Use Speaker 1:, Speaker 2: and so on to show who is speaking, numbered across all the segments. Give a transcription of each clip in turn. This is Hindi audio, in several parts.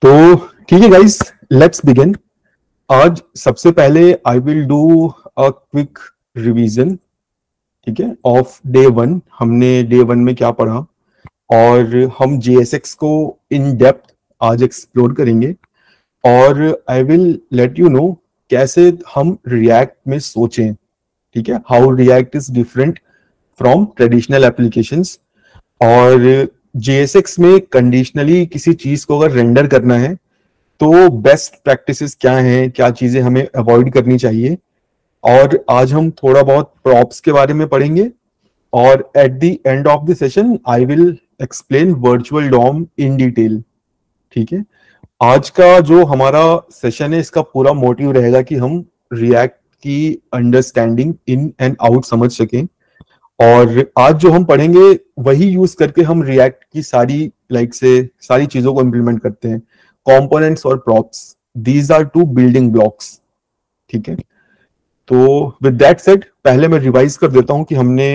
Speaker 1: तो ठीक है गाइस, लेट्स बिगिन। आज सबसे पहले I will do a quick revision, ठीक है, ऑफ डे वन। हमने डे वन में क्या पढ़ा और हम JSX को इन डेप्थ आज एक्सप्लोर करेंगे। और I will let you know कैसे हम रिएक्ट में सोचें, ठीक है, how React is different from traditional applications. और JSX में कंडीशनली किसी चीज को अगर रेंडर करना है तो बेस्ट प्रैक्टिसेस क्या हैं, क्या चीजें हमें अवॉइड करनी चाहिए। और आज हम थोड़ा बहुत प्रॉप्स के बारे में पढ़ेंगे और at the end of the session I will explain virtual DOM in detail, ठीक है। आज का जो हमारा सेशन है इसका पूरा मोटिव रहेगा कि हम रिएक्ट की अंडरस्टैंडिंग इन एंड आउट समझ सकें। और आज जो हम पढ़ेंगे वही यूज करके हम रिएक्ट की सारी चीजों को इंप्लीमेंट करते हैं। कंपोनेंट्स और props, these are two building blocks, ठीक है। तो विद दैट सेड पहले मैं रिवाइज कर देता हूं कि हमने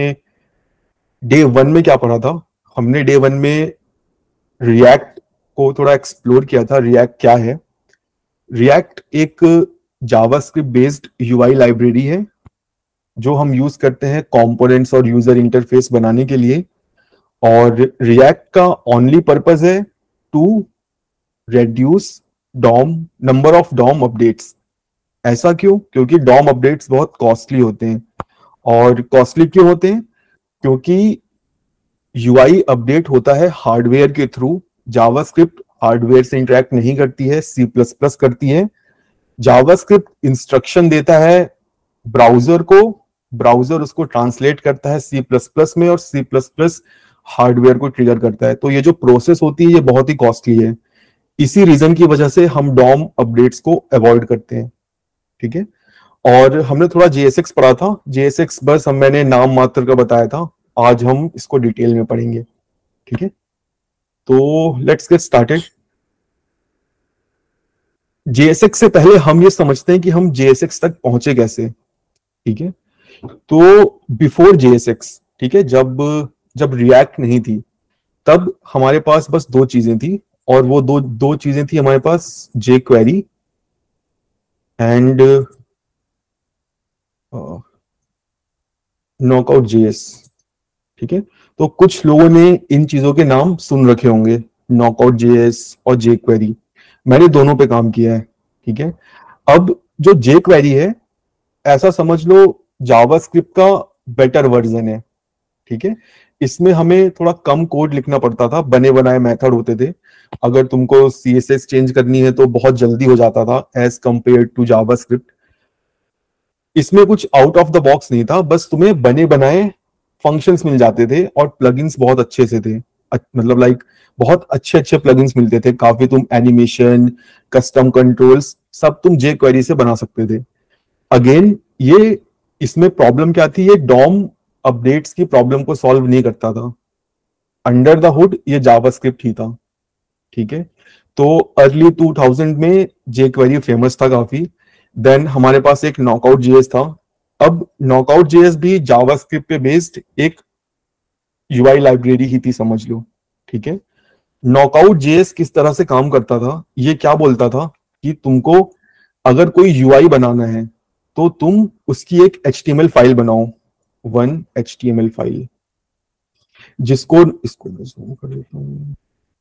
Speaker 1: डे वन में क्या पढ़ा था। हमने डे वन में रिएक्ट को थोड़ा एक्सप्लोर किया था। रिएक्ट क्या है? रिएक्ट एक जावास्क्रिप्ट बेस्ड यूआई लाइब्रेरी है जो हम यूज करते हैं कंपोनेंट्स और यूजर इंटरफेस बनाने के लिए। और रिएक्ट का ओनली पर्पस है to reduce number of DOM updates. ऐसा क्यों? क्योंकि डॉम अपडेट्स बहुत कॉस्टली होते हैं। और कॉस्टली क्यों होते हैं? क्योंकि यूआई अपडेट होता है हार्डवेयर के थ्रू। जावास्क्रिप्ट हार्डवेयर से इंटरेक्ट नहीं करती है, C++ करती है। जावास्क्रिप्ट इंस्ट्रक्शन देता है ब्राउजर को, ब्राउजर उसको ट्रांसलेट करता है C++ में और C++ हार्डवेयर को ट्रिगर करता है। तो ये जो प्रोसेस होती है ये बहुत ही कॉस्टली है। इसी रीजन की वजह से हम डॉम अपडेट्स को अवॉइड करते हैं, ठीक है। और हमने थोड़ा JSX पढ़ा था। JSX बस मैंने नाम मात्र का बताया था, आज हम इसको डिटेल में पढ़ेंगे, ठीक है। तो लेट्स गेट स्टार्टेड। JSX से पहले हम ये समझते हैं कि हम JSX तक पहुंचे कैसे, ठीक है। तो बिफोर JSX, ठीक है, जब रिएक्ट नहीं थी तब हमारे पास बस दो चीजें थी। और वो दो चीजें थी हमारे पास, jQuery एंड knockout.js, ठीक है। तो कुछ लोगों ने इन चीजों के नाम सुन रखे होंगे, knockout.js और jQuery। मैंने दोनों पे काम किया है, ठीक है। अब जो jQuery है, ऐसा समझ लो जावास्क्रिप्ट का बेटर वर्जन है, ठीक है। इसमें हमें थोड़ा कम कोड लिखना पड़ता था, बने बनाए मेथड होते थे। अगर तुमको CSS चेंज करनी है तो बहुत जल्दी हो जाता था एज कंपेयर टू जावास्क्रिप्ट। इसमें कुछ आउट ऑफ द बॉक्स नहीं था, बस तुम्हें बने बनाए फंक्शंस मिल जाते थे और प्लगइन्स बहुत अच्छे से थे। मतलब बहुत अच्छे अच्छे प्लगइन्स मिलते थे काफी। तुम एनिमेशन, कस्टम कंट्रोल्स सब तुम jQuery से बना सकते थे। अगेन ये इसमें प्रॉब्लम क्या थी? ये डॉम अपडेट्स की प्रॉब्लम को सॉल्व नहीं करता था। अंडर द हुड ये जावास्क्रिप्ट ही था, ठीक है। तो अर्ली 2000 में jQuery फेमस था काफी। देन हमारे पास एक knockout.js था। अब knockout.js भी जावास्क्रिप्ट पे बेस्ड एक यूआई लाइब्रेरी ही थी, समझ लो, ठीक है। knockout.js किस तरह से काम करता था? ये क्या बोलता था कि तुमको अगर कोई यूआई बनाना है तो तुम उसकी एक HTML फाइल बनाओ, वन HTML फाइल, जिसको इसको मैं zoom कर देता हूँ,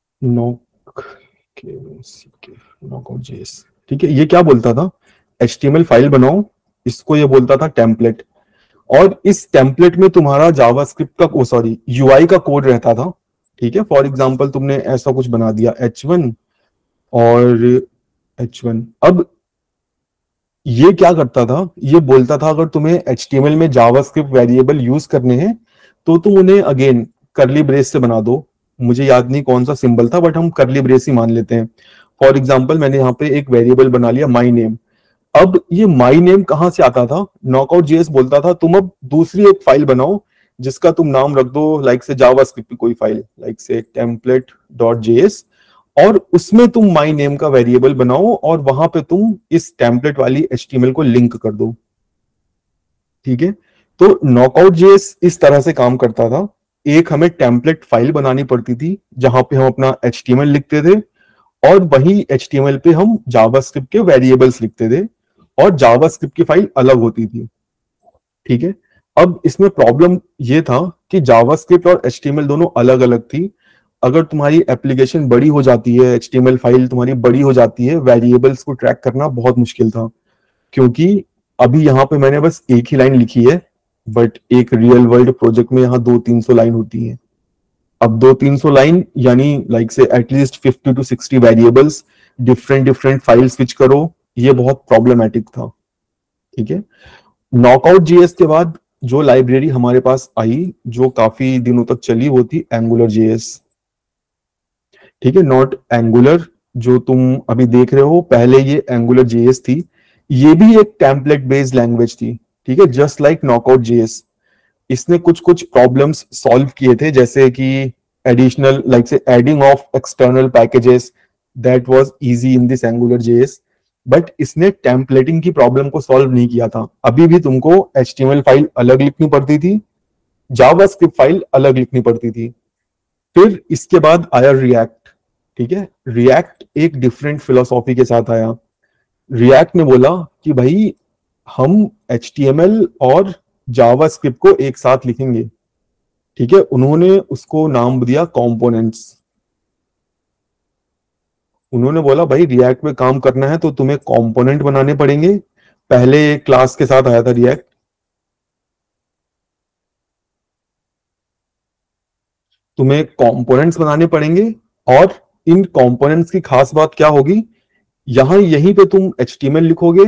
Speaker 1: knockout.js, ठीक है। ये क्या बोलता था? HTML फाइल बनाओ, इसको ये बोलता था टेम्पलेट। और इस टेम्पलेट में तुम्हारा जावास्क्रिप्ट का यूआई का कोड रहता था, ठीक है। फॉर एग्जांपल तुमने ऐसा कुछ बना दिया H1 और H1। अब ये क्या करता था? ये बोलता था अगर तुम्हें HTML में जावास्क्रिप्ट वेरिएबल यूज करने हैं तो तुम उन्हें अगेन करली ब्रेस से बना दो। मुझे याद नहीं कौन सा सिंबल था, बट हम करली ब्रेस ही मान लेते हैं। फॉर एग्जांपल मैंने यहाँ पे एक वेरिएबल बना लिया माई नेम। अब ये माई नेम कहां से आता था? knockout.js बोलता था तुम अब दूसरी एक फाइल बनाओ जिसका तुम नाम रख दो लाइक से जावास्क्रिप्ट की कोई फाइल, लाइक से template.js, और उसमें तुम माई नेम का वेरिएबल बनाओ और वहां पे तुम इस टेम्पलेट वाली HTML को लिंक कर दो, ठीक है। तो knockout.js इस तरह से काम करता था। एक हमें टेम्पलेट फाइल बनानी पड़ती थी जहां पे हम अपना HTML लिखते थे और वही HTML पे हम जावास्क्रिप्ट के वेरिएबल्स लिखते थे और जावास्क्रिप्ट की फाइल अलग होती थी। ठीक है, अब इसमें प्रॉब्लम ये था कि जावास्क्रिप्ट और HTML दोनों अलग अलग थी। अगर तुम्हारी एप्लीकेशन बड़ी हो जाती है, HTML फाइल तुम्हारी बड़ी हो जाती है, वेरिएबल्स को ट्रैक करना बहुत मुश्किल था। क्योंकि अभी यहाँ पे मैंने बस एक ही लाइन लिखी है, बट एक रियल वर्ल्ड प्रोजेक्ट में यहाँ 200-300 लाइन होती है। अब 200-300 लाइन यानी लाइक से at least 50 to 60 variables, different different file switch करो, ये बहुत प्रॉब्लमेटिक था। ठीक है, नॉकआउट जेएस के बाद जो लाइब्रेरी हमारे पास आई, जो काफी दिनों तक चली, वो थी एंगुलर जेएस। ठीक है, नॉट एंगुलर जो तुम अभी देख रहे हो, पहले ये एंगुलर जेएस थी। ये भी एक टेम्पलेट बेस्ड लैंग्वेज थी। ठीक है, जस्ट लाइक नॉकआउट जेएस। इसने कुछ कुछ प्रॉब्लम्स सॉल्व किए थे, जैसे कि एडिशनल लाइक से adding of external packages, that was easy in this Angular JS. But इसने टेम्पलेटिंग की प्रॉब्लम को सॉल्व नहीं किया था। अभी भी तुमको HTML फाइल अलग लिखनी पड़ती थी, जावास्क्रिप्ट फाइल अलग लिखनी पड़ती थी। फिर इसके बाद आया रिएक्ट। ठीक है, रिएक्ट एक डिफरेंट फिलोसॉफी के साथ आया। रिएक्ट ने बोला कि भाई हम HTML और जावास्क्रिप्ट को एक साथ लिखेंगे। ठीक है, उन्होंने उसको नाम दिया कंपोनेंट्स। उन्होंने बोला भाई रिएक्ट में काम करना है तो तुम्हें कंपोनेंट बनाने पड़ेंगे। पहले क्लास के साथ आया था रिएक्ट, तुम्हें कंपोनेंट्स बनाने पड़ेंगे। और इन कंपोनेंट्स की खास बात क्या होगी, यहां यहीं पे तुम HTML लिखोगे,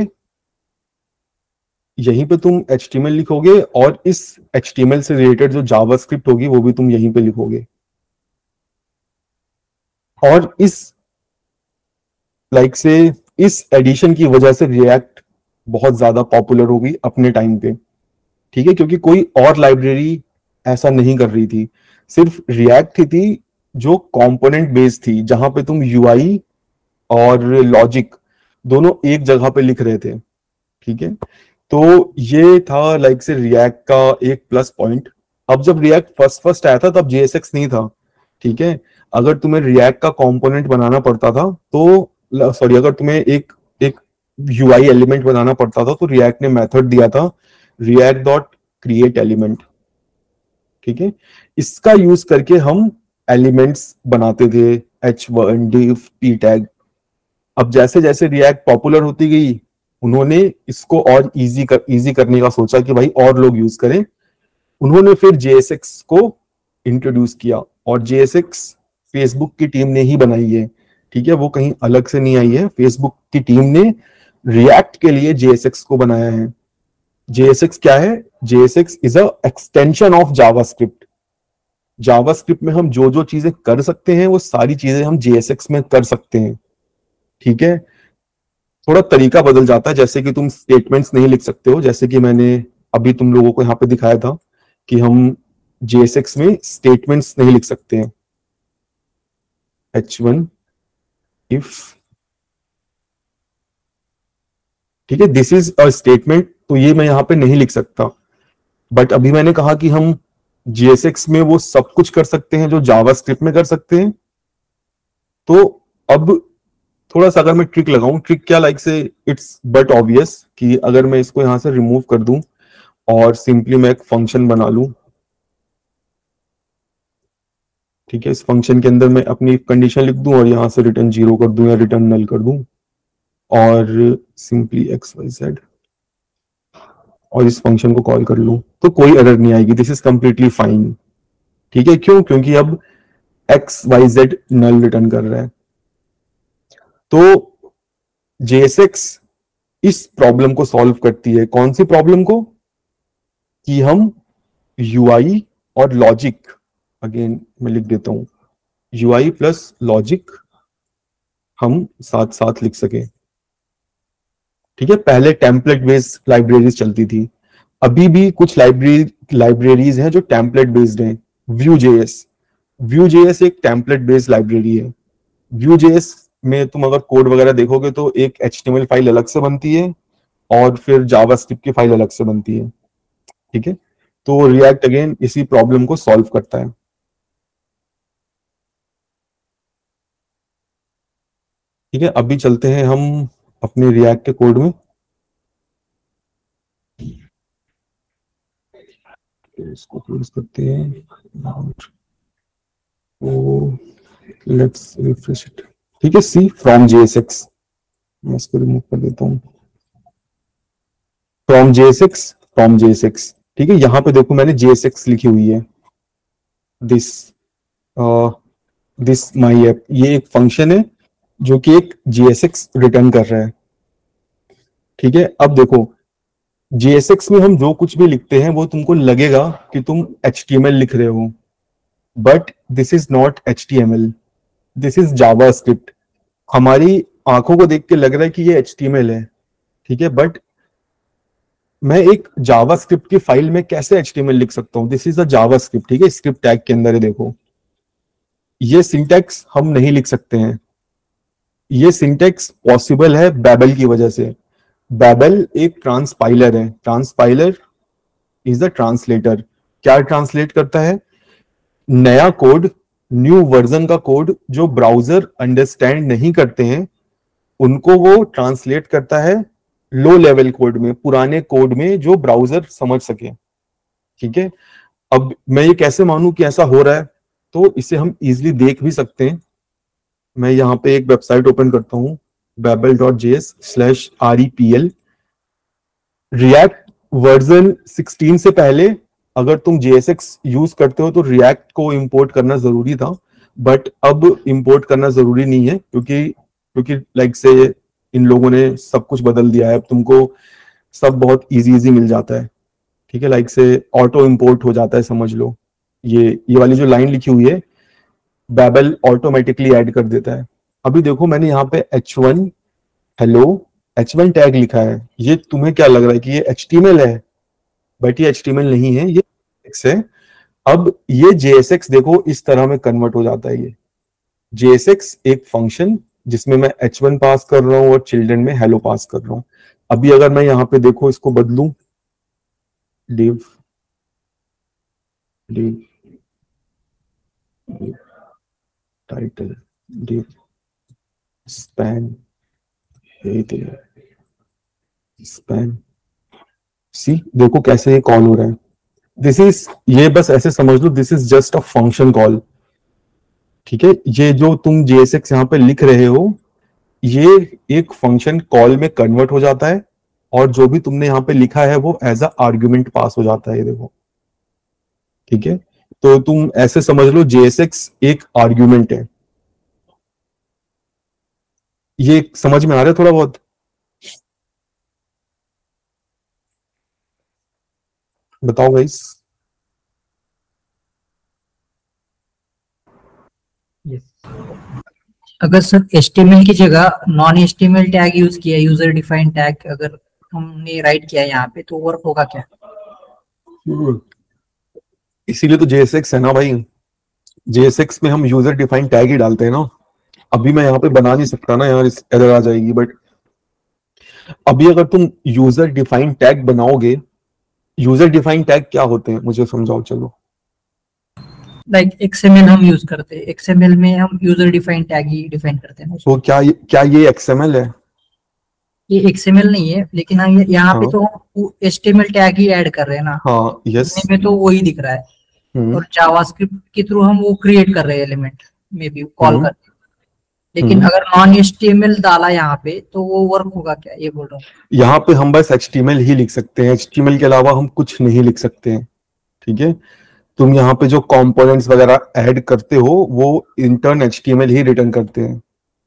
Speaker 1: यहीं पे तुम HTML लिखोगे, और इस HTML से रिलेटेड जो जावास्क्रिप्ट होगी वो भी तुम यहीं पे लिखोगे। और इस लाइक से इस एडिशन की वजह से रिएक्ट बहुत ज्यादा पॉपुलर हो गई अपने टाइम पे। ठीक है, क्योंकि कोई और लाइब्रेरी ऐसा नहीं कर रही थी, सिर्फ रिएक्ट ही थी जो कंपोनेंट बेस्ड थी, जहां पे तुम UI और लॉजिक दोनों एक जगह पे लिख रहे थे। ठीक है, तो ये था लाइक से रिएक्ट का एक प्लस पॉइंट। अब जब रिएक्ट फर्स्ट फर्स्ट आया था तब JSX नहीं था। ठीक है, अगर तुम्हें रिएक्ट का कंपोनेंट बनाना पड़ता था तो सॉरी, अगर तुम्हें एक एक UI एलिमेंट बनाना पड़ता था तो रिएक्ट ने मेथड दिया था, रिएक्ट डॉट क्रिएट एलिमेंट। ठीक है, इसका यूज करके हम एलिमेंट्स बनाते थे, H1 div p टैग। अब जैसे जैसे रिएक्ट पॉपुलर होती गई, उन्होंने इसको और इजी करने का सोचा कि भाई और लोग यूज करें। उन्होंने फिर JSX को इंट्रोड्यूस किया, और JSX फेसबुक की टीम ने ही बनाई है। ठीक है, वो कहीं अलग से नहीं आई है, फेसबुक की टीम ने रिएक्ट के लिए JSX को बनाया है। JSX क्या है? JSX is a extension of JavaScript. JavaScript में हम जो जो चीजें कर सकते हैं वो सारी चीजें हम JSX में कर सकते हैं। ठीक है, थोड़ा तरीका बदल जाता है, जैसे कि तुम स्टेटमेंट्स नहीं लिख सकते हो, जैसे कि मैंने अभी तुम लोगों को यहाँ पे दिखाया था कि हम JSX में स्टेटमेंट्स नहीं लिख सकते हैं। H1 इफ, ठीक है, दिस इज अ स्टेटमेंट, तो ये मैं यहाँ पे नहीं लिख सकता। बट अभी मैंने कहा कि हम JSX में वो सब कुछ कर सकते हैं जो जावास्क्रिप्ट में कर सकते हैं। तो अब थोड़ा सा अगर मैं ट्रिक लगाऊं, ट्रिक क्या, लाइक से इट्स बट ऑब्वियस कि अगर मैं इसको यहां से रिमूव कर दूं और सिंपली मैं एक फंक्शन बना लूं। ठीक है, इस फंक्शन के अंदर मैं अपनी कंडीशन लिख दूं और यहां से रिटर्न 0 कर दूं या रिटर्न नल कर दूं, और सिंपली XYZ, और इस फंक्शन को कॉल कर लूं, तो कोई एरर नहीं आएगी, दिस इज कंप्लीटली फाइन। ठीक है, क्यों? क्योंकि अब XYZ नल रिटर्न कर रहा है। तो JSX इस प्रॉब्लम को सॉल्व करती है। कौन सी प्रॉब्लम को? कि हम UI और लॉजिक, अगेन मैं लिख देता हूं, UI प्लस लॉजिक हम साथ साथ लिख सके। ठीक है, पहले टेम्पलेट बेस्ड लाइब्रेरीज चलती थी, अभी भी कुछ लाइब्रेरीज हैं जो टेम्पलेट बेस्ड हैं। Vue.js एक टेम्पलेट बेस्ड लाइब्रेरी है। Vue.js में तुम अगर कोड वगैरह देखोगे तो एक HTML फाइल अलग से बनती है और फिर जावास्क्रिप्ट की फाइल अलग से बनती है। ठीक है, तो रिएक्ट अगेन इसी प्रॉब्लम को सॉल्व करता है। ठीक है, अभी चलते हैं हम अपने रिएक्ट के कोड में। इसको क्लोज करते हैं और लेट्स रिफ्रेश इट। ठीक है, सी फ्रॉम JSX, मैं इसको रिमूव कर देता हूँ। फ्रॉम JSX, ठीक है, यहाँ पे देखो मैंने JSX लिखी हुई है। दिस दिस माई ऐप, ये एक फंक्शन है जो कि एक JSX रिटर्न कर रहा है। ठीक है, अब देखो JSX में हम जो कुछ भी लिखते हैं वो तुमको लगेगा कि तुम HTML लिख रहे हो, but this is not HTML, this is JavaScript. हमारी आंखों को देख के लग रहा है कि ये HTML है, ठीक है, बट मैं एक जावास्क्रिप्ट की फाइल में कैसे HTML लिख सकता हूं? दिस इज अ जावास्क्रिप्ट, ठीक है, स्क्रिप्ट टैग के अंदर है, देखो ये सिंटैक्स हम नहीं लिख सकते हैं। ये सिंटैक्स पॉसिबल है बैबल की वजह से। बैबल एक ट्रांसपाइलर है, ट्रांसपाइलर इज द ट्रांसलेटर। क्या ट्रांसलेट करता है? नया कोड, न्यू वर्जन का कोड जो ब्राउजर अंडरस्टैंड नहीं करते हैं उनको वो ट्रांसलेट करता है लो लेवल कोड में, पुराने कोड में जो ब्राउजर समझ सके। ठीक है, अब मैं ये कैसे मानूं कि ऐसा हो रहा है? तो इसे हम इजिली देख भी सकते हैं। मैं यहाँ पे एक वेबसाइट ओपन करता हूँ, babel.js/repl। रिएक्ट वर्जन 16 से पहले अगर तुम JSX यूज करते हो तो रिएक्ट को इंपोर्ट करना जरूरी था, बट अब इंपोर्ट करना जरूरी नहीं है, क्योंकि लाइक से इन लोगों ने सब कुछ बदल दिया है। अब तुमको सब बहुत इजी मिल जाता है। ठीक है, लाइक से ऑटो इंपोर्ट हो जाता है, समझ लो। ये वाली जो लाइन लिखी हुई है बैबल ऑटोमेटिकली ऐड कर देता है। अभी देखो मैंने यहाँ पे H1 हेलो H1 टैग लिखा है, ये तुम्हें क्या लग रहा है कि ये HTML है? बट ये HTML नहीं है, ये JSX है। अब ये JSX देखो इस तरह में कन्वर्ट हो जाता है। ये JSX एक फंक्शन जिसमें मैं H1 पास कर रहा हूं और चिल्ड्रन में हेलो पास कर रहा हूं। अभी अगर मैं यहाँ पे देखो इसको बदलूं, div div title div span span, see देखो कैसे ये कॉल हो रहा है। दिस इज, ये बस ऐसे समझ लो, this is just a function call. ठीक है, ये जो तुम JSX यहाँ पे लिख रहे हो ये एक फंक्शन कॉल में कन्वर्ट हो जाता है, और जो भी तुमने यहाँ पे लिखा है वो एज अ आर्ग्यूमेंट पास हो जाता है, ये देखो। ठीक है, तो तुम ऐसे समझ लो JSX एक आर्ग्यूमेंट है। ये समझ में आ रहा है थोड़ा बहुत? बताओ गाइस।
Speaker 2: अगर सर HTML की जगह नॉन HTML टैग यूज किया, यूजर डिफाइंड टैग अगर हमने राइट किया यहाँ पे, तो वर्क होगा क्या?
Speaker 1: इसीलिए तो JSX है ना भाई। JSX में हम यूजर डिफाइंड टैग ही डालते हैं ना। अभी मैं यहाँ पे बना नहीं सकता ना यार, इस एरर आ जाएगी। बट अभी अगर तुम यूजर डिफाइंड टैग बनाओगे, यूजर डिफाइंड टैग क्या होते हैं मुझे समझाओ चलो।
Speaker 2: लाइक XML हम यूज करते हैं, XML में हम यूजर डिफाइंड टैग ही डिफाइन करते हैं।
Speaker 1: तो क्या ये XML है?
Speaker 2: ये XML नहीं है, लेकिन हम यहाँ पे
Speaker 1: हाँ
Speaker 2: तो हम HTML टैग ही ऐड कर रहे हैं ना।
Speaker 1: हाँ, यस।
Speaker 2: दिखने में तो वही दिख रहा है, और जावास्क्रिप्ट के थ्रू हम वो क्रिएट कर रहे हैं एलिमेंट में भी कॉल कर रहे हैं। लेकिन अगर नॉन HTML डाला यहाँ पे तो वो वर्क होगा क्या, ये बोल रहा हूँ।
Speaker 1: यहाँ पे हम बस HTML ही लिख सकते हैं, HTML के अलावा हम कुछ नहीं लिख सकते हैं। ठीक है, तुम यहाँ पे जो कंपोनेंट्स वगैरह ऐड करते हो वो इंटर्न HTML ही रिटर्न करते हैं।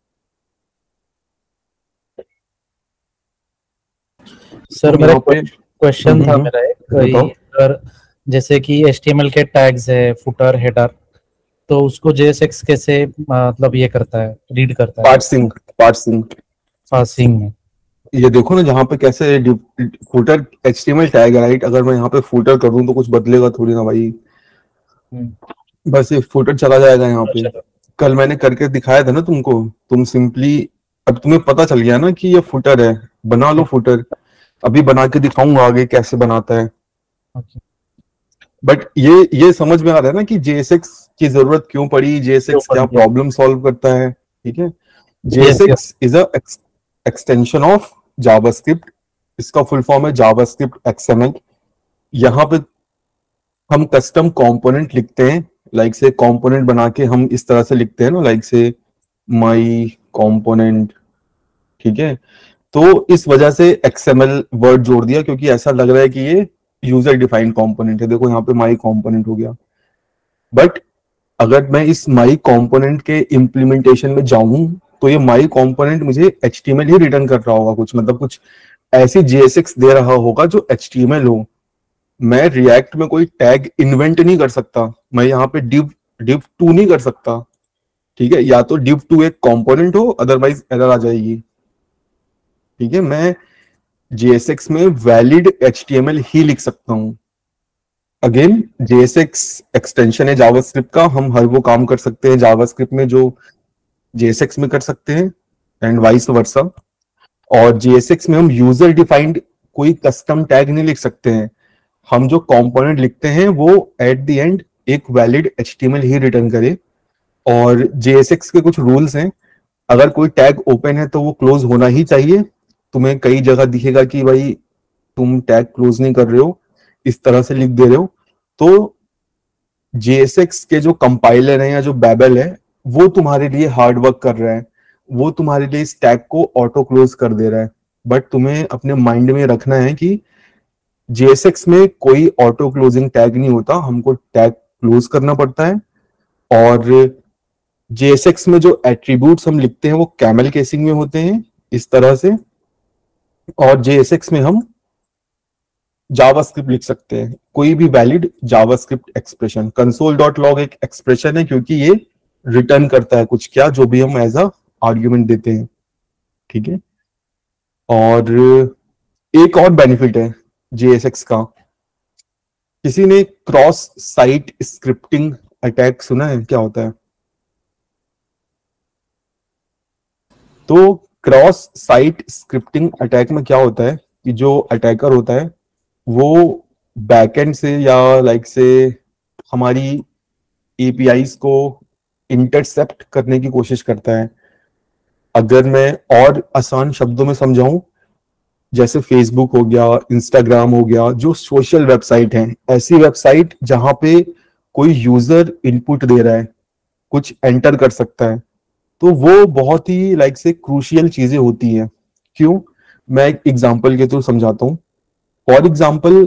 Speaker 3: सर मेरा क्वेश्चन था मेरा एक, अगर जैसे कि HTML के टैग्स है, फुटर, हेडर, तो उसको JSX कैसे मतलब ये करता है, रीड करता है? पार्सिंग में
Speaker 1: ये देखो ना जहाँ पे कैसे फुटर HTML टैग है, राइट? अगर मैं यहाँ पे फुटर कर दूं तो कुछ बदलेगा थोड़ी ना भाई, बस ये फुटर चला जाएगा यहाँ पे। कल मैंने करके दिखाया था ना तुमको, तुम सिंपली, अब तुम्हें पता चल गया ना कि ये फुटर है, बना लो फुटर। अभी बना के दिखाऊंगा आगे कैसे बनाता है। बट ये समझ में आ रहा है ना कि JSX की जरूरत क्यों पड़ी, JSX क्या प्रॉब्लम सॉल्व करता है। ठीक है, JSX is a extension of JavaScript, इसका फुल फॉर्म है जावास्क्रिप्ट XML। यहाँ पे हम कस्टम कंपोनेंट लिखते हैं, लाइक से कंपोनेंट बना के हम इस तरह से लिखते हैं ना, लाइक से माई कंपोनेंट, ठीक है। तो इस वजह से XML वर्ड जोड़ दिया, क्योंकि ऐसा लग रहा है कि ये यूजर डिफाइंड कंपोनेंट है। देखो यहाँ पे माई कंपोनेंट हो गया, बट अगर मैं इस माई कंपोनेंट के इम्प्लीमेंटेशन में जाऊं तो ये माई कंपोनेंट मुझे HTML ही रिटर्न कर रहा होगा, कुछ मतलब कुछ ऐसी JSX दे रहा होगा जो HTML हो। मैं रिएक्ट में कोई टैग इन्वेंट नहीं कर सकता, मैं यहाँ पे div2 नहीं कर सकता, ठीक है। या तो div2 एक कंपोनेंट हो, अदरवाइज एरर आ जाएगी, ठीक है। मैं JSX में वैलिड HTML ही लिख सकता हूं। अगेन JSX एक्सटेंशन है जावास्क्रिप्ट का, हम हर वो काम कर सकते हैं जावास्क्रिप्ट में जो JSX में कर सकते हैं, एंड वाइस वर्सा। और JSX में हम यूजर डिफाइंड कोई कस्टम टैग नहीं लिख सकते हैं, हम जो कंपोनेंट लिखते हैं वो एट द एंड एक वैलिड HTML ही रिटर्न करे। और JSX के कुछ रूल्स हैं, अगर कोई टैग ओपन है तो वो क्लोज होना ही चाहिए। तुम्हें कई जगह दिखेगा कि भाई तुम टैग क्लोज नहीं कर रहे हो, इस तरह से लिख दे रहे हो, तो JSX के जो कंपाइलर है या जो बैबल है वो तुम्हारे लिए हार्ड वर्क कर रहा है, वो तुम्हारे लिए इस टैग को ऑटो क्लोज कर दे रहा है। बट तुम्हें अपने माइंड में रखना है कि JSX में कोई ऑटो क्लोजिंग टैग नहीं होता, हमको टैग क्लोज करना पड़ता है। और JSX में जो एट्रीब्यूट्स हम लिखते हैं वो कैमल केसिंग में होते हैं इस तरह से। और JSX में हम जावास्क्रिप्ट लिख सकते हैं, कोई भी वैलिड जावास्क्रिप्ट एक्सप्रेशन। console.log एक एक्सप्रेशन है क्योंकि ये रिटर्न करता है कुछ क्या, जो भी हम एज अ आर्ग्यूमेंट देते हैं, ठीक है। और एक और बेनिफिट है JSX का, किसी ने क्रॉस साइट स्क्रिप्टिंग अटैक सुना है, क्या होता है? तो क्रॉस साइट स्क्रिप्टिंग अटैक में क्या होता है कि जो अटैकर होता है वो बैकएंड से या लाइक से हमारी APIs को इंटरसेप्ट करने की कोशिश करता है। अगर मैं और आसान शब्दों में समझाऊं, जैसे फेसबुक हो गया, इंस्टाग्राम हो गया, जो सोशल वेबसाइट हैं, ऐसी वेबसाइट जहां पे कोई यूजर इनपुट दे रहा है, कुछ एंटर कर सकता है, तो वो बहुत ही लाइक से क्रूशियल चीजें होती हैं। क्यों? मैं एक एग्जांपल के थ्रू समझाता हूँ। फॉर एग्जाम्पल,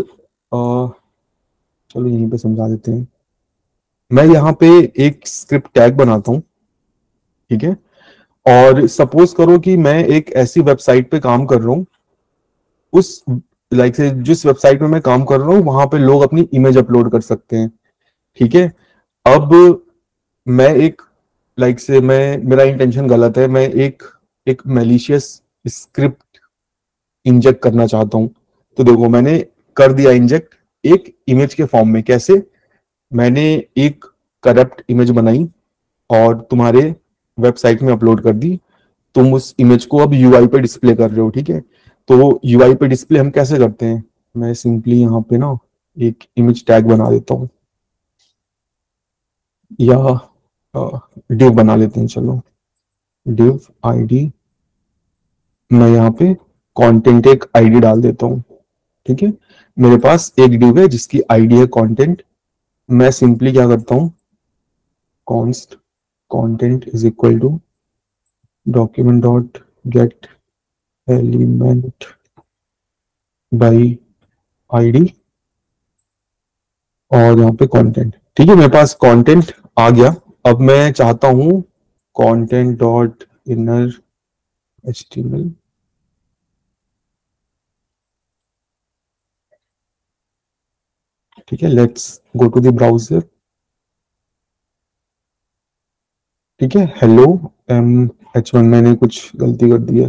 Speaker 1: चलो यहीं पे समझा देते हैं। मैं यहाँ पे एक स्क्रिप्ट टैग बनाता हूँ, ठीक है। और सपोज करो कि मैं एक ऐसी वेबसाइट पे काम कर रहा हूँ, उस लाइक से जिस वेबसाइट में मैं काम कर रहा हूँ वहां पे लोग अपनी इमेज अपलोड कर सकते हैं, ठीक है। अब मैं एक लाइक से मेरा इंटेंशन गलत है, मैं एक मैलिशियस स्क्रिप्ट इंजेक्ट करना चाहता हूं। तो देखो मैंने कर दिया इंजेक्ट एक इमेज के फॉर्म में। कैसे? मैंने एक करप्ट इमेज बनाई और तुम्हारे वेबसाइट में अपलोड कर दी। तुम उस इमेज को अब UI पे डिस्प्ले कर रहे हो, ठीक है। तो UI पे डिस्प्ले हम कैसे करते हैं? मैं सिंपली यहाँ पे ना एक इमेज टैग बना देता हूँ, या div बना लेते हैं, चलो div ID। मैं यहाँ पे कंटेंट एक ID डाल देता हूँ, ठीक है। मेरे पास एक div है जिसकी ID है कंटेंट। मैं सिंपली क्या करता हूँ, const content is equal to document dot get element by ID और यहाँ पे कंटेंट, ठीक है। मेरे पास कंटेंट आ गया। अब मैं चाहता हूँ कंटेंट डॉट इनर HTML, ठीक है। Let's go to the browser, ठीक है। हेलो MH1, मैंने कुछ गलती कर दी है,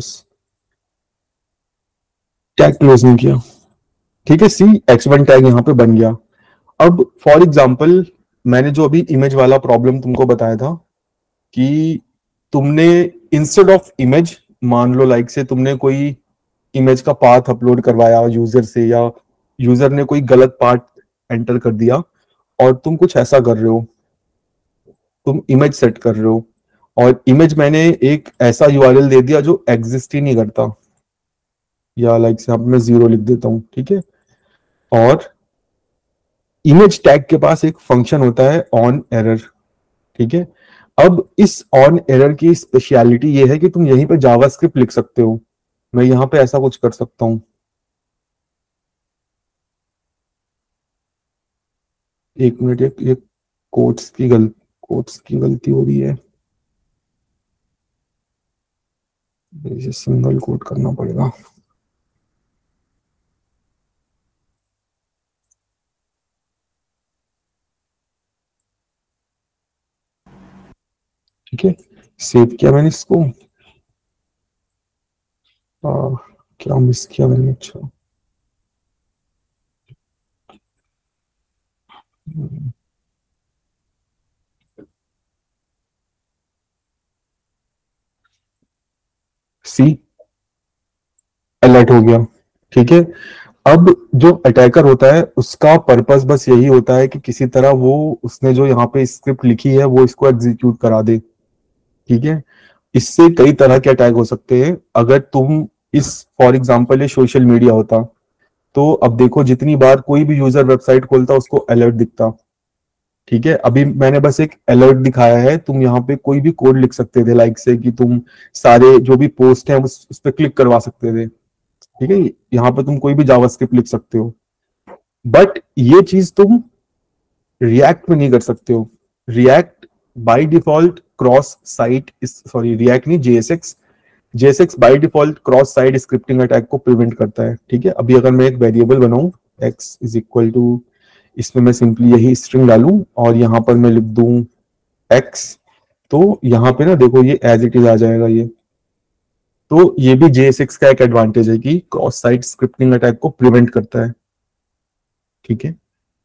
Speaker 1: टैग क्लोज नहीं किया, ठीक है। H1 टैग यहाँ पे बन गया। अब फॉर एग्जाम्पल मैंने जो अभी इमेज वाला प्रॉब्लम तुमको बताया था कि तुमने इंस्टेड ऑफ इमेज, मान लो लाइक से तुमने कोई इमेज का पाथ अपलोड करवाया यूजर से, या यूजर ने कोई गलत पार्ट एंटर कर दिया, और तुम कुछ ऐसा कर रहे हो, तुम इमेज सेट कर रहे हो और इमेज मैंने एक ऐसा यूआरएल दे दिया जो एग्जिस्ट ही नहीं करता, या लाइक से मैं 0 लिख देता हूं, ठीक है। और इमेज टैग के पास एक फंक्शन होता है ऑन एरर, ठीक है। अब इस ऑन एरर की स्पेशलिटी ये है कि तुम यहीं पे जावास्क्रिप्ट लिख सकते हो। मैं यहां पे ऐसा कुछ कर सकता हूं, एक मिनट, एक कोट्स की गलती हो रही है, इसे सिंगल कोट करना पड़ेगा। ठीक है, सेव किया मैंने इसको। क्या मिस किया मैंने, अच्छा सी अलर्ट हो गया, ठीक है। अब जो अटैकर होता है उसका पर्पस बस यही होता है कि किसी तरह वो उसने जो यहाँ पे स्क्रिप्ट लिखी है वो इसको एग्जीक्यूट करा दे, ठीक है। इससे कई तरह के अटैक हो सकते हैं। अगर तुम इस फॉर एग्जांपल ये सोशल मीडिया होता, तो अब देखो जितनी बार कोई भी यूजर वेबसाइट खोलता उसको अलर्ट दिखता, ठीक है। अभी मैंने बस एक अलर्ट दिखाया है, तुम यहाँ पे कोई भी कोड लिख सकते थे, लाइक से कि तुम सारे जो भी पोस्ट हैं उस पर क्लिक करवा सकते थे, ठीक है। यहाँ पे तुम कोई भी जावास्क्रिप्ट लिख सकते हो, बट ये चीज तुम रिएक्ट में नहीं कर सकते हो। React by default cross site, sorry React नहीं, JSX by default cross site scripting attack को प्रिवेंट करता है, ठीक है। अभी अगर मैं एक वेरिएबल बनाऊं x इज इक्वल टू, इसमें मैं सिंपली यही स्ट्रिंग डालूं और यहाँ पर मैं लिख दूं x, तो यहाँ पे ना देखो ये एज इट इज आ जाएगा ये। तो ये भी जेएसएक्स का एक एडवांटेज है कि क्रॉस साइट स्क्रिप्टिंग अटैक को प्रिवेंट करता है, ठीक है।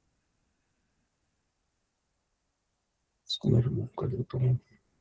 Speaker 1: इसको मैं रिमूव कर देता हूँ।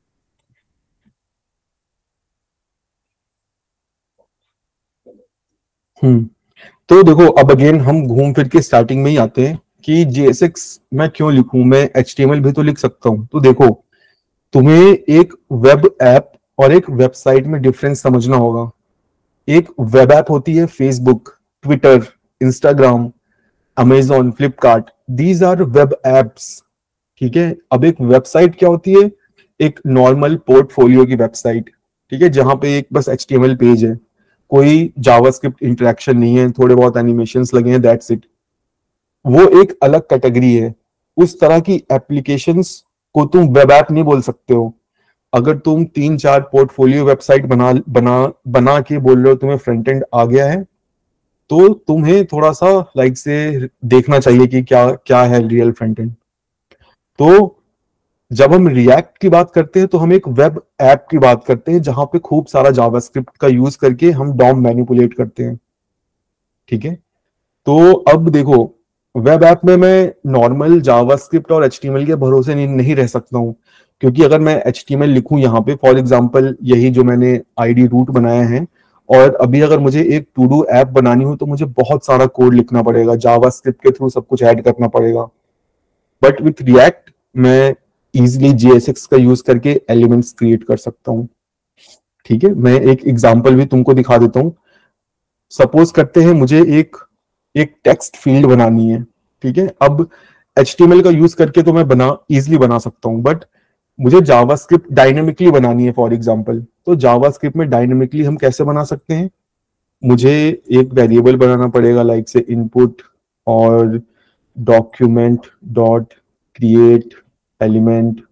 Speaker 1: तो देखो अब अगेन हम घूम फिर के स्टार्टिंग में ही आते हैं कि जेएसएक्स मैं क्यों लिखूं, मैं एचटीएमएल भी तो लिख सकता हूं। तो देखो तुम्हें एक वेब ऐप और एक वेबसाइट में डिफरेंस समझना होगा। एक वेब ऐप होती है Facebook, Twitter, Instagram, Amazon, Flipkart, these are web apps, ठीक है। अब एक वेबसाइट क्या होती है, एक नॉर्मल पोर्टफोलियो की वेबसाइट, ठीक है, जहां पे एक बस एचटीएमएल पेज है, कोई जावास्क्रिप्ट इंटरेक्शन नहीं है, थोड़े बहुत एनिमेशंस लगे हैं, दैट्स इट। वो एक अलग कैटेगरी है। उस तरह की एप्लीकेशंस को तुम वेब ऐप नहीं बोल सकते हो। अगर तुम 3-4 पोर्टफोलियो वेबसाइट बना बना बना के बोल रहे हो तुम्हें फ्रंट एंड आ गया है, तो तुम्हें थोड़ा सा लाइक से देखना चाहिए कि क्या क्या है रियल फ्रंट एंड। तो जब हम रिएक्ट की बात करते हैं तो हम एक वेब ऐप की बात करते हैं जहां पे खूब सारा जावास्क्रिप्ट का यूज करके हम डॉम मैनिपुलेट करते हैं, ठीक है। तो अब देखो वेब ऐप में मैं नॉर्मल जावास्क्रिप्ट और एचटीएमएल के भरोसे नहीं रह सकता हूं, क्योंकि अगर मैं एचटीएमएल लिखूं यहाँ पे फॉर एग्जांपल यही जो मैंने आईडी रूट बनाया है, और अभी अगर मुझे एक टू डू ऐप बनानी हो तो मुझे बहुत सारा कोड लिखना पड़ेगा, जावास्क्रिप्ट के थ्रू सब कुछ ऐड करना पड़ेगा। बट विथ रिएक्ट मैं इजिली जेएसएक्स का यूज करके एलिमेंट्स क्रिएट कर सकता हूँ, ठीक है। मैं एक एग्जांपल भी तुमको दिखा देता हूँ। सपोज करते हैं मुझे एक टेक्स्ट फील्ड बनानी है, ठीक है। अब एचटीएमएल का यूज करके तो मैं इजिली बना सकता हूं, बट मुझे जावास्क्रिप्ट डायनेमिकली बनानी है फॉर एग्जांपल। तो जावास्क्रिप्ट में डायनेमिकली हम कैसे बना सकते हैं, मुझे एक वेरिएबल बनाना पड़ेगा लाइक से इनपुट और document dot create element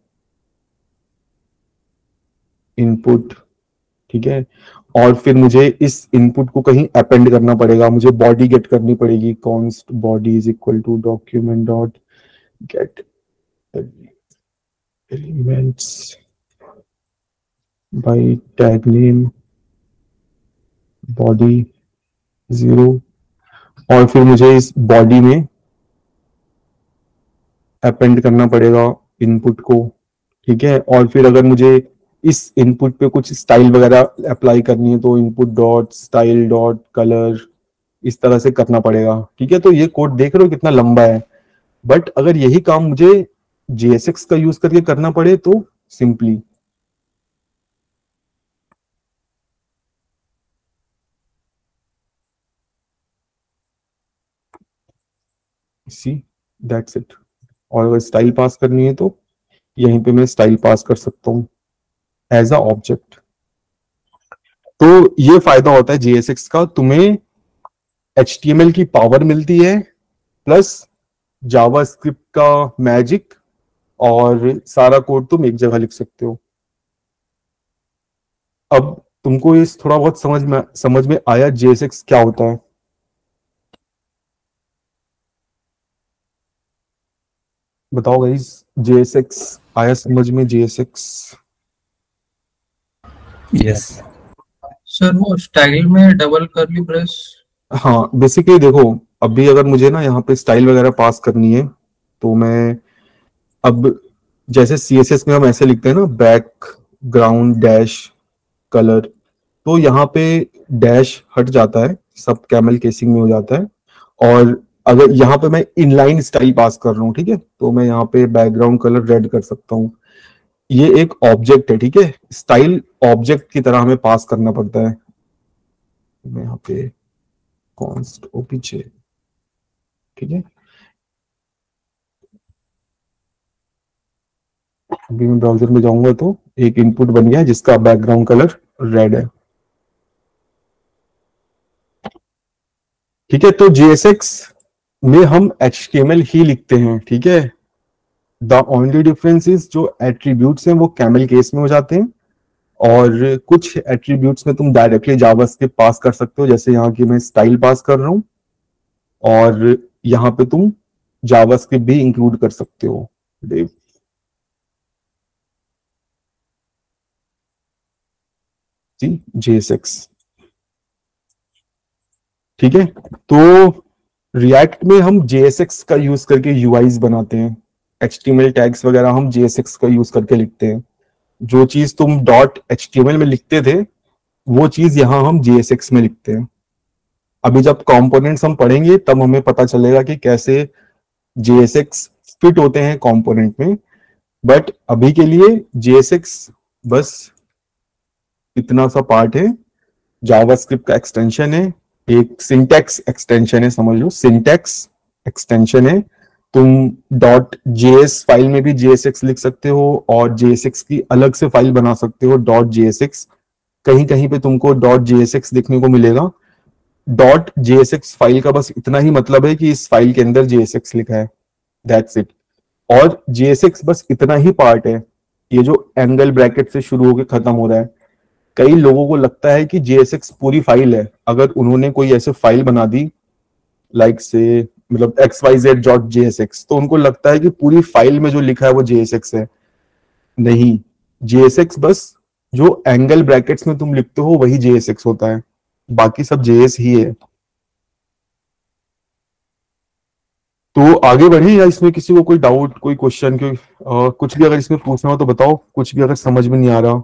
Speaker 1: input, ठीक है। और फिर मुझे इस इनपुट को कहीं अपेंड करना पड़ेगा, मुझे बॉडी गेट करनी पड़ेगी, const body is equal to document dot get elements by tag name body 0। और फिर मुझे इस बॉडी में अपेंड करना पड़ेगा इनपुट को, ठीक है। और फिर अगर मुझे इस इनपुट पे कुछ स्टाइल वगैरह अप्लाई करनी है तो input dot style dot color इस तरह से करना पड़ेगा, ठीक है। तो ये कोड देख रहे हो कितना लंबा है, बट अगर यही काम मुझे जेएसएक्स का यूज करके करना पड़े तो सिंपली सी, दैट्स इट। और अगर स्टाइल पास करनी है तो यहीं पे मैं स्टाइल पास कर सकता हूँ एज अ ऑब्जेक्ट। तो ये फायदा होता है JSX का, तुम्हें HTML की पावर मिलती है प्लस जावास्क्रिप्ट का मैजिक, और सारा कोड तुम एक जगह लिख सकते हो। अब तुमको ये थोड़ा बहुत समझ में आया JSX क्या होता है? बताओ गाइस, JSX आया समझ में? JSX
Speaker 3: यस
Speaker 4: सर वो स्टाइल में डबल करली ब्रेस।
Speaker 1: हाँ, बेसिकली देखो, अभी अगर मुझे ना यहाँ पे स्टाइल वगैरह पास करनी है तो मैं अब जैसे CSS में हम ऐसे लिखते हैं ना, बैकग्राउंड डैश कलर, तो यहाँ पे डैश हट जाता है, सब कैमल केसिंग में हो जाता है। और अगर यहाँ पे मैं इनलाइन स्टाइल पास कर रहा हूँ, ठीक है, तो मैं यहाँ पे बैकग्राउंड कलर रेड कर सकता हूँ। ये एक ऑब्जेक्ट है, ठीक है, स्टाइल ऑब्जेक्ट की तरह हमें पास करना पड़ता है। मैं यहाँ पे कॉन्स्ट ओ पीछे, ठीक है, अभी मैं ब्राउजर में जाऊंगा तो एक इनपुट बन गया जिसका बैकग्राउंड कलर रेड है। ठीक है, तो JSX में हम HTML ही लिखते हैं, ठीक है। द ओनली डिफरेंस इज जो एट्रीब्यूट्स हैं वो कैमल केस में हो जाते हैं, और कुछ एट्रीब्यूट्स में तुम डायरेक्टली जावास्क्रिप्ट पास कर सकते हो, जैसे यहाँ की मैं स्टाइल पास कर रहा हूँ, और यहाँ पे तुम जावास्क्रिप्ट भी इंक्लूड कर सकते हो। देव, जी, JSX, ठीक है। तो रिएक्ट में हम JSX का यूज करके UIs बनाते हैं, HTML टैग्स वगैरह हम JSX का यूज करके लिखते हैं। जो चीज तुम .html में लिखते थे वो चीज यहाँ हम JSX में लिखते हैं। अभी जब कंपोनेंट्स हम पढ़ेंगे तब हमें पता चलेगा कि कैसे JSX फिट होते हैं कंपोनेंट में, बट अभी के लिए JSX बस इतना सा पार्ट है, जावास्क्रिप्ट का एक्सटेंशन है, एक सिंटैक्स एक्सटेंशन है, समझ लो सिंटैक्स एक्सटेंशन है। तुम .js फाइल में भी JSX लिख सकते हो, और JSX की अलग से फाइल बना सकते हो .jsx। कहीं कहीं पे तुमको .jsx देखने को मिलेगा। .jsx फाइल का बस इतना ही मतलब है कि इस फाइल के अंदर JSX लिखा है, दैट्स इट। और JSX बस इतना ही पार्ट है, ये जो एंगल ब्रैकेट से शुरू होकर खत्म हो रहा है। कई लोगों को लगता है कि JSX पूरी फाइल है। अगर उन्होंने कोई ऐसे फाइल बना दी लाइक से मतलब xyz.jsx, तो उनको लगता है कि पूरी फाइल में जो लिखा है वो JSX है। नहीं, JSX बस जो एंगल ब्रैकेट्स में तुम लिखते हो वही JSX होता है, बाकी सब JS ही है। तो आगे बढ़े, या इसमें किसी को कोई डाउट, कोई क्वेश्चन, कुछ भी अगर इसमें पूछना हो तो बताओ, कुछ भी अगर समझ में नहीं आ रहा।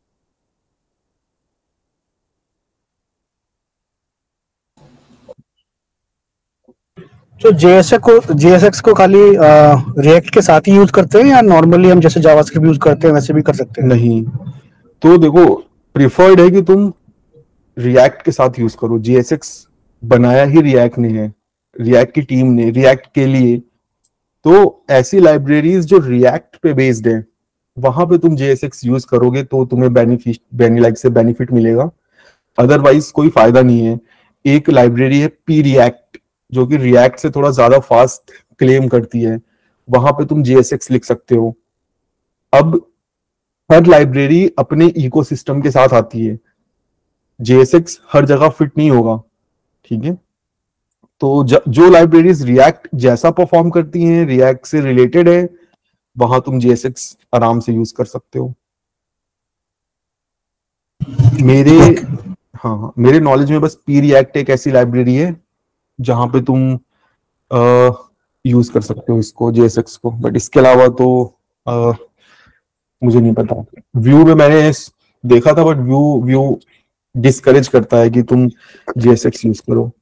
Speaker 5: तो JSX को खाली रिएक्ट के साथ ही यूज करते हैं, या नॉर्मली हम जैसे जावास्क्रिप्ट यूज करते हैं वैसे भी कर सकते हैं?
Speaker 1: नहीं, तो देखो, प्रिफर्ड है कि तुम रिएक्ट के साथ यूज करो। JSX बनाया ही रिएक्ट ने है, रिएक्ट की टीम ने, रिएक्ट के लिए। तो ऐसी लाइब्रेरीज जो रिएक्ट पे बेस्ड है वहां पे तुम JSX यूज करोगे तो तुम्हें बेनिफिट मिलेगा, अदरवाइज कोई फायदा नहीं है। एक लाइब्रेरी है Preact जो कि रिएक्ट से थोड़ा ज्यादा फास्ट क्लेम करती है, वहां पे तुम JSX लिख सकते हो। अब हर लाइब्रेरी अपने इकोसिस्टम के साथ आती है, JSX हर जगह फिट नहीं होगा, ठीक है। तो जो लाइब्रेरीज रिएक्ट जैसा परफॉर्म करती हैं, रिएक्ट से रिलेटेड है, वहां तुम JSX आराम से यूज कर सकते हो। मेरे हाँ, मेरे नॉलेज में बस Preact एक ऐसी लाइब्रेरी है जहां पे तुम यूज कर सकते हो इसको, JSX को, बट इसके अलावा तो मुझे नहीं पता। व्यू में मैंने देखा था, बट व्यू डिस्करेज करता है कि तुम JSX यूज करो।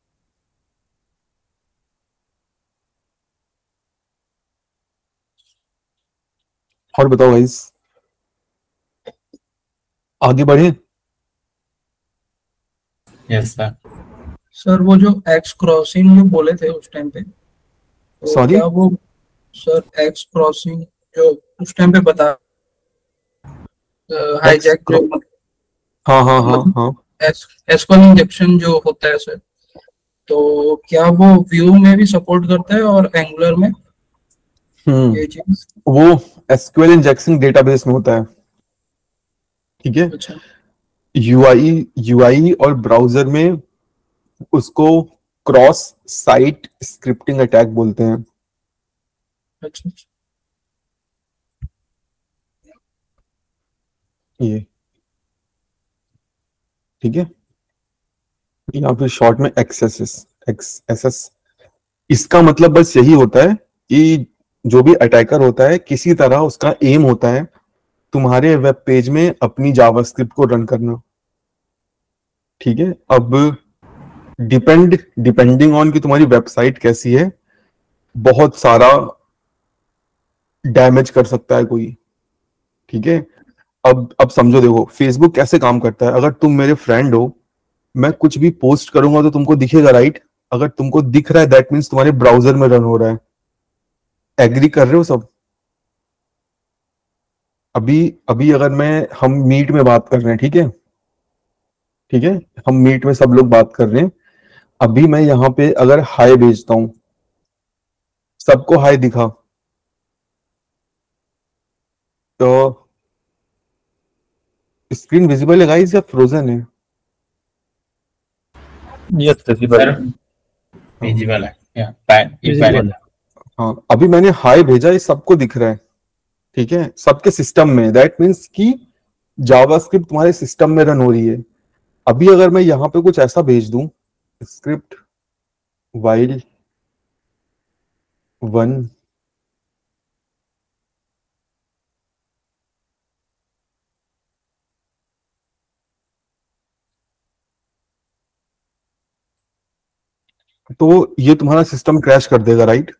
Speaker 1: और बताओ गाइस, आगे बढ़े?
Speaker 3: Yes sir.
Speaker 4: सर वो जो एक्स क्रॉसिंग जो बोले थे उस टाइम पे, तो
Speaker 1: सॉरी
Speaker 4: क्या वो सर एक्स क्रॉसिंग जो उस टाइम पे बता हाईजैक जो
Speaker 1: हाँ हाँ हाँ
Speaker 4: मतलब
Speaker 1: हाँ
Speaker 4: एसक्यूएल इंजेक्शन जो होता है सर, तो क्या वो व्यू में भी सपोर्ट करता है और एंगुलर में ये चीज?
Speaker 1: वो एसक्यूएल इंजेक्शन डेटाबेस में होता है, ठीक है।
Speaker 4: अच्छा
Speaker 1: यूआई और ब्राउजर में उसको क्रॉस साइट स्क्रिप्टिंग अटैक बोलते हैं।
Speaker 4: अच्छा
Speaker 1: ये ठीक है, या फिर शॉर्ट में एक्सएसएस। इसका मतलब बस यही होता है कि जो भी अटैकर होता है किसी तरह उसका एम होता है तुम्हारे वेब पेज में अपनी जावास्क्रिप्ट को रन करना, ठीक है। अब डिपेंडिंग ऑन कि तुम्हारी वेबसाइट कैसी है, बहुत सारा डैमेज कर सकता है कोई, ठीक है। अब समझो, देखो फेसबुक कैसे काम करता है। अगर तुम मेरे फ्रेंड हो, मैं कुछ भी पोस्ट करूंगा तो तुमको दिखेगा, राइट। अगर तुमको दिख रहा है दैट मीन्स तुम्हारे ब्राउजर में रन हो रहा है। एग्री कर रहे हो सब? अभी अभी अगर हम मीट में बात कर रहे हैं, ठीक है, ठीक है, हम मीट में सब लोग बात कर रहे हैं। अभी मैं यहाँ पे अगर हाय भेजता हूं, सबको हाय दिखा, तो स्क्रीन विजिबल है गाइस या फ्रोजन है?
Speaker 6: यस विजिबल
Speaker 7: विजिबल है,
Speaker 3: विजिबल है।
Speaker 1: हाँ, अभी मैंने हाय भेजा, ये सबको दिख रहा है, ठीक है, सबके सिस्टम में। दैट मीन्स कि जावास्क्रिप्ट तुम्हारे सिस्टम में रन हो रही है। अभी अगर मैं यहाँ पे कुछ ऐसा भेज दूं, स्क्रिप्ट वाइल 1 तो ये तुम्हारा सिस्टम क्रैश कर देगा, राइट।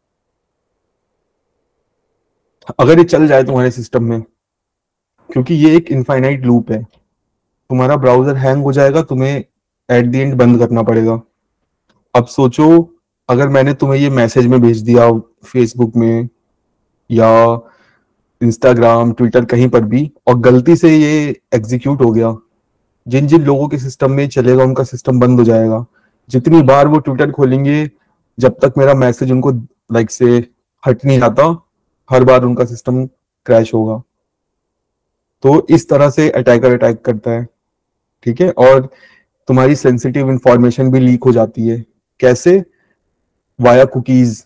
Speaker 1: अगर ये चल जाए तुम्हारे सिस्टम में, क्योंकि ये एक इनफाइनाइट लूप है, तुम्हारा ब्राउजर हैंग हो जाएगा, तुम्हें एट द एंड बंद करना पड़ेगा। अब सोचो, अगर मैंने तुम्हें ये मैसेज में भेज दिया फेसबुक में या इंस्टाग्राम ट्विटर कहीं पर भी, और गलती से ये एग्जीक्यूट हो गया, जिन जिन लोगों के सिस्टम में चलेगा उनका सिस्टम बंद हो जाएगा। जितनी बार वो ट्विटर खोलेंगे, जब तक मेरा मैसेज उनको लाइक से हट नहीं जाता, हर बार उनका सिस्टम क्रैश होगा। तो इस तरह से अटैकर अटैक करता है, ठीक है। और तुम्हारी सेंसिटिव इंफॉर्मेशन भी लीक हो जाती है। कैसे? Via cookies.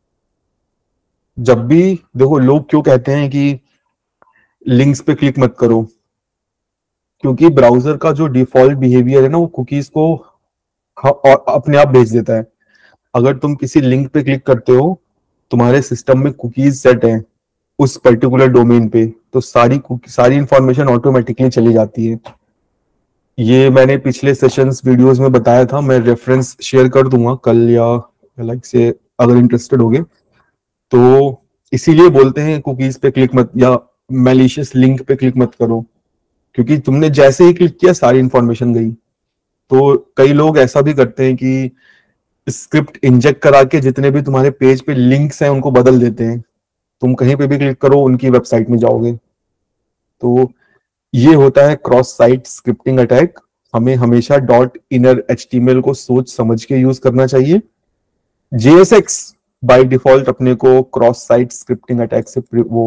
Speaker 1: जब भी देखो, लोग क्यों कहते हैं कि लिंक्स पे क्लिक मत करो, क्योंकि ब्राउजर का जो डिफॉल्ट बिहेवियर है ना, वो कुकीज को और अपने आप भेज देता है। अगर तुम किसी लिंक पे क्लिक करते हो, तुम्हारे सिस्टम में कुकीज सेट है उस पर्टिकुलर डोमेन पे, तो सारी इंफॉर्मेशन ऑटोमेटिकली चली जाती है। ये मैंने पिछले सेशंस वीडियोस में बताया था, मैं रेफरेंस शेयर कर दूंगा कल, या लाइक से अगर इंटरेस्टेड होगे तो। इसीलिए बोलते हैं कुकीज पे क्लिक मत, या मैलिशियस लिंक पे क्लिक मत करो, क्योंकि तुमने जैसे ही क्लिक किया सारी इंफॉर्मेशन गई। तो कई लोग ऐसा भी करते हैं कि स्क्रिप्ट इंजेक्ट करा के जितने भी तुम्हारे पेज पे लिंक्स हैं उनको बदल देते हैं। तुम कहीं पे भी क्लिक करो उनकी वेबसाइट में जाओगे। तो ये होता है क्रॉस साइट स्क्रिप्टिंग अटैक। हमें हमेशा डॉट इनर एचटीएमएल को सोच समझ के यूज करना चाहिए। जेएसएक्स बाय डिफॉल्ट अपने को क्रॉस साइट स्क्रिप्टिंग अटैक से वो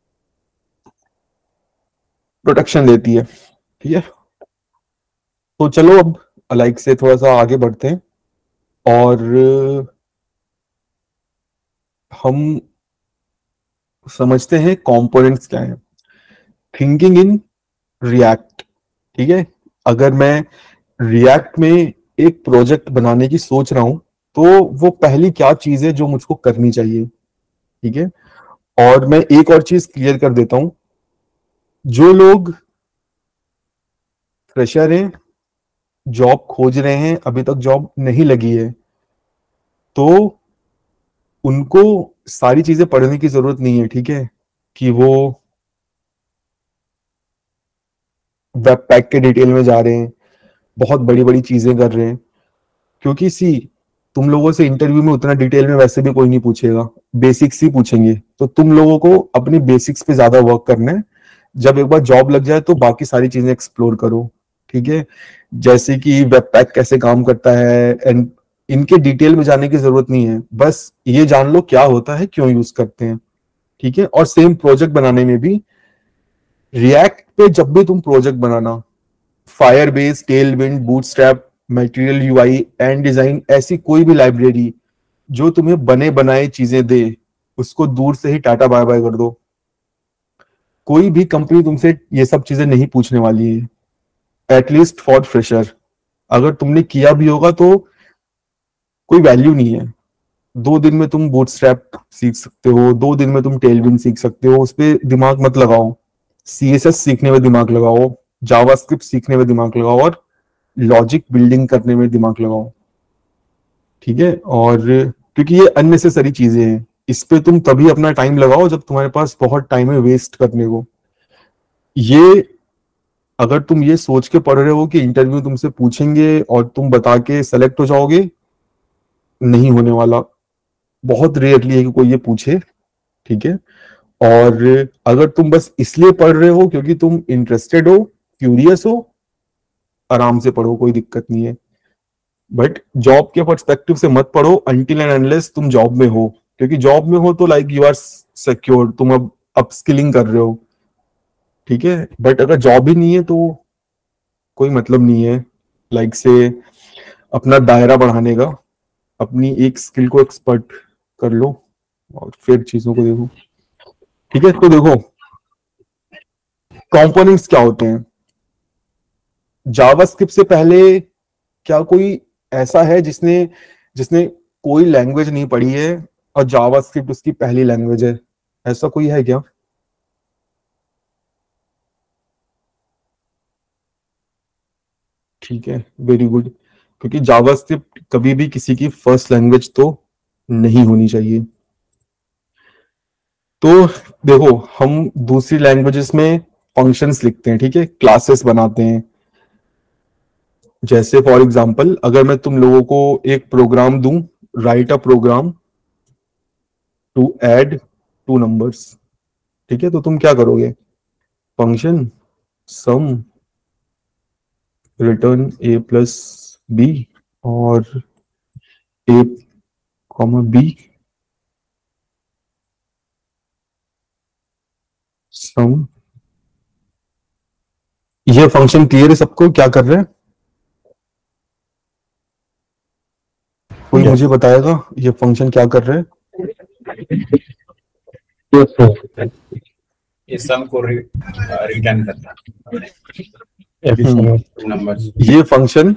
Speaker 1: प्रोटेक्शन देती है, ठीक है। तो चलो अब लाइक से थोड़ा सा आगे बढ़ते हैं, और हम समझते हैं कंपोनेंट्स क्या है। थिंकिंग इन रिएक्ट, ठीक है। अगर मैं रिएक्ट में एक प्रोजेक्ट बनाने की सोच रहा हूं, तो वो पहली क्या चीज है जो मुझको करनी चाहिए, ठीक है। और मैं एक और चीज क्लियर कर देता हूं, जो लोग फ्रेशर हैं, जॉब खोज रहे हैं, अभी तक जॉब नहीं लगी है, तो उनको सारी चीजें पढ़ने की जरूरत नहीं है, ठीक है, कि वो वेब पैक के डिटेल में जा रहे हैं, बहुत बड़ी बड़ी चीजें कर रहे हैं। क्योंकि सी, तुम लोगों से इंटरव्यू में उतना डिटेल में वैसे भी कोई नहीं पूछेगा, बेसिक्स ही पूछेंगे, तो तुम लोगों को अपनी बेसिक्स पे ज्यादा वर्क करना है। जब एक बार जॉब लग जाए तो बाकी सारी चीजें एक्सप्लोर करो, ठीक है। जैसे कि वेब पैक कैसे काम करता है, एंड इनके डिटेल में जाने की जरूरत नहीं है, बस ये जान लो क्या होता है, क्यों यूज करते हैं, ठीक है। और सेम प्रोजेक्ट बनाने में भी रिएक्ट पे जब भी तुम प्रोजेक्ट बनाना, Firebase, Tailwind, Bootstrap, Material UI Ant Design, ऐसी कोई भी लाइब्रेरी जो तुम्हें बने बनाए चीजें दे, उसको दूर से ही टाटा बाय बाय कर दो। कोई भी कंपनी तुमसे ये सब चीजें नहीं पूछने वाली है, एटलीस्ट फॉर फ्रेशर। अगर तुमने किया भी होगा तो कोई वैल्यू नहीं है। 2 दिन में तुम बूटस्ट्रैप सीख सकते हो, 2 दिन में तुम टेलविंड सीख सकते हो, उस पर दिमाग मत लगाओ। सीएसएस सीखने में दिमाग लगाओ, जावास्क्रिप्ट सीखने में दिमाग लगाओ, और लॉजिक बिल्डिंग करने में दिमाग लगाओ, ठीक है। और क्योंकि ये अननेसेसरी चीजें हैं, इस पे तुम तभी अपना टाइम लगाओ जब तुम्हारे पास बहुत टाइम है वेस्ट करने को। ये अगर तुम ये सोच के पढ़ रहे हो कि इंटरव्यू तुमसे पूछेंगे और तुम बता के सेलेक्ट हो जाओगे, नहीं होने वाला। बहुत रेयरली है कि कोई ये पूछे, ठीक है। और अगर तुम बस इसलिए पढ़ रहे हो क्योंकि तुम इंटरेस्टेड हो, क्यूरियस हो, आराम से पढ़ो, कोई दिक्कत नहीं है। बट जॉब के पर्सपेक्टिव से मत पढ़ो अनटिल एंड अनलेस तुम जॉब में हो, क्योंकि जॉब में हो तो लाइक यू आर सिक्योर, तुम अब अपस्किलिंग कर रहे हो, ठीक है। बट अगर जॉब ही नहीं है तो कोई मतलब नहीं है लाइक से अपना दायरा बढ़ाने का। अपनी एक स्किल को एक्सपर्ट कर लो और फिर चीजों को देखो, ठीक है। तो देखो कंपोनेंट्स क्या होते हैं। जावास्क्रिप्ट से पहले क्या कोई ऐसा है जिसने जिसने कोई लैंग्वेज नहीं पढ़ी है और जावास्क्रिप्ट उसकी पहली लैंग्वेज है? ऐसा कोई है क्या? ठीक है, वेरी गुड। क्योंकि जावास्क्रिप्ट कभी भी किसी की फर्स्ट लैंग्वेज तो नहीं होनी चाहिए। तो देखो हम दूसरी लैंग्वेजेस में फंक्शंस लिखते हैं, ठीक है, क्लासेस बनाते हैं। जैसे फॉर एग्जांपल अगर मैं तुम लोगों को एक प्रोग्राम दूं, write a program to add 2 numbers, ठीक है, तो तुम क्या करोगे? Function sum return a plus b और ए कॉमा बी सम। ये फंक्शन क्लियर है सबको क्या कर रहे हैं? कोई मुझे बताएगा ये फंक्शन क्या कर रहे हैं?
Speaker 7: ये सम को रिटर्न करता नंबर्स।
Speaker 1: ये फंक्शन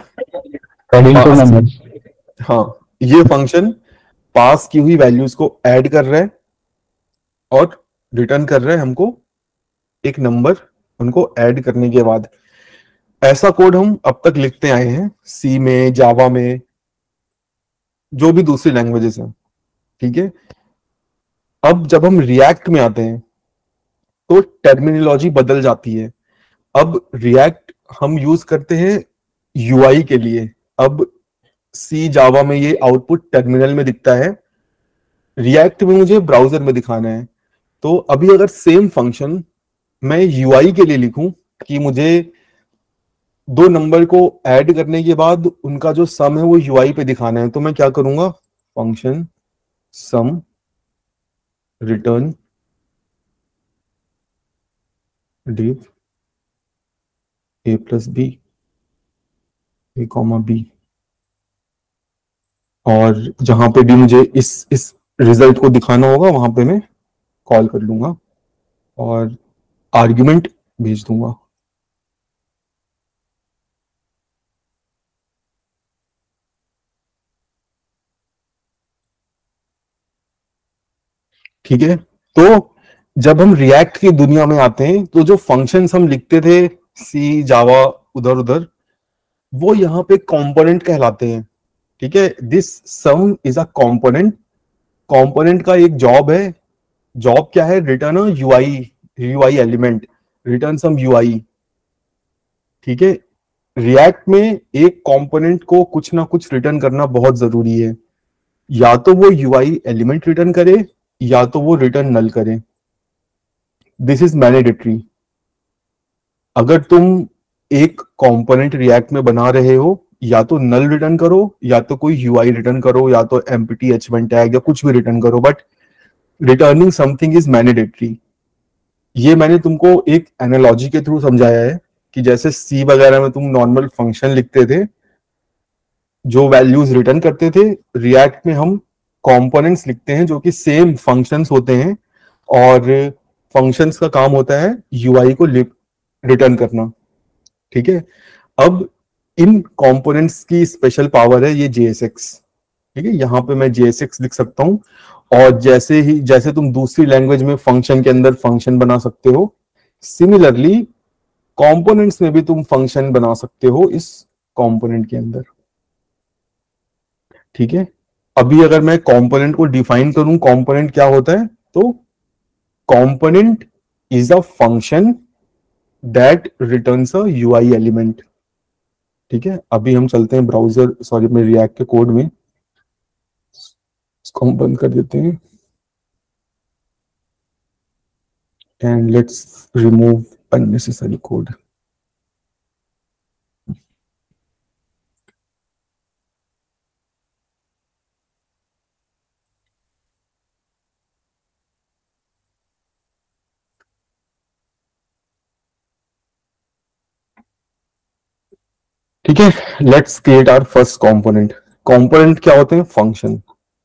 Speaker 1: हाँ, ये फंक्शन पास की हुई वैल्यूज को ऐड कर रहा है और रिटर्न कर रहा है हमको एक नंबर, उनको ऐड करने के बाद। ऐसा कोड हम अब तक लिखते आए हैं सी में, जावा में, जो भी दूसरी लैंग्वेजेस हैं, ठीक है। अब जब हम रिएक्ट में आते हैं तो टर्मिनोलॉजी बदल जाती है। अब रिएक्ट हम यूज करते हैं यूआई के लिए। अब सी जावा में ये आउटपुट टर्मिनल में दिखता है, रिएक्ट में मुझे ब्राउजर में दिखाना है। तो अभी अगर सेम फंक्शन मैं यूआई के लिए लिखूं कि मुझे 2 नंबर को ऐड करने के बाद उनका जो सम है वो यूआई पे दिखाना है, तो मैं क्या करूंगा? Function sum return div a plus b a comma b, और जहां पे भी मुझे इस रिजल्ट को दिखाना होगा वहां पे मैं कॉल कर लूंगा और आर्ग्यूमेंट भेज दूंगा। ठीक है, तो जब हम रिएक्ट की दुनिया में आते हैं तो जो फंक्शंस हम लिखते थे सी जावा उधर उधर, वो यहाँ पे कंपोनेंट कहलाते हैं, ठीक है। This sum is a component. Component का एक जॉब है, जॉब क्या है? Return a UI element, return some UI, ठीक है। रिएक्ट में एक कंपोनेंट को कुछ ना कुछ रिटर्न करना बहुत जरूरी है। या तो वो यूआई एलिमेंट रिटर्न करे या तो वो रिटर्न नल करे। This is mandatory. अगर तुम एक कंपोनेंट रिएक्ट में बना रहे हो, या तो नल रिटर्न करो या तो कोई यूआई रिटर्न करो या तो एम्प्टी h1 टैग या कुछ भी रिटर्न करो, but returning something is mandatory. ये मैंने तुमको एक एनालॉजी के थ्रू समझाया है कि जैसे सी वगैरह में तुम नॉर्मल फंक्शन लिखते थे, जो वैल्यूज रिटर्न करते थे, रिएक्ट में हम कंपोनेंट्स लिखते हैं जो कि सेम फंक्शंस होते हैं, और फंक्शंस का काम होता है यूआई को रिटर्न करना। ठीक है, अब इन कंपोनेंट्स की स्पेशल पावर है ये JSX। ठीक है, यहां पे मैं JSX लिख सकता हूं, और जैसे तुम दूसरी लैंग्वेज में फंक्शन के अंदर फंक्शन बना सकते हो, सिमिलरली कंपोनेंट्स में भी तुम फंक्शन बना सकते हो इस कंपोनेंट के अंदर। ठीक है, अभी अगर मैं कंपोनेंट को डिफाइन करूं, कंपोनेंट क्या होता है, तो component is a function that returns a UI element. ठीक है, अभी हम चलते हैं ब्राउजर, सॉरी मैं रिएक्ट के कोड में, इसको हम बंद कर देते हैं and let's remove unnecessary code. ठीक है, let's create our first component. Component क्या होते हैं, फंक्शन।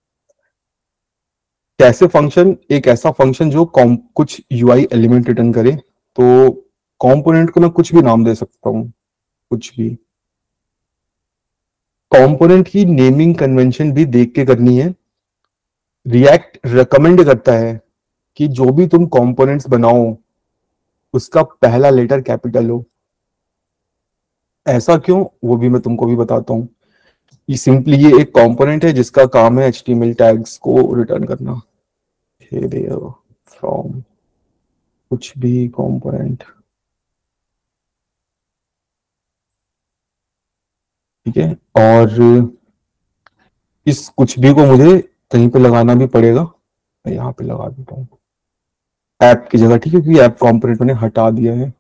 Speaker 1: कैसे फंक्शन, एक ऐसा फंक्शन जो कुछ यूआई एलिमेंट रिटर्न करे। तो कंपोनेंट को मैं कुछ भी नाम दे सकता हूं, कुछ भी। कंपोनेंट की नेमिंग कन्वेंशन भी देख के करनी है। रिएक्ट रिकमेंड करता है कि जो भी तुम कंपोनेंट्स बनाओ उसका पहला लेटर कैपिटल हो। ऐसा क्यों, वो भी मैं तुमको भी बताता हूं। ये सिंपली ये एक कंपोनेंट है जिसका काम है HTML टैग्स को रिटर्न करना। फ्रॉम कुछ भी कंपोनेंट। ठीक है, और इस कुछ भी को मुझे कहीं पे लगाना भी पड़ेगा, मैं यहाँ पे लगा देता हूँ ऐप की जगह। ठीक है, क्योंकि ऐप कंपोनेंट मैंने हटा दिया है।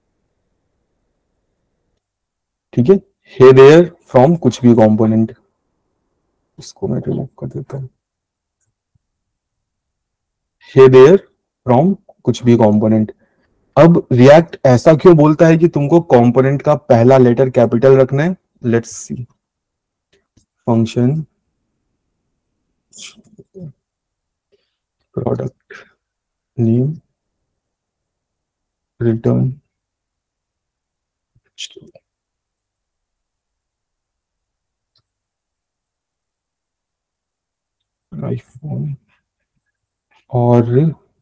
Speaker 1: ठीक है, हे देयर फ्रॉम कुछ भी कंपोनेंट, इसको मैं रिमूव कर देता हूँ। हे देयर फ्रॉम कुछ भी कंपोनेंट। अब रिएक्ट ऐसा क्यों बोलता है कि तुमको कंपोनेंट का पहला लेटर कैपिटल रखना है, let's see. Function product name return iPhone, और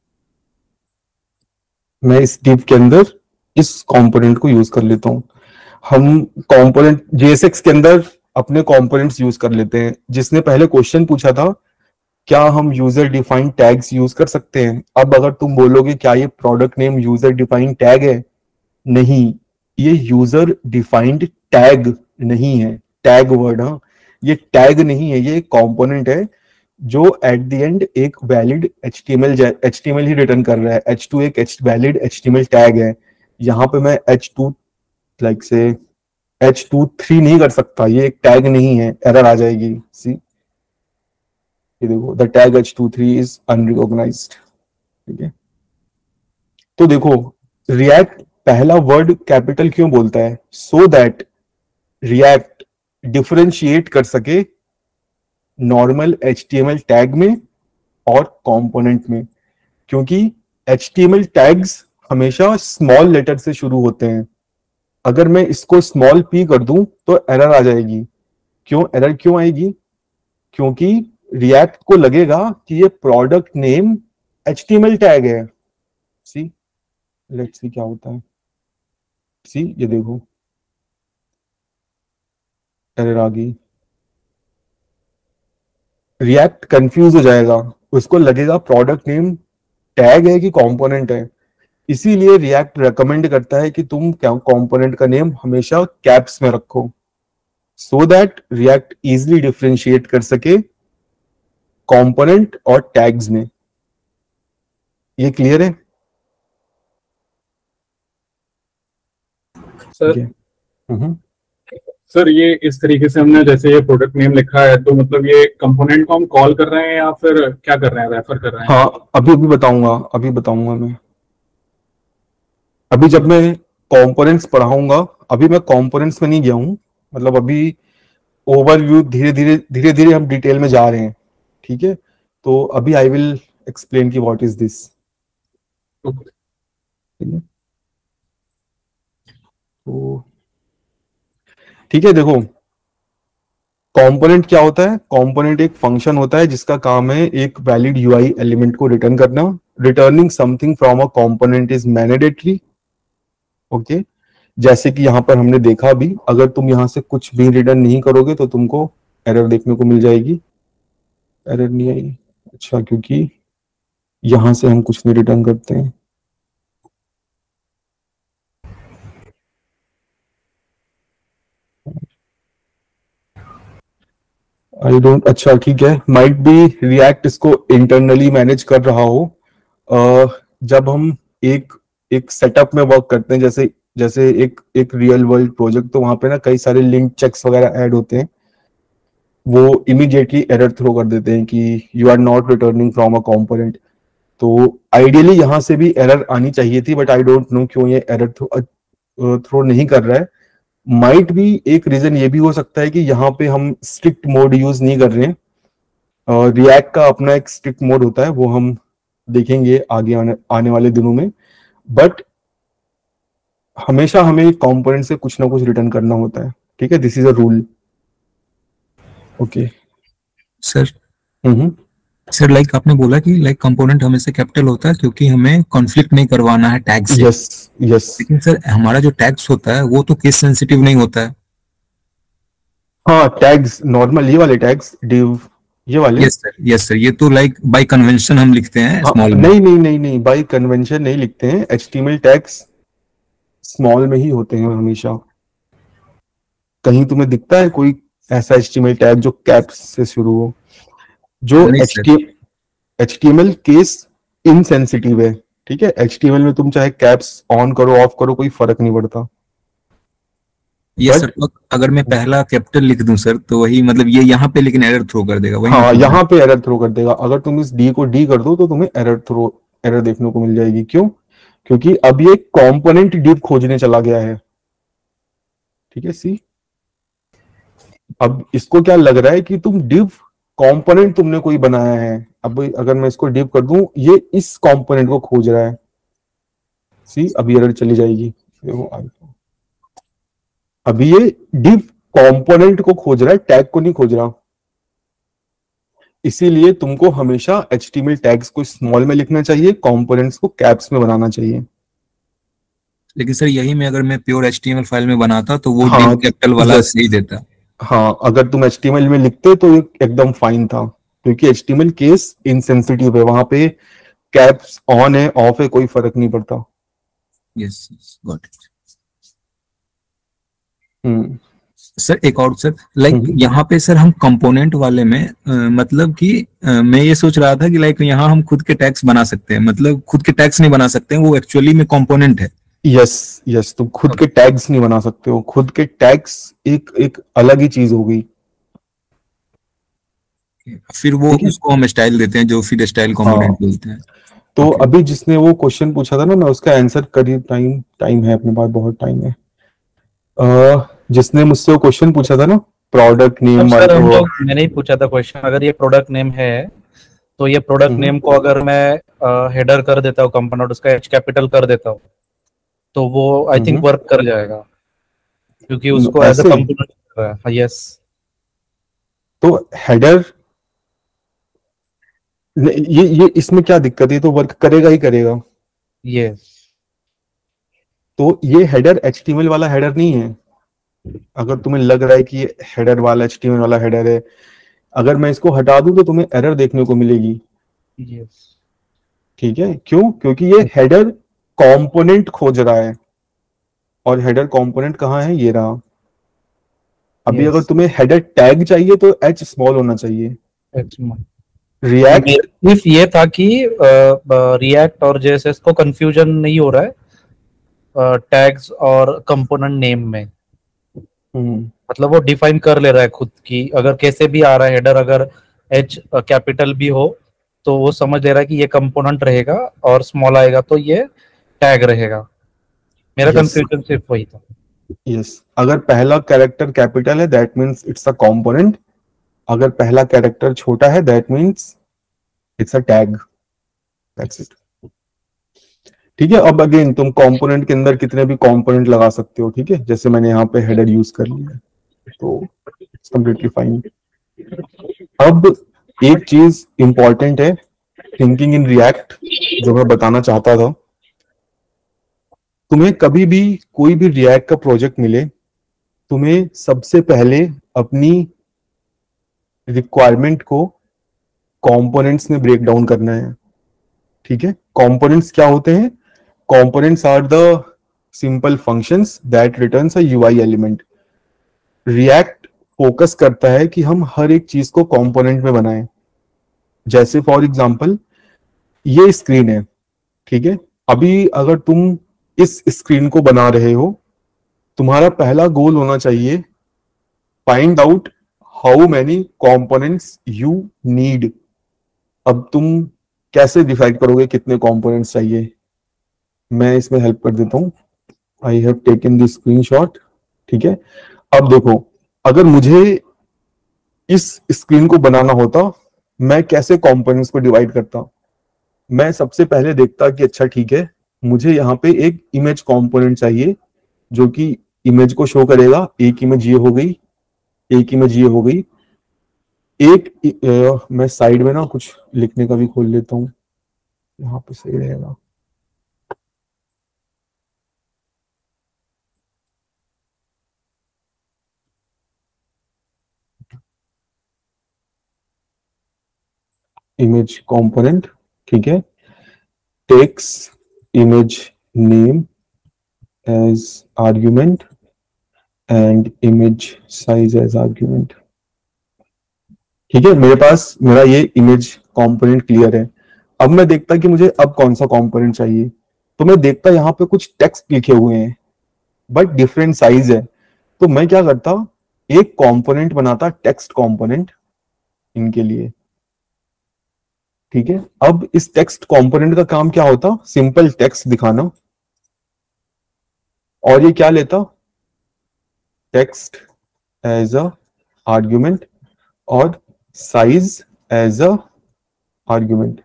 Speaker 1: मैं इस डिव के अंदर इस कंपोनेंट को यूज कर लेता हूं। हम कंपोनेंट JSX के अंदर अपने कंपोनेंट्स यूज कर लेते हैं। जिसने पहले क्वेश्चन पूछा था क्या हम यूजर डिफाइंड टैग्स यूज कर सकते हैं, अब अगर तुम बोलोगे क्या ये product name user defined tag है, नहीं, ये यूजर डिफाइंड टैग नहीं है। टैग वर्ड, हाँ, ये टैग नहीं है, ये एक कंपोनेंट है जो एट द एंड एक वैलिड HTML ही रिटर्न कर रहा है। H2 एक वैलिड HTML टैग है। यहाँ पे मैं H2 लाइक से H23 नहीं कर सकता, ये एक टैग नहीं है, एरर आ जाएगी। सी ये देखो, the tag H23 is unrecognised. ठीक है, तो देखो रिएक्ट पहला वर्ड कैपिटल क्यों बोलता है, सो दैट रिएक्ट डिफरेंशिएट कर सके नॉर्मल HTML टैग में और कंपोनेंट में। क्योंकि HTML टैग्स हमेशा स्मॉल लेटर से शुरू होते हैं। अगर मैं इसको स्मॉल p कर दूं तो एरर आ जाएगी। क्यों एरर क्यों आएगी, क्योंकि रिएक्ट को लगेगा कि ये प्रोडक्ट नेम HTML टैग है। सी लेट्स सी क्या होता है। सी ये देखो, एरर आ गई। रिएक्ट कंफ्यूज हो जाएगा, उसको लगेगा प्रोडक्ट नेम टैग है कि कंपोनेंट है। इसीलिए रिएक्ट रेकमेंड करता है कि तुम कंपोनेंट का नेम हमेशा कैप्स में रखो, so that React easily differentiate कर सके कंपोनेंट और टैग्स में। ये क्लियर है?
Speaker 7: Sir
Speaker 1: hmm.
Speaker 7: सर ये इस तरीके से हमने जैसे ये प्रोडक्ट नेम लिखा है तो मतलब ये कंपोनेंट को हम कॉल कर रहे हैं या फिर क्या कर रहे हैं, रेफर कर रहे हैं?
Speaker 1: हाँ, अभी बताऊंगा मैं। अभी जब मैं कंपोनेंट्स पढ़ाऊंगा, अभी मैं कंपोनेंट्स में नहीं गया हूँ, मतलब अभी ओवरव्यू धीरे धीरे हम डिटेल में जा रहे हैं, ठीक है? तो अभी आई विल एक्सप्लेन की व्हाट इज दिस। ठीक है, तो ठीक है, देखो कंपोनेंट क्या होता है? कंपोनेंट एक फंक्शन होता है जिसका काम है एक वैलिड यूआई एलिमेंट को रिटर्न करना। Returning something from a component is mandatory. Okay, जैसे कि यहां पर हमने देखा भी, अगर तुम यहां से कुछ भी रिटर्न नहीं करोगे तो तुमको एरर देखने को मिल जाएगी। एरर नहीं आई, अच्छा, क्योंकि यहां से हम कुछ नहीं रिटर्न करते हैं। आई डोंट, अच्छा ठीक है, माइट बी रिएक्ट इसको इंटरनली मैनेज कर रहा हो। जब हम एक एक सेटअप में वर्क करते हैं, जैसे जैसे एक रियल वर्ल्ड प्रोजेक्ट, तो वहां पे ना कई सारे लिंक चेक्स वगैरह ऐड होते हैं, वो इमीडिएटली एरर थ्रो कर देते हैं कि you are not returning from a component. तो आइडियली यहां से भी एरर आनी चाहिए थी, बट आई डोंट नो क्यों ये एरर थ्रो नहीं कर रहा है। माइट भी एक रीजन ये भी हो सकता है कि यहाँ पे हम स्ट्रिक्ट मोड यूज नहीं कर रहे हैं। रिएक्ट का अपना एक स्ट्रिक्ट मोड होता है, वो हम देखेंगे आगे आने वाले दिनों में। बट हमेशा हमें कंपोनेंट से कुछ ना कुछ रिटर्न करना होता है, ठीक है? This is a rule. Okay
Speaker 6: sir.
Speaker 1: Hmm.
Speaker 6: Sir like आपने बोला कि लाइक कंपोनेंट हमेशा कैपिटल होता है क्योंकि हमें कॉन्फ्लिक्ट नहीं करवाना है टैग से।
Speaker 1: Yes yes.
Speaker 6: लेकिन सर हमारा जो टैग्स होता है वो तो केस सेंसिटिव नहीं होता है।
Speaker 1: हाँ, टैग्स नॉर्मल, ये वाले टैग्स डिव, ये वाले।
Speaker 6: यस सर, ये तो लाइक बाय कन्वेंशन हम लिखते हैं
Speaker 1: हाँ,
Speaker 6: स्मॉल में।
Speaker 1: नहीं, बाई कन्वेंशन नहीं लिखते हैं। एचटीएमएल टैग्स स्मॉल में ही होते हैं हमेशा। कहीं तुम्हें दिखता है कोई ऐसा एचटीएमएल टैग जो कैप्स से शुरू हो? जो
Speaker 6: नहीं सर।
Speaker 1: एचटीएमएल केस इनसेंसिटिव है, ठीक है? एचटीएमएल में तुम चाहे कैप्स ऑन करो ऑफ करो, कोई फर्क नहीं पड़ता।
Speaker 6: यस सर, तो अगर मैं पहला कैपिटल लिख दूं सर तो वही मतलब ये यहाँ पे लेकिन एरर थ्रो कर देगा वही।
Speaker 1: हाँ, यहाँ पे एरर थ्रो कर देगा। अगर तुम इस डी को डी कर दो तो तुम्हें एरर देखने को मिल जाएगी। क्यों? क्योंकि अब ये कंपोनेंट डिव खोजने चला गया है, ठीक है? सी, अब इसको क्या लग रहा है कि तुम डिव कंपोनेंट तुमने कोई बनाया है। अब अगर मैं इसको डिव कर दूं, ये इस कंपोनेंट को खोज रहा है। सी, अभी एरर चली जाएगी। अभी ये डिव कंपोनेंट को खोज रहा है, टैग को नहीं खोज रहा। इसीलिए तुमको हमेशा एचटीएमएल टैग्स को स्मॉल में लिखना चाहिए, कंपोनेंट्स को कैप्स में बनाना चाहिए।
Speaker 6: लेकिन सर यही में अगर मैं प्योर एचटीएमएल फाइल में बनाता तो वो
Speaker 1: हाँ,
Speaker 6: डिव कैपिटल वाला सही देता।
Speaker 1: हाँ, अगर तुम एचटीएमएल में लिखते तो ये एकदम फाइन था, क्योंकि एचटीएमएल केस इनसेंसिटिव है, वहां पे कैप्स ऑन है ऑफ है कोई फर्क नहीं पड़ता।
Speaker 6: Yes got it. सर एक और सर लाइक यहाँ पे सर हम कंपोनेंट वाले में मतलब कि मैं ये सोच रहा था कि लाइक यहाँ हम खुद के टैग्स बना सकते हैं, मतलब खुद के टैग्स नहीं बना सकते हैं, वो एक्चुअली में कंपोनेंट है।
Speaker 1: यस, तुम खुद के टैग्स नहीं बना सकते हो। खुद के टैग्स एक अलग ही चीज होगी।
Speaker 6: फिर वो उसको हम स्टाइल देते हैं जो फिर स्टाइल कंपोनेंट बोलते हैं।
Speaker 1: तो अभी जिसने वो क्वेश्चन पूछा था ना, मैं उसका आंसर करीब टाइम है अपने पास, बहुत टाइम है। जिसने मुझसे वो क्वेश्चन पूछा था ना, प्रोडक्ट नेम,
Speaker 3: मैंने ही पूछा था क्वेश्चन। अगर ये प्रोडक्ट नेम है तो ये प्रोडक्ट नेम को अगर मैं हेडर कर देता हूँ कंपोनेंट, उसका एच कैपिटल कर देता हूँ तो वो आई थिंक वर्क कर जाएगा, क्योंकि उसको एज अ कंपोनेंट कर रहा है। यस,
Speaker 1: तो हेडर ये इसमें क्या दिक्कत है? तो वर्क करेगा ही करेगा।
Speaker 3: यस,
Speaker 1: तो ये हेडर एचटीएमएल वाला हेडर नहीं है। अगर तुम्हें लग रहा है कि ये हेडर वाला एचटीएमएल वाला हेडर है, अगर मैं इसको हटा दूं तो तुम्हें एरर देखने को मिलेगी।
Speaker 3: यस,
Speaker 1: ठीक है? क्यों? क्योंकि ये हेडर कंपोनेंट खोज रहा है, और हेडर कंपोनेंट कहाँ है? ये रहा। अभी अगर तुम्हें हेडर टैग चाहिए तो एच स्मॉल होना चाहिए। रिएक्ट
Speaker 3: सिर्फ ये था कि रिएक्ट और जेएसएस को कंफ्यूजन नहीं हो रहा है टैग्स और कंपोनेंट नेम में, मतलब वो डिफाइन कर ले रहा है खुद की, अगर कैसे भी आ रहा है हेडर, अगर एच कैपिटल भी हो तो वो समझ ले रहा है कि ये कंपोनेंट रहेगा, और स्मॉल आएगा तो ये टैग रहेगा। मेरा कंफ्यूजन सिर्फ वही था।
Speaker 1: यस, अगर पहला कैरेक्टर कैपिटल है that means it's a component, अगर पहला कैरेक्टर छोटा है that means it's a tag, that's it. ठीक है, अब अगेन तुम कंपोनेंट के अंदर कितने भी कंपोनेंट लगा सकते हो, ठीक है, जैसे मैंने यहाँ पे हेडर यूज कर लिया है तो इट्स कंप्लीटली फाइन। अब एक चीज इंपॉर्टेंट है थिंकिंग इन रिएक्ट जो मैं बताना चाहता था, तुम्हें कभी भी कोई भी रिएक्ट का प्रोजेक्ट मिले, तुम्हें सबसे पहले अपनी रिक्वायरमेंट को कंपोनेंट्स में ब्रेक डाउन करना है। ठीक है, कंपोनेंट्स क्या होते हैं? Components are the simple functions that returns a UI element. React focus करता है कि हम हर एक चीज को कंपोनेंट में बनाएं। जैसे फॉर एग्जांपल ये स्क्रीन है, ठीक है, अभी अगर तुम इस स्क्रीन को बना रहे हो, तुम्हारा पहला गोल होना चाहिए find out how many components you need. अब तुम कैसे डिसाइड करोगे कितने कंपोनेंट्स चाहिए? मैं इसमें हेल्प कर देता हूं। I have taken the screenshot. ठीक है, अब देखो, अगर मुझे इस स्क्रीन को बनाना होता, मैं कैसे कंपोनेंट्स को डिवाइड करता? मैं सबसे पहले देखता कि अच्छा ठीक है, मुझे यहाँ पे एक इमेज कंपोनेंट चाहिए जो कि इमेज को शो करेगा। एक इमेज ये हो गई, एक इमेज ये हो गई, एक मैं साइड में ना कुछ लिखने का भी खोल लेता हूँ, यहाँ पे सही रहेगा। इमेज कंपोनेंट, ठीक है, takes image name as argument and image size as argument. ठीक है, मेरे पास मेरा ये इमेज कंपोनेंट क्लियर है। अब मैं देखता कि मुझे अब कौन सा कंपोनेंट चाहिए, तो मैं देखता यहाँ पे कुछ टेक्स्ट लिखे हुए हैं बट डिफरेंट साइज है, तो मैं क्या करता, एक कंपोनेंट बनाता टेक्स्ट कंपोनेंट इनके लिए। ठीक है, अब इस टेक्स्ट कंपोनेंट का काम क्या होता? सिंपल टेक्स्ट दिखाना, और ये क्या लेता? टेक्स्ट एज अ आर्ग्यूमेंट और size as a argument,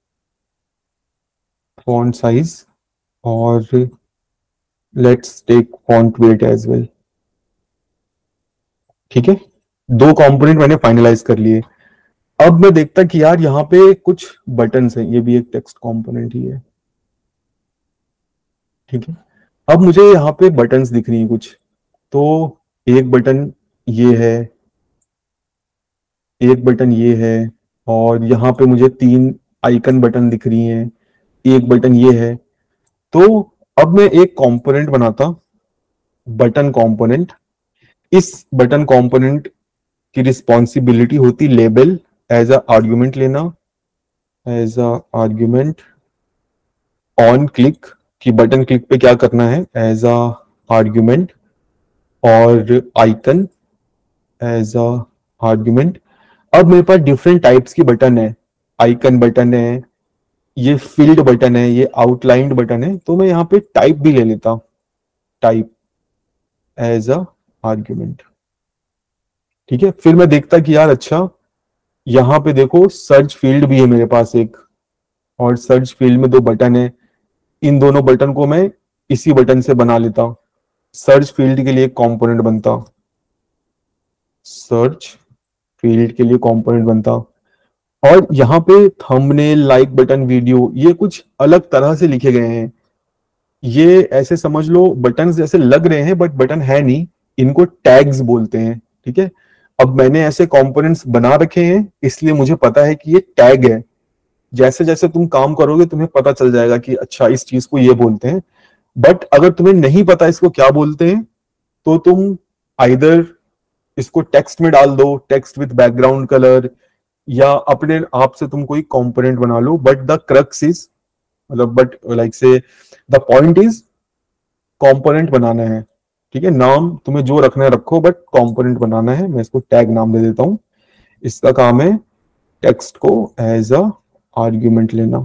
Speaker 1: font size और let's take font weight as well. ठीक है, दो कंपोनेंट मैंने फाइनलाइज कर लिए। अब मैं देखता कि यार यहाँ पे कुछ बटन्स हैं, ये भी एक टेक्स्ट कंपोनेंट ही है। ठीक है, अब मुझे यहाँ पे बटन्स दिख रही है कुछ, तो एक बटन ये है, एक बटन ये है, और यहाँ पे मुझे 3 आइकन बटन दिख रही हैं, एक बटन ये है। तो अब मैं एक कंपोनेंट बनाता, बटन कंपोनेंट। इस बटन कंपोनेंट की रिस्पॉन्सिबिलिटी होती लेबल एज अ आर्ग्यूमेंट लेना, as a argument on click, कि बटन क्लिक पे क्या करना है, एज अ आर्ग्यूमेंट, और आइकन एज अ आर्ग्यूमेंट। अब मेरे पास डिफरेंट टाइप्स की बटन है, आइकन बटन है, ये फील्ड बटन है, ये आउटलाइंड बटन है, तो मैं यहाँ पे टाइप भी ले लेता, टाइप एज अ आर्ग्यूमेंट। ठीक है, फिर मैं देखता कि यार अच्छा यहाँ पे देखो सर्च फील्ड भी है मेरे पास एक, और सर्च फील्ड में 2 बटन है, इन दोनों बटन को मैं इसी बटन से बना लेता। सर्च फील्ड के लिए एक कंपोनेंट बनता, सर्च फील्ड के लिए कंपोनेंट बनता, और यहाँ पे थंबनेल, लाइक बटन, वीडियो, ये कुछ अलग तरह से लिखे गए हैं। ये ऐसे समझ लो बटन जैसे लग रहे हैं बट बटन है नहीं, इनको टैग्स बोलते हैं। ठीक है, अब मैंने ऐसे कंपोनेंट्स बना रखे हैं इसलिए मुझे पता है कि ये टैग है। जैसे जैसे तुम काम करोगे तुम्हें पता चल जाएगा कि अच्छा इस चीज को ये बोलते हैं। बट अगर तुम्हें नहीं पता इसको क्या बोलते हैं, तो तुम आइदर इसको टेक्स्ट में डाल दो, टेक्स्ट विद बैकग्राउंड कलर, या अपने आप से तुम कोई कंपोनेंट बना लो, बट द क्रक्स इज, मतलब बट लाइक से द पॉइंट इज कंपोनेंट बनाना है। ठीक है, नाम तुम्हें जो रखना है रखो, बट कंपोनेंट बनाना है। मैं इसको टैग नाम दे देता हूं। इसका काम है टेक्स्ट को एज अ आर्ग्यूमेंट लेना।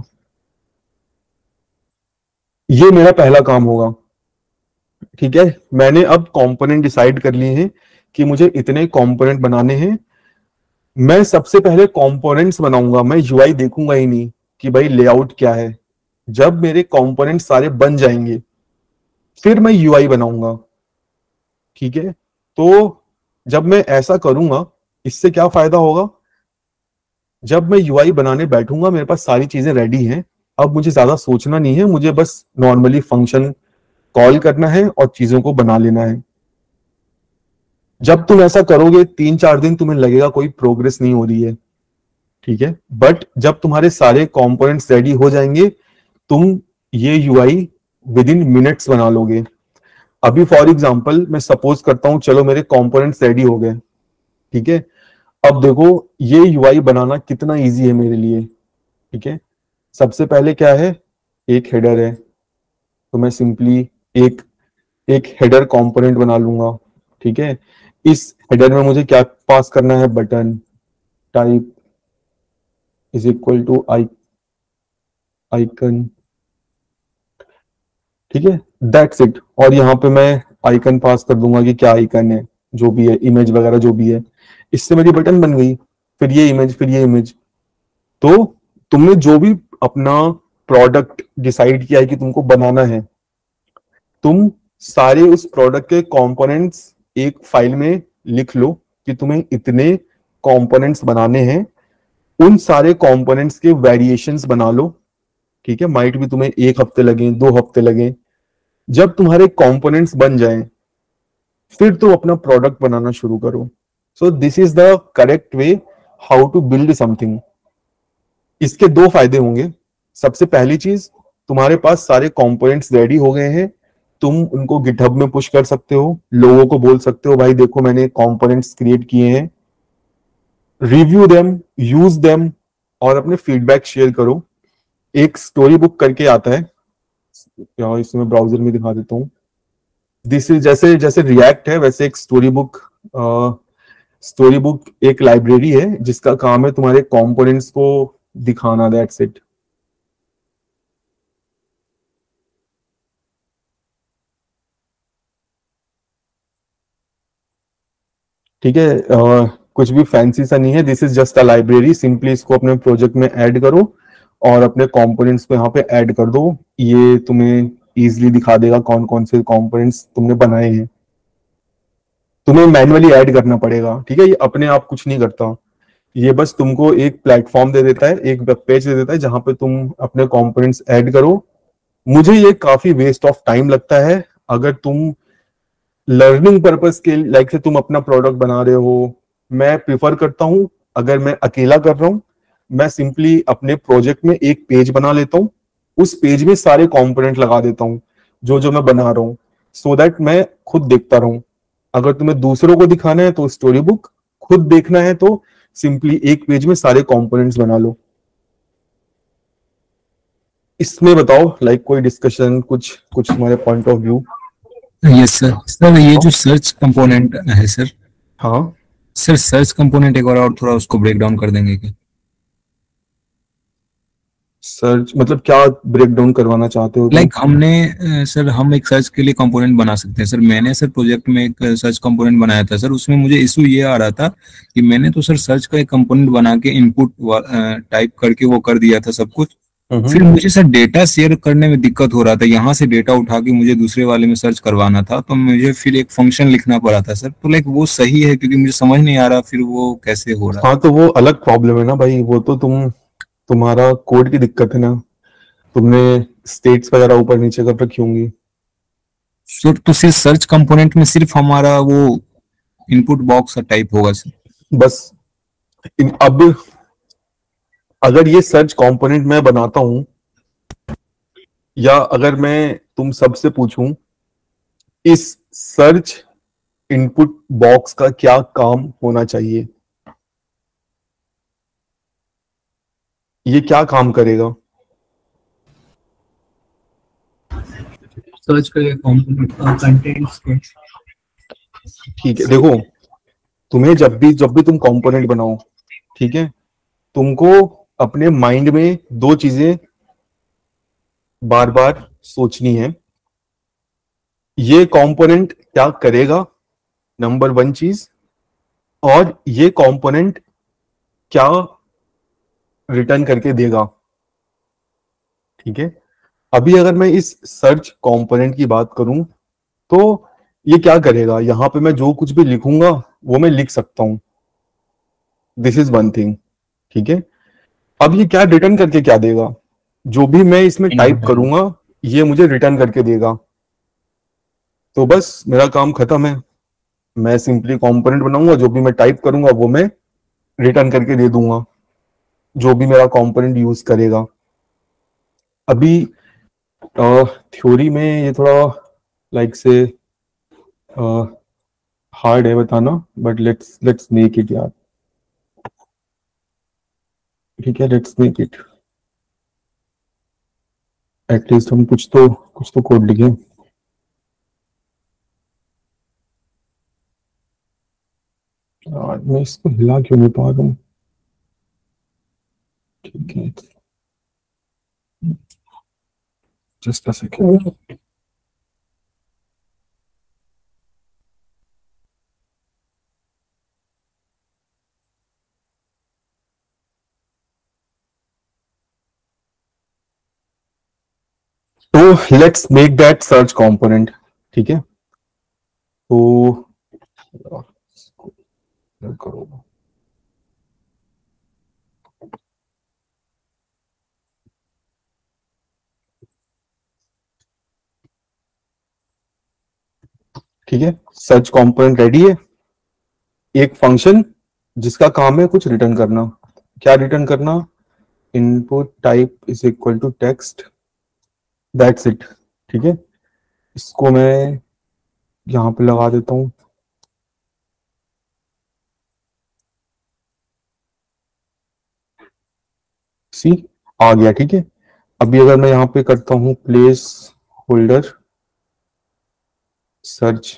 Speaker 1: ये मेरा पहला काम होगा। ठीक है, मैंने अब कंपोनेंट डिसाइड कर लिए हैं कि मुझे इतने कंपोनेंट बनाने हैं। मैं सबसे पहले कंपोनेंट्स बनाऊंगा, मैं यूआई देखूंगा ही नहीं कि भाई लेआउट क्या है। जब मेरे कंपोनेंट सारे बन जाएंगे फिर मैं यूआई बनाऊंगा। ठीक है, तो जब मैं ऐसा करूंगा इससे क्या फायदा होगा, जब मैं यूआई बनाने बैठूंगा मेरे पास सारी चीजें रेडी हैं। अब मुझे ज्यादा सोचना नहीं है, मुझे बस नॉर्मली फंक्शन कॉल करना है और चीजों को बना लेना है। जब तुम ऐसा करोगे 3-4 दिन तुम्हें लगेगा कोई प्रोग्रेस नहीं हो रही है। ठीक है, बट जब तुम्हारे सारे कंपोनेंट्स रेडी हो जाएंगे तुम ये यूआई विद इन मिनट्स बना लोगे। अभी फॉर एग्जांपल मैं सपोज करता हूं, चलो मेरे कंपोनेंट्स रेडी हो गए। ठीक है, अब देखो ये यूआई बनाना कितना इजी है मेरे लिए। ठीक है, सबसे पहले क्या है, एक हेडर है, तो मैं सिंपली एक एक हेडर कंपोनेंट बना लूंगा। ठीक है, इस हेडर में मुझे क्या पास करना है, button type is equal to icon. ठीक है, दैट्स इट। और यहाँ पे मैं आइकन पास कर दूंगा कि क्या आइकन है, जो भी है, इमेज वगैरह जो भी है। इससे मेरी बटन बन गई, फिर ये इमेज, फिर ये इमेज। तो तुमने जो भी अपना प्रोडक्ट डिसाइड किया है कि तुमको बनाना है, तुम सारे उस प्रोडक्ट के कंपोनेंट्स एक फाइल में लिख लो कि तुम्हें इतने कंपोनेंट्स बनाने हैं। उन सारे कंपोनेंट्स के वेरिएशंस बना लो। ठीक है, माइट भी तुम्हें 1 हफ्ते लगे, 2 हफ्ते लगे। जब तुम्हारे कंपोनेंट्स बन जाएं फिर तुम अपना प्रोडक्ट बनाना शुरू करो। So this is the correct way how to build something. इसके 2 फायदे होंगे। सबसे पहली चीज, तुम्हारे पास सारे कंपोनेंट्स रेडी हो गए हैं, तुम उनको गिटहब में पुश कर सकते हो, लोगों को बोल सकते हो भाई देखो मैंने कंपोनेंट्स क्रिएट किए हैं, रिव्यू देम, यूज देम और अपने फीडबैक शेयर करो। एक स्टोरी बुक करके आता है, यार इसमें ब्राउजर में दिखा देता हूँ। दिस इज जैसे जैसे रिएक्ट है वैसे एक स्टोरी बुक एक लाइब्रेरी है जिसका काम है तुम्हारे कंपोनेंट्स को दिखाना। That's it. ठीक है, कुछ भी फैंसी सा नहीं है, this is just a library. Simply इसको अपने प्रोजेक्ट में ऐड करो और अपने कंपोनेंट्स को यहाँ पे ऐड कर दो। ये तुम्हें इजीली दिखा देगा कौन कौन से कंपोनेंट्स तुमने बनाए हैं। तुम्हें मैन्युअली ऐड करना पड़ेगा। ठीक है, ये अपने आप कुछ नहीं करता, ये बस तुमको एक प्लेटफॉर्म दे देता है, एक वेब पेज दे देता है जहां पे तुम अपने कंपोनेंट्स ऐड करो। मुझे ये काफी वेस्ट ऑफ टाइम लगता है। अगर तुम लर्निंग पर्पस के लाइक से तुम अपना प्रोडक्ट बना रहे हो, मैं प्रिफर करता हूं, अगर मैं अकेला कर रहा हूं, मैं सिंपली अपने प्रोजेक्ट में एक पेज बना लेता हूं, उस पेज में सारे कंपोनेंट लगा देता हूं जो जो मैं बना रहा हूं, सो दैट मैं खुद देखता रहूं। अगर तुम्हें दूसरों को दिखाना है तो स्टोरी बुक, खुद देखना है तो सिंपली एक पेज में सारे कंपोनेंट्स बना लो। इसमें बताओ लाइक कोई डिस्कशन, कुछ कुछ तुम्हारे point of view.
Speaker 6: Yes sir. Sir ये जो सर्च कंपोनेंट है सर,
Speaker 1: हाँ
Speaker 6: सर सर्च कंपोनेंट एक बार और थोड़ा उसको ब्रेक डाउन कर देंगे क्या?
Speaker 1: सर्च मतलब क्या ब्रेक डाउन करवाना चाहते हो तुम?
Speaker 6: लाइक हमने सर हम एक सर्च के लिए कंपोनेंट बना सकते हैं सर। मैंने सर प्रोजेक्ट में एक सर्च कंपोनेंट बनाया था सर, उसमें मुझे इशू ये आ रहा था कि मैंने तो सर सर्च का एक कंपोनेंट बना के इनपुट टाइप करके वो कर दिया था सब कुछ, फिर मुझे सर डेटा शेयर करने में दिक्कत हो रहा था। यहाँ से डेटा उठा के मुझे दूसरे वाले में सर्च करवाना था, तो मुझे फिर एक फंक्शन लिखना पड़ा था सर। तो लाइक वो सही है क्योंकि मुझे समझ नहीं आ रहा फिर वो कैसे हो रहा है।
Speaker 1: हाँ तो वो अलग प्रॉब्लम है ना भाई, वो तो तुम्हारा कोड की दिक्कत है ना, तुमने स्टेट्स वगैरह ऊपर नीचे कर रखी होंगी।
Speaker 6: सर तो सिर्फ सर्च कंपोनेंट में सिर्फ हमारा वो इनपुट बॉक्स टाइप होगा सर?
Speaker 1: बस अब अगर ये सर्च कंपोनेंट मैं बनाता हूं, या अगर मैं तुम सबसे पूछूं इस सर्च इनपुट बॉक्स का क्या काम होना चाहिए, ये क्या काम करेगा?
Speaker 4: सर्च करेगा कंटेंट्स के।
Speaker 1: ठीक है, देखो तुम्हें जब भी तुम कंपोनेंट बनाओ, ठीक है, तुमको अपने माइंड में दो चीजें बार बार सोचनी है। ये कंपोनेंट क्या करेगा, नंबर 1 चीज, और ये कंपोनेंट क्या रिटर्न करके देगा। ठीक है, अभी अगर मैं इस सर्च कंपोनेंट की बात करूं तो ये क्या करेगा, यहां पे मैं जो कुछ भी लिखूंगा वो मैं लिख सकता हूं, दिस इज वन थिंग। ठीक है, अब ये क्या रिटर्न करके क्या देगा, जो भी मैं इसमें टाइप करूंगा ये मुझे रिटर्न करके देगा। तो बस मेरा काम खत्म है, मैं सिंपली कंपोनेंट बनाऊंगा, जो भी मैं टाइप करूंगा वो मैं रिटर्न करके दे दूंगा, जो भी मेरा कंपोनेंट यूज करेगा। अभी थ्योरी में ये थोड़ा लाइक से हार्ड है बताना, बट लेट्स मेक इट यार। ठीक है, लेट्स मेक इट, एटलीस्ट हम कुछ तो कोड लिखें। यार मैं इसको हिला क्यों नहीं पा रहा हूँ? ठीक है, जस्ट अ सेकेंड। तो let's make that search component. ठीक है, तो करो, ठीक है, सर्च कंपोनेंट रेडी है। एक फंक्शन जिसका काम है कुछ रिटर्न करना। क्या रिटर्न करना? Input type is equal to text, that's it. ठीक है, इसको मैं यहां पे लगा देता हूं। सी आ गया। ठीक है, अभी अगर मैं यहां पे करता हूं प्लेस होल्डर सर्च,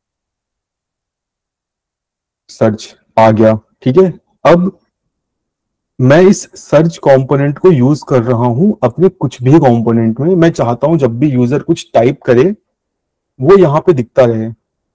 Speaker 1: सर्च आ गया। ठीक है, अब मैं इस सर्च कंपोनेंट को यूज कर रहा हूं अपने कुछ भी कंपोनेंट में। मैं चाहता हूं जब भी यूजर कुछ टाइप करे वो यहां पे दिखता रहे,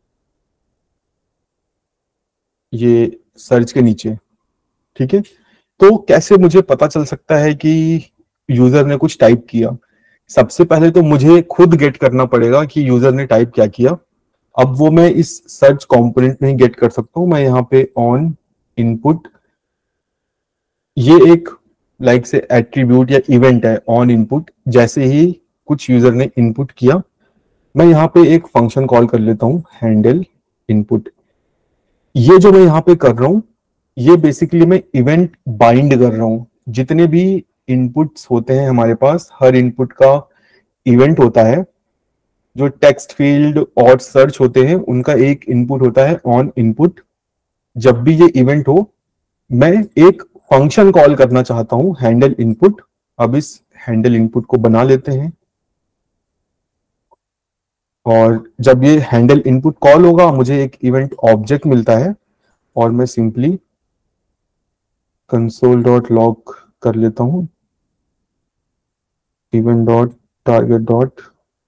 Speaker 1: ये सर्च के नीचे। ठीक है, तो कैसे मुझे पता चल सकता है कि यूजर ने कुछ टाइप किया? सबसे पहले तो मुझे खुद गेट करना पड़ेगा कि यूजर ने टाइप क्या किया। अब वो मैं इस सर्च कंपोनेंट में ही गेट कर सकता हूं। मैं यहाँ पे ऑन इनपुट, ये एक लाइक से एट्रीब्यूट या इवेंट है ऑन इनपुट। जैसे ही कुछ यूजर ने इनपुट किया मैं यहाँ पे एक फंक्शन कॉल कर लेता हूँ हैंडल इनपुट। ये जो मैं यहाँ पे कर रहा हूँ ये बेसिकली मैं इवेंट बाइंड कर रहा हूँ। जितने भी इनपुट्स होते हैं हमारे पास, हर इनपुट का इवेंट होता है। जो टेक्स्ट फील्ड और सर्च होते हैं उनका एक इनपुट होता है ऑन इनपुट। जब भी ये इवेंट हो मैं एक फंक्शन कॉल करना चाहता हूं हैंडल इनपुट। अब इस हैंडल इनपुट को बना लेते हैं, और जब ये हैंडल इनपुट कॉल होगा मुझे एक इवेंट ऑब्जेक्ट मिलता है, और मैं सिंपली कंसोल डॉट लॉग कर लेता हूं event dot target dot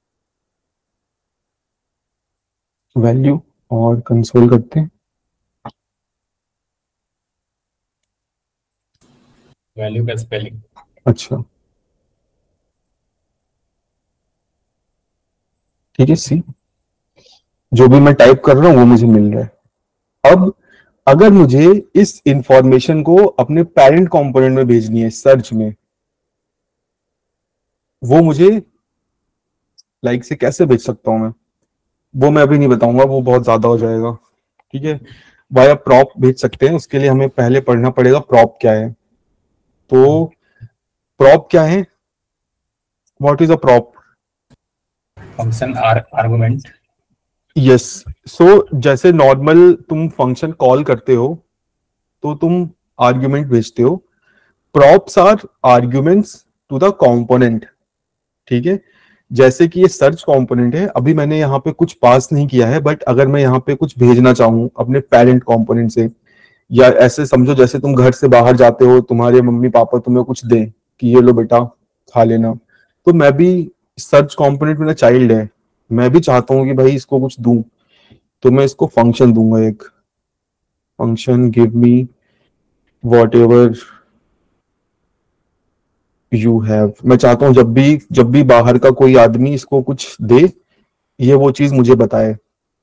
Speaker 1: value, और कंसोल करते हैं।
Speaker 8: वैल्यू का स्पेलिंग
Speaker 1: अच्छा ठीक है, सी जो भी मैं टाइप कर रहा हूं वो मुझे मिल रहा है। अब अगर मुझे इस इंफॉर्मेशन को अपने पेरेंट कंपोनेंट में भेजनी है सर्च में, वो मुझे लाइक से कैसे भेज सकता हूं मैं, वो मैं अभी नहीं बताऊंगा, वो बहुत ज्यादा हो जाएगा। ठीक है, वाया प्रॉप भेज सकते हैं। उसके लिए हमें पहले पढ़ना पड़ेगा प्रॉप क्या है। तो प्रॉप क्या है, what is a prop?
Speaker 8: Function argument.
Speaker 1: Yes, so जैसे नॉर्मल तुम फंक्शन कॉल करते हो तो तुम आर्ग्यूमेंट भेजते हो। Props are arguments to the component, ठीक है। जैसे कि ये सर्च कंपोनेंट है, अभी मैंने यहाँ पे कुछ पास नहीं किया है, बट अगर मैं यहाँ पे कुछ भेजना चाहूँ अपने पेरेंट कंपोनेंट से, या ऐसे समझो जैसे तुम घर से बाहर जाते हो, तुम्हारे मम्मी पापा तुम्हें कुछ दें कि ये लो बेटा खा लेना, तो मैं भी सर्च कंपोनेंट मेरा चाइल्ड है, मैं भी चाहता हूँ कि भाई इसको कुछ दूं, तो मैं इसको फंक्शन दूंगा, एक function give me whatever you have. मैं चाहता हूं जब भी बाहर का कोई आदमी इसको कुछ दे, ये वो चीज मुझे बताए,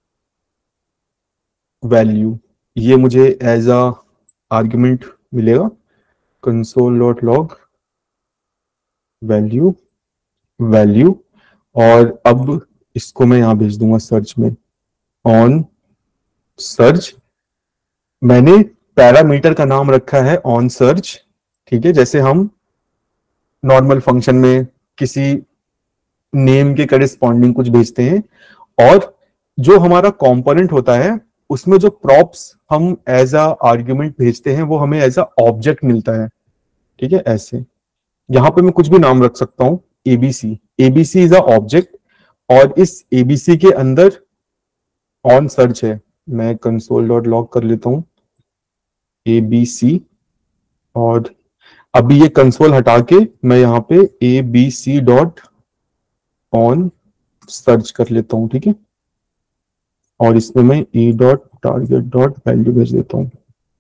Speaker 1: वैल्यू, ये मुझे एज अ आर्ग्यूमेंट मिलेगा, console.log वैल्यू वैल्यू, और अब इसको मैं यहां भेज दूंगा सर्च में, ऑन सर्च। मैंने पैरामीटर का नाम रखा है ऑन सर्च, ठीक है। जैसे हम नॉर्मल फंक्शन में किसी नेम के करेस्पॉन्डिंग कुछ भेजते हैं, और जो हमारा कंपोनेंट होता है उसमें जो प्रॉप्स हम एज अ आर्ग्यूमेंट भेजते हैं वो हमें एज अ ऑब्जेक्ट मिलता है, ठीक है। ऐसे यहां पे मैं कुछ भी नाम रख सकता हूं, ABC, ABC is a object, और इस एबीसी के अंदर ऑन सर्च है। मैं console.log कर लेता हूं एबीसी, और अभी ये कंसोल हटा के मैं यहाँ पे abc डॉट ऑन सर्च कर लेता हूँ, ठीक है। और इसमें मैं e dot target dot value भेज देता हूँ।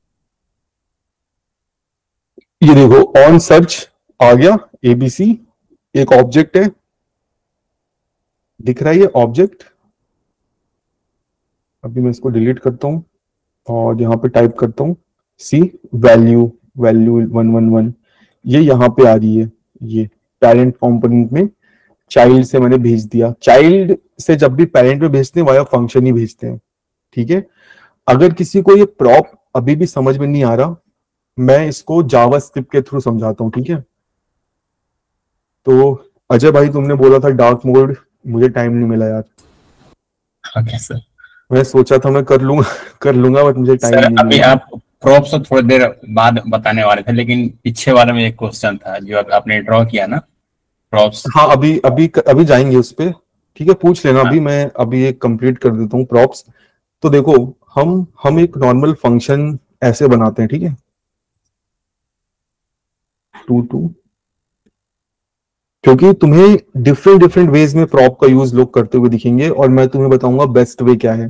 Speaker 1: ये देखो ऑन सर्च आ गया, abc एक ऑब्जेक्ट है, दिख रहा है ये ऑब्जेक्ट। अभी मैं इसको डिलीट करता हूँ और यहाँ पे टाइप करता हूँ सी वैल्यू वैल्यू 111, ये यहाँ पे आ रही है, ये पेरेंट कंपोनेंट में चाइल्ड से मैंने भेज दिया। चाइल्ड से जब भी पेरेंट में भेजते हैं वाया फंक्शन ही भेजते हैं, ठीक है। अगर किसी को ये प्रॉप अभी भी समझ में नहीं आ रहा, मैं इसको जावास्क्रिप्ट के थ्रू समझाता हूँ, ठीक है। तो अजय भाई तुमने बोला था डार्क मोड, मुझे टाइम नहीं मिला यार।
Speaker 8: Okay sir.
Speaker 1: मैं सोचा था मैं कर लूंगा बट मुझे टाइम
Speaker 8: सर
Speaker 1: नहीं
Speaker 8: अभी
Speaker 1: मिला।
Speaker 8: आप प्रॉप्स तो थोड़ी देर बाद बताने वाले थे, लेकिन पीछे वाले में एक क्वेश्चन था जो आपने ड्रॉ किया ना, प्रॉप्स।
Speaker 1: हाँ अभी अभी अभी जाएंगे उस पे, ठीक है, पूछ लेना। अभी मैं अभी एक कंप्लीट कर देता हूँ प्रॉप्स। तो देखो हम एक नॉर्मल फंक्शन ऐसे बनाते हैं, ठीक है, टू, क्योंकि तुम्हें डिफरेंट डिफरेंट वेज में प्रॉप का यूज लोग करते हुए दिखेंगे, और मैं तुम्हें बताऊंगा बेस्ट वे क्या है।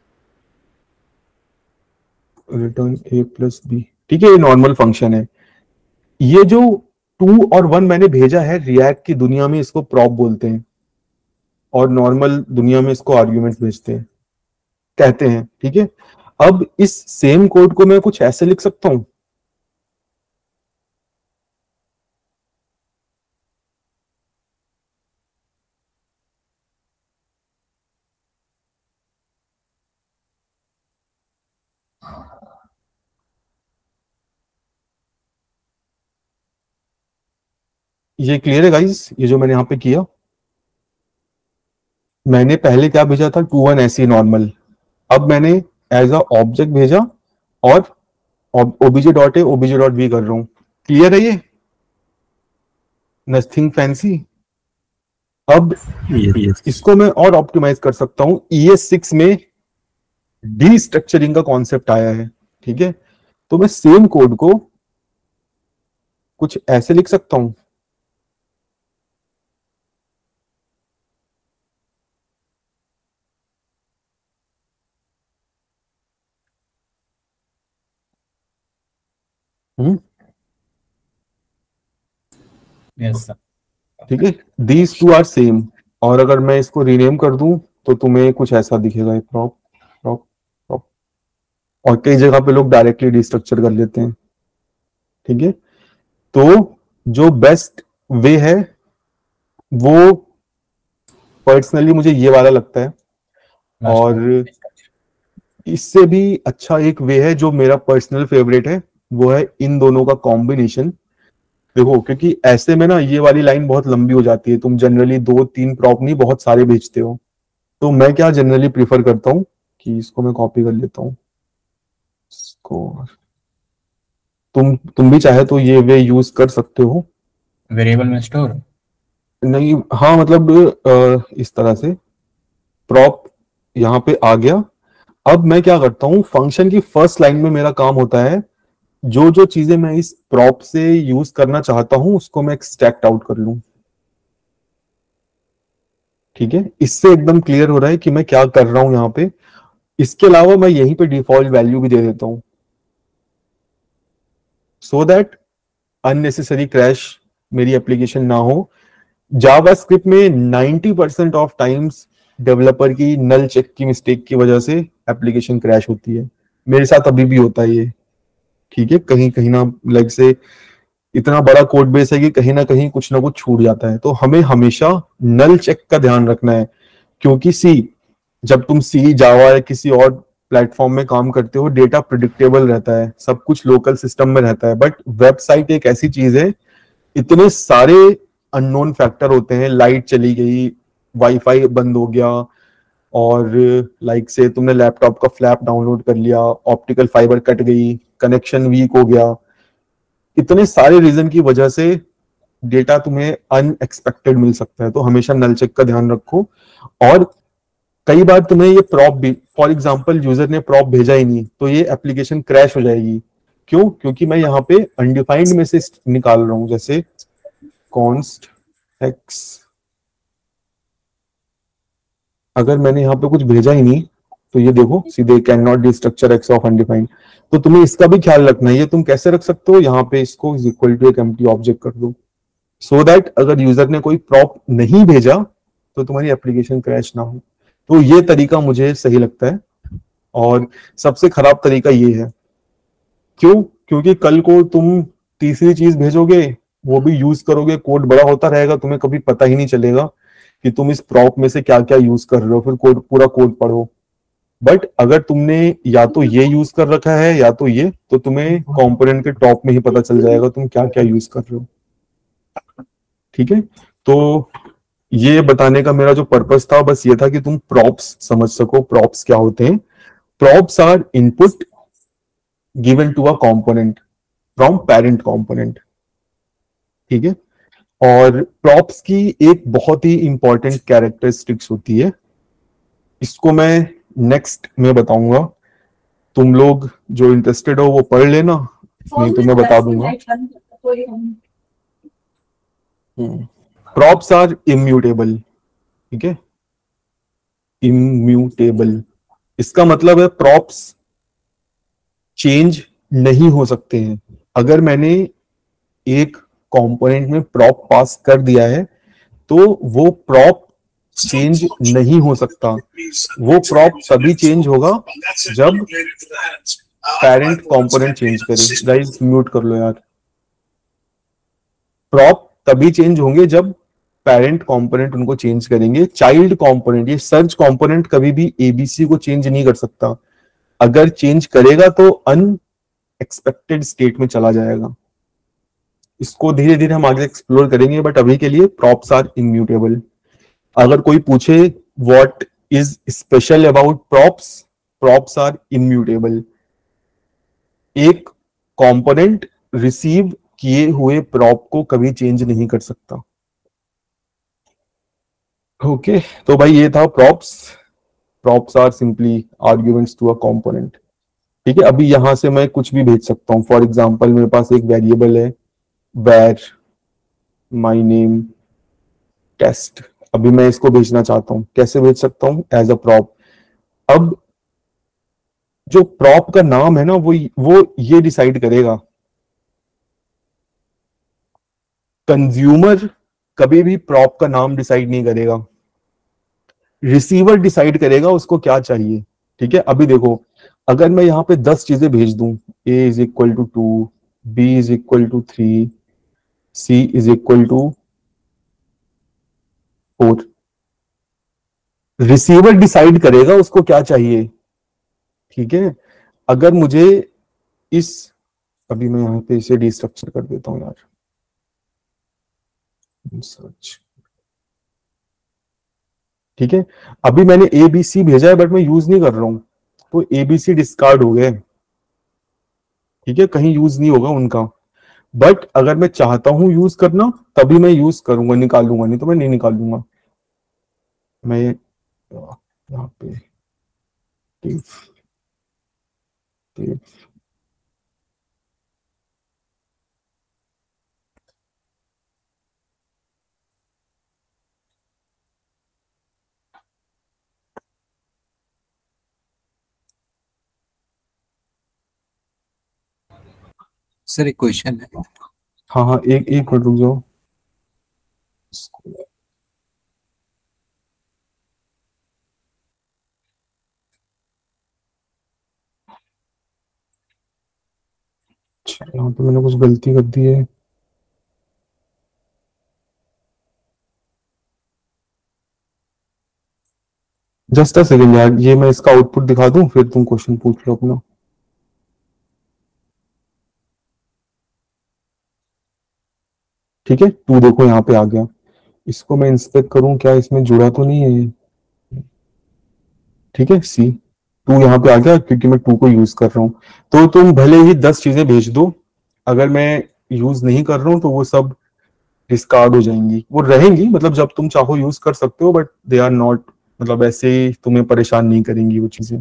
Speaker 1: रिटर्न a प्लस बी, ठीक है, ये नॉर्मल फंक्शन है। ये जो 2 और 1 मैंने भेजा है, रिएक्ट की दुनिया में इसको प्रॉप बोलते हैं, और नॉर्मल दुनिया में इसको आर्ग्यूमेंट्स भेजते हैं कहते हैं, ठीक है। अब इस सेम कोड को मैं कुछ ऐसे लिख सकता हूं, ये क्लियर है गाइस, ये जो मैंने यहां पे किया, मैंने पहले क्या भेजा था 2 1 ऐसे नॉर्मल, अब मैंने एज अ ऑब्जेक्ट भेजा, और OBJ dot a OBJ dot b कर रहा हूं। क्लियर है ये, नथिंग फैंसी। अब इसको मैं और ऑप्टिमाइज कर सकता हूं, ES6 में डी स्ट्रक्चरिंग का कॉन्सेप्ट आया है, ठीक है। तो मैं सेम कोड को कुछ ऐसे लिख सकता हूं,
Speaker 8: यस सर।
Speaker 1: ठीक है, दीज टू आर सेम। और अगर मैं इसको रीनेम कर दूं तो तुम्हें कुछ ऐसा दिखेगा, एक प्रॉप प्रॉप प्रॉप, और कई जगह पे लोग डायरेक्टली डिस्ट्रक्चर कर लेते हैं, ठीक है। तो जो बेस्ट वे है वो पर्सनली मुझे ये वाला लगता है, और इससे भी अच्छा एक वे है जो मेरा पर्सनल फेवरेट है, वो है इन दोनों का कॉम्बिनेशन। देखो क्योंकि ऐसे में ना ये वाली लाइन बहुत लंबी हो जाती है, तुम जनरली 2 3 प्रॉप नहीं बहुत सारे भेजते हो। तो मैं क्या जनरली प्रीफर करता हूँ कि इसको मैं कॉपी कर लेता हूँ, इसको तुम भी चाहे तो ये वे यूज कर सकते हो।
Speaker 8: वेरिएबल में स्टोर
Speaker 1: नहीं, हाँ मतलब इस तरह से प्रॉप यहाँ पे आ गया। अब मैं क्या करता हूँ, फंक्शन की फर्स्ट लाइन में मेरा काम होता है जो जो चीजें मैं इस प्रॉप से यूज करना चाहता हूं उसको मैं एक्सट्रैक्ट आउट कर लूं। ठीक है, इससे एकदम क्लियर हो रहा है कि मैं क्या कर रहा हूं यहाँ पे। इसके अलावा मैं यहीं पे डिफॉल्ट वैल्यू भी दे देता हूं सो दैट अननेसेसरी क्रैश मेरी एप्लीकेशन ना हो। जावास्क्रिप्ट में 90% ऑफ टाइम्स डेवलपर की नल चेक की मिस्टेक की वजह से एप्लीकेशन क्रैश होती है। मेरे साथ अभी भी होता है ये। ठीक है, कहीं कहीं ना लाइक से इतना बड़ा कोड बेस है कि कहीं ना कुछ छूट जाता है। तो हमें हमेशा नल चेक का ध्यान रखना है, क्योंकि जब तुम जावा या किसी और प्लेटफॉर्म में काम करते हो डेटा प्रिडिक्टेबल रहता है, सब कुछ लोकल सिस्टम में रहता है। बट वेबसाइट एक ऐसी चीज है, इतने सारे अननोन फैक्टर होते हैं। लाइट चली गई, वाईफाई बंद हो गया, और लाइक से तुमने लैपटॉप का फ्लैप डाउनलोड कर लिया, ऑप्टिकल फाइबर कट गई, कनेक्शन वीक हो गया। इतने सारे रीजन की वजह से डेटा तुम्हें अनएक्सपेक्टेड मिल सकता है। तो हमेशा नल चेक का ध्यान रखो। और कई बार तुम्हें ये प्रॉप भी, फॉर एग्जांपल यूजर ने प्रॉप भेजा ही नहीं तो ये एप्लीकेशन क्रैश हो जाएगी। क्यों? क्योंकि मैं यहाँ पे अनडिफाइंड में से निकाल रहा हूं, जैसे कॉन्स्ट एक्स। अगर मैंने यहाँ पे कुछ भेजा ही नहीं तो ये देखो सीधे cannot destructure x of undefined. तो तुम्हें इसका भी ख्याल रखना है। ये तुम कैसे रख सकते हो, यहाँ पे इसको इज इक्वल टू एक एम्प्टी ऑब्जेक्ट कर दो, सो दैट अगर यूजर ने कोई प्रॉप नहीं भेजा तो तुम्हारी एप्लीकेशन क्रैश ना हो। तो ये तरीका मुझे सही लगता है। और सबसे खराब तरीका ये है। क्यों? क्योंकि कल को तुम तीसरी चीज भेजोगे, वो भी यूज करोगे, कोड बड़ा होता रहेगा, तुम्हें कभी पता ही नहीं चलेगा कि तुम इस प्रॉप में से क्या क्या यूज कर रहे हो। फिर पूरा कोड पढ़ो। बट अगर तुमने या तो ये यूज कर रखा है या तो ये, तो तुम्हें कंपोनेंट के टॉप में ही पता चल जाएगा तुम क्या क्या यूज कर रहे हो। ठीक है, तो ये बताने का मेरा जो पर्पस था बस ये था कि तुम प्रॉप्स समझ सको। प्रॉप्स क्या होते हैं? Props are input given to a component from parent component. ठीक है, और प्रॉप्स की एक बहुत ही इंपॉर्टेंट कैरेक्टरिस्टिक्स होती है। इसको मैं नेक्स्ट में बताऊंगा। तुम लोग जो इंटरेस्टेड हो वो पढ़ लेना, नहीं तो मैं बता दूंगा। Props are immutable. ठीक है, इम्यूटेबल इसका मतलब है प्रॉप्स चेंज नहीं हो सकते हैं। अगर मैंने एक कंपोनेंट में प्रॉप पास कर दिया है तो वो प्रॉप चेंज नहीं हो सकता। वो प्रॉप तभी चेंज होगा जब पेरेंट कंपोनेंट चेंज करे। गाइस म्यूट कर लो यार। प्रॉप तभी चेंज होंगे जब पेरेंट कंपोनेंट उनको चेंज करेंगे। चाइल्ड कंपोनेंट, ये सर्च कंपोनेंट कभी भी एबीसी को चेंज नहीं कर सकता। अगर चेंज करेगा तो अनएक्सपेक्टेड स्टेट में चला जाएगा। इसको धीरे धीरे हम आगे एक्सप्लोर करेंगे, बट अभी के लिए प्रॉप्स आर इम्यूटेबल। अगर कोई पूछे what is special about props, props are immutable. एक कंपोनेंट रिसीव किए हुए प्रॉप को कभी चेंज नहीं कर सकता। ओके, तो भाई ये था props. Props are simply arguments to a component. ठीक है, अभी यहां से मैं कुछ भी भेज सकता हूं। फॉर एग्जांपल मेरे पास एक वेरिएबल है where my name test। अभी मैं इसको भेजना चाहता हूं, कैसे भेज सकता हूं? As a prop. अब जो प्रॉप का नाम है ना वो ये डिसाइड करेगा। कंज्यूमर कभी भी प्रॉप का नाम डिसाइड नहीं करेगा, रिसीवर डिसाइड करेगा उसको क्या चाहिए। ठीक है, अभी देखो अगर मैं यहां पे 10 चीजें भेज दूं, a is equal to 2, b is equal to 3, c is equal to 4, receiver decide करेगा उसको क्या चाहिए। ठीक है, अगर मुझे अभी मैं यहां पे इसे डिस्ट्रक्चर कर देता हूं यार, सर्च। ठीक है, अभी मैंने ABC भेजा है बट मैं यूज नहीं कर रहा हूं, तो ABC डिस्कार्ड हो गए। ठीक है, कहीं यूज नहीं होगा उनका। बट अगर मैं चाहता हूं यूज करना तभी मैं यूज करूंगा, निकालूंगा, नहीं तो मैं नहीं निकालूंगा। मैं यहाँ पे div
Speaker 6: सर एक क्वेश्चन है।
Speaker 1: हाँ हाँ, एक एक मिनट रुक जाओ। अच्छा, यहाँ पे मैंने कुछ गलती कर दी है। जस्ट अ सेकेंड यार, ये मैं इसका आउटपुट दिखा दूं फिर तुम क्वेश्चन पूछ लो अपना। ठीक है, टू देखो यहाँ पे आ गया। इसको मैं इंस्पेक्ट करूं, क्या इसमें जुड़ा तो नहीं है ये? ठीक है, सी टू यहाँ पे आ गया क्योंकि मैं टू को यूज कर रहा हूँ। तो तुम भले ही 10 चीजें भेज दो, अगर मैं यूज नहीं कर रहा हूँ तो वो सब डिस्कार्ड हो जाएंगी। वो रहेंगी, मतलब जब तुम चाहो यूज कर सकते हो, बट दे आर नॉट, मतलब ऐसे ही तुम्हें परेशान नहीं करेंगी वो चीजें।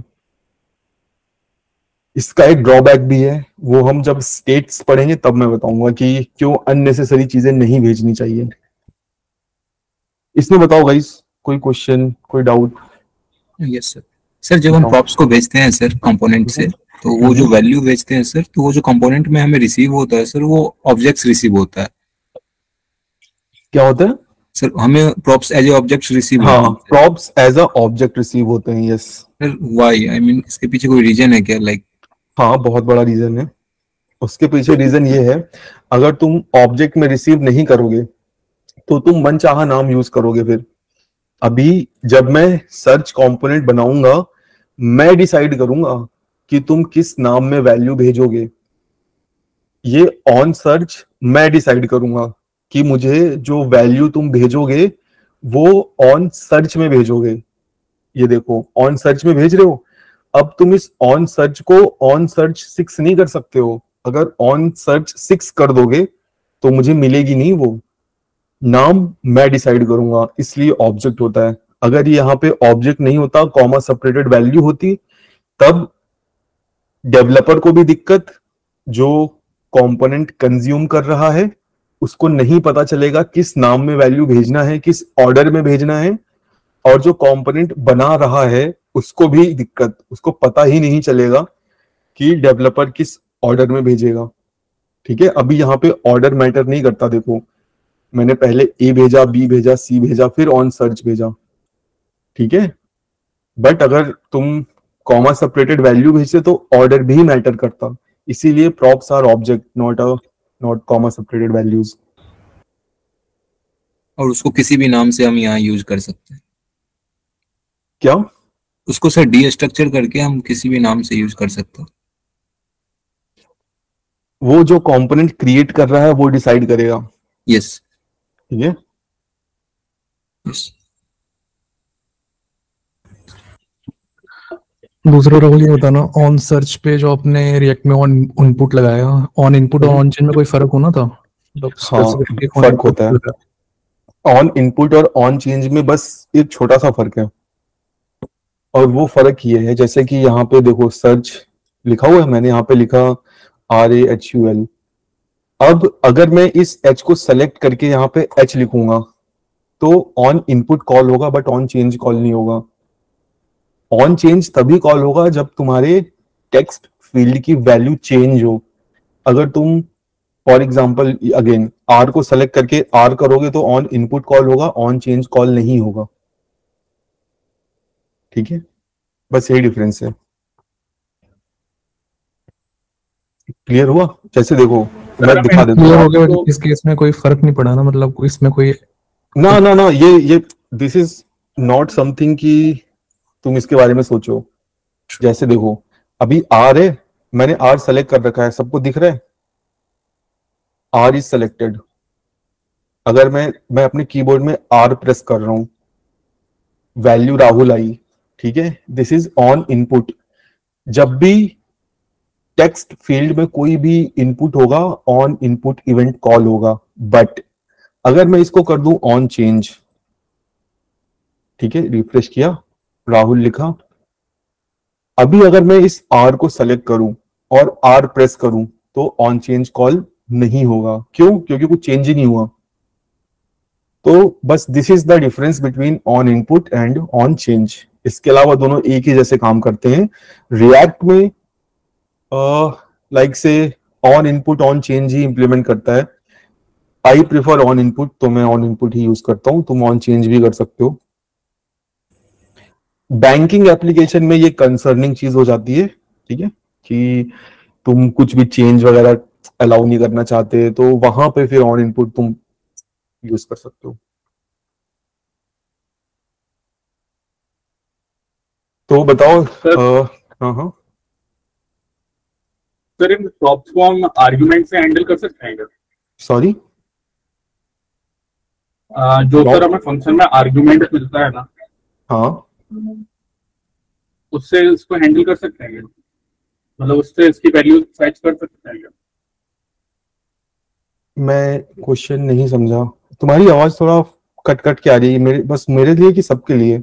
Speaker 1: इसका एक ड्रॉबैक भी है, वो हम जब स्टेट्स पढ़ेंगे तब मैं बताऊंगा कि क्यों अननेसेसरी चीजें नहीं भेजनी चाहिए। इसमें बताओ गाइस, कोई क्वेश्चन, कोई डाउट?
Speaker 6: Yes sir. सर जब हम प्रॉप्स को भेजते हैं सर कंपोनेंट से, तो वो जो वैल्यू भेजते हैं सर, तो वो जो कंपोनेंट में हमें रिसीव होता है सर, वो ऑब्जेक्ट्स रिसीव होता है।
Speaker 1: क्या होता है
Speaker 6: सर? हमें props as a objects receive
Speaker 1: हाँ, props as a object receive होते हैं। Yes
Speaker 6: sir, why? I mean इसके पीछे कोई रीजन है क्या? लाइक
Speaker 1: हाँ, बहुत बड़ा रीजन है। उसके पीछे रीजन ये है, अगर तुम ऑब्जेक्ट में रिसीव नहीं करोगे तो तुम मनचाहा नाम यूज करोगे। फिर अभी जब मैं सर्च कंपोनेंट बनाऊंगा, मैं डिसाइड करूंगा कि तुम किस नाम में वैल्यू भेजोगे। ये ऑन सर्च मैं डिसाइड करूंगा कि मुझे जो वैल्यू तुम भेजोगे वो ऑन सर्च में भेजोगे। ये देखो, ऑन सर्च में भेज रहे हो। अब तुम इस ऑन सर्च को ऑन सर्च 6 नहीं कर सकते हो। अगर ऑन सर्च 6 कर दोगे तो मुझे मिलेगी नहीं वो नाम, मैं डिसाइड करूंगा, इसलिए ऑब्जेक्ट होता है। अगर यहाँ पे ऑब्जेक्ट नहीं होता, कॉमा सेपरेटेड वैल्यू होती, तब डेवलपर को भी दिक्कत, जो कंपोनेंट कंज्यूम कर रहा है उसको नहीं पता चलेगा किस नाम में वैल्यू भेजना है, किस ऑर्डर में भेजना है, और जो कंपोनेंट बना रहा है उसको भी दिक्कत, उसको पता ही नहीं चलेगा कि डेवलपर किस ऑर्डर में भेजेगा। ठीक है, अभी यहाँ पे ऑर्डर मैटर नहीं करता। देखो, मैंने पहले ए भेजा, बी भेजा, सी भेजा, फिर ऑन सर्च भेजा। ठीक है, बट अगर तुम कॉमा सेपरेटेड वैल्यू भेजते तो ऑर्डर भी मैटर करता। इसीलिए props are object, not comma separated values.
Speaker 6: और उसको किसी भी नाम से हम यहाँ यूज कर सकते हैं।
Speaker 1: क्या?
Speaker 6: उसको सर डी स्ट्रक्चर करके हम किसी भी नाम से यूज कर सकते हैं।
Speaker 1: वो जो कंपोनेंट क्रिएट कर रहा है वो डिसाइड करेगा।
Speaker 6: यस।
Speaker 1: ठीक है,
Speaker 6: यस।
Speaker 9: दूसरा राहुल ये बताना, ऑन सर्च पे जो आपने रिएक्ट में ऑन इनपुट लगाया, ऑन इनपुट और ऑन चेंज में कोई फर्क होना था?
Speaker 1: हाँ, फर्क होता है। ऑन इनपुट और ऑन चेंज में बस एक छोटा सा फर्क है, और वो फर्क ये है, जैसे कि यहाँ पे देखो सर्च लिखा हुआ है, मैंने यहाँ पे लिखा RAHUL। अब अगर मैं इस H को सेलेक्ट करके यहाँ पे H लिखूंगा तो ऑन इनपुट कॉल होगा, बट ऑन चेंज कॉल नहीं होगा। ऑन चेंज तभी कॉल होगा जब तुम्हारे टेक्स्ट फील्ड की वैल्यू चेंज हो। अगर तुम फॉर एग्जाम्पल अगेन R को सेलेक्ट करके R करोगे तो ऑन इनपुट कॉल होगा, ऑन चेंज कॉल नहीं होगा। ठीक है, बस यही डिफरेंस है। क्लियर हुआ? जैसे देखो, मैं दिखा देता हूँ
Speaker 9: आपको। इस केस में कोई फर्क नहीं पड़ा ना, मतलब इसमें कोई
Speaker 1: ना ये दिस इज नॉट समथिंग कि तुम इसके बारे में सोचो। जैसे देखो, अभी R है, मैंने R सेलेक्ट कर रखा है, सबको दिख रहा है R इज सेलेक्टेड। अगर मैं अपने कीबोर्ड में R प्रेस कर रहा हूं, वैल्यू राहुल आई। ठीक है, दिस इज ऑन इनपुट। जब भी टेक्स्ट फील्ड में कोई भी इनपुट होगा ऑन इनपुट इवेंट कॉल होगा, बट अगर मैं इसको कर दूं ऑन चेंज, ठीक है, रिफ्रेश किया, राहुल लिखा, अभी अगर मैं इस आर को सेलेक्ट करूं और आर प्रेस करूं तो ऑन चेंज कॉल नहीं होगा। क्यों? क्योंकि कुछ चेंज ही नहीं हुआ। तो बस this is the difference between on input and on change. इसके अलावा दोनों एक ही जैसे काम करते हैं। रिएक्ट में लाइक से ऑन इनपुट ऑन चेंज ही इंप्लीमेंट करता है। आई प्रिफर ऑन इनपुट, तो मैं ऑन इनपुट ही यूज करता हूं। तुम ऑन चेंज भी कर सकते हो। बैंकिंग एप्लीकेशन में ये कंसर्निंग चीज हो जाती है, ठीक है, कि तुम कुछ भी चेंज वगैरह अलाउ नहीं करना चाहते, तो वहां पे फिर ऑन इनपुट तुम यूज कर सकते हो। तो बताओ। हाँ
Speaker 7: सर, इन प्रॉप्स को हम आर्गुमेंट से हैंडल कर सकते हैं क्या?
Speaker 1: सॉरी,
Speaker 7: जो सर हमें फंक्शन में आर्गुमेंट मिलता है ना,
Speaker 1: हाँ,
Speaker 7: उससे इसको हैंडल कर सकते हैं क्या? मतलब उससे इसकी वैल्यू फेच कर सकते हैं क्या?
Speaker 1: मैं क्वेश्चन नहीं समझा। तुम्हारी आवाज थोड़ा कट कट के आ रही है, बस मेरे लिए कि सबके लिए?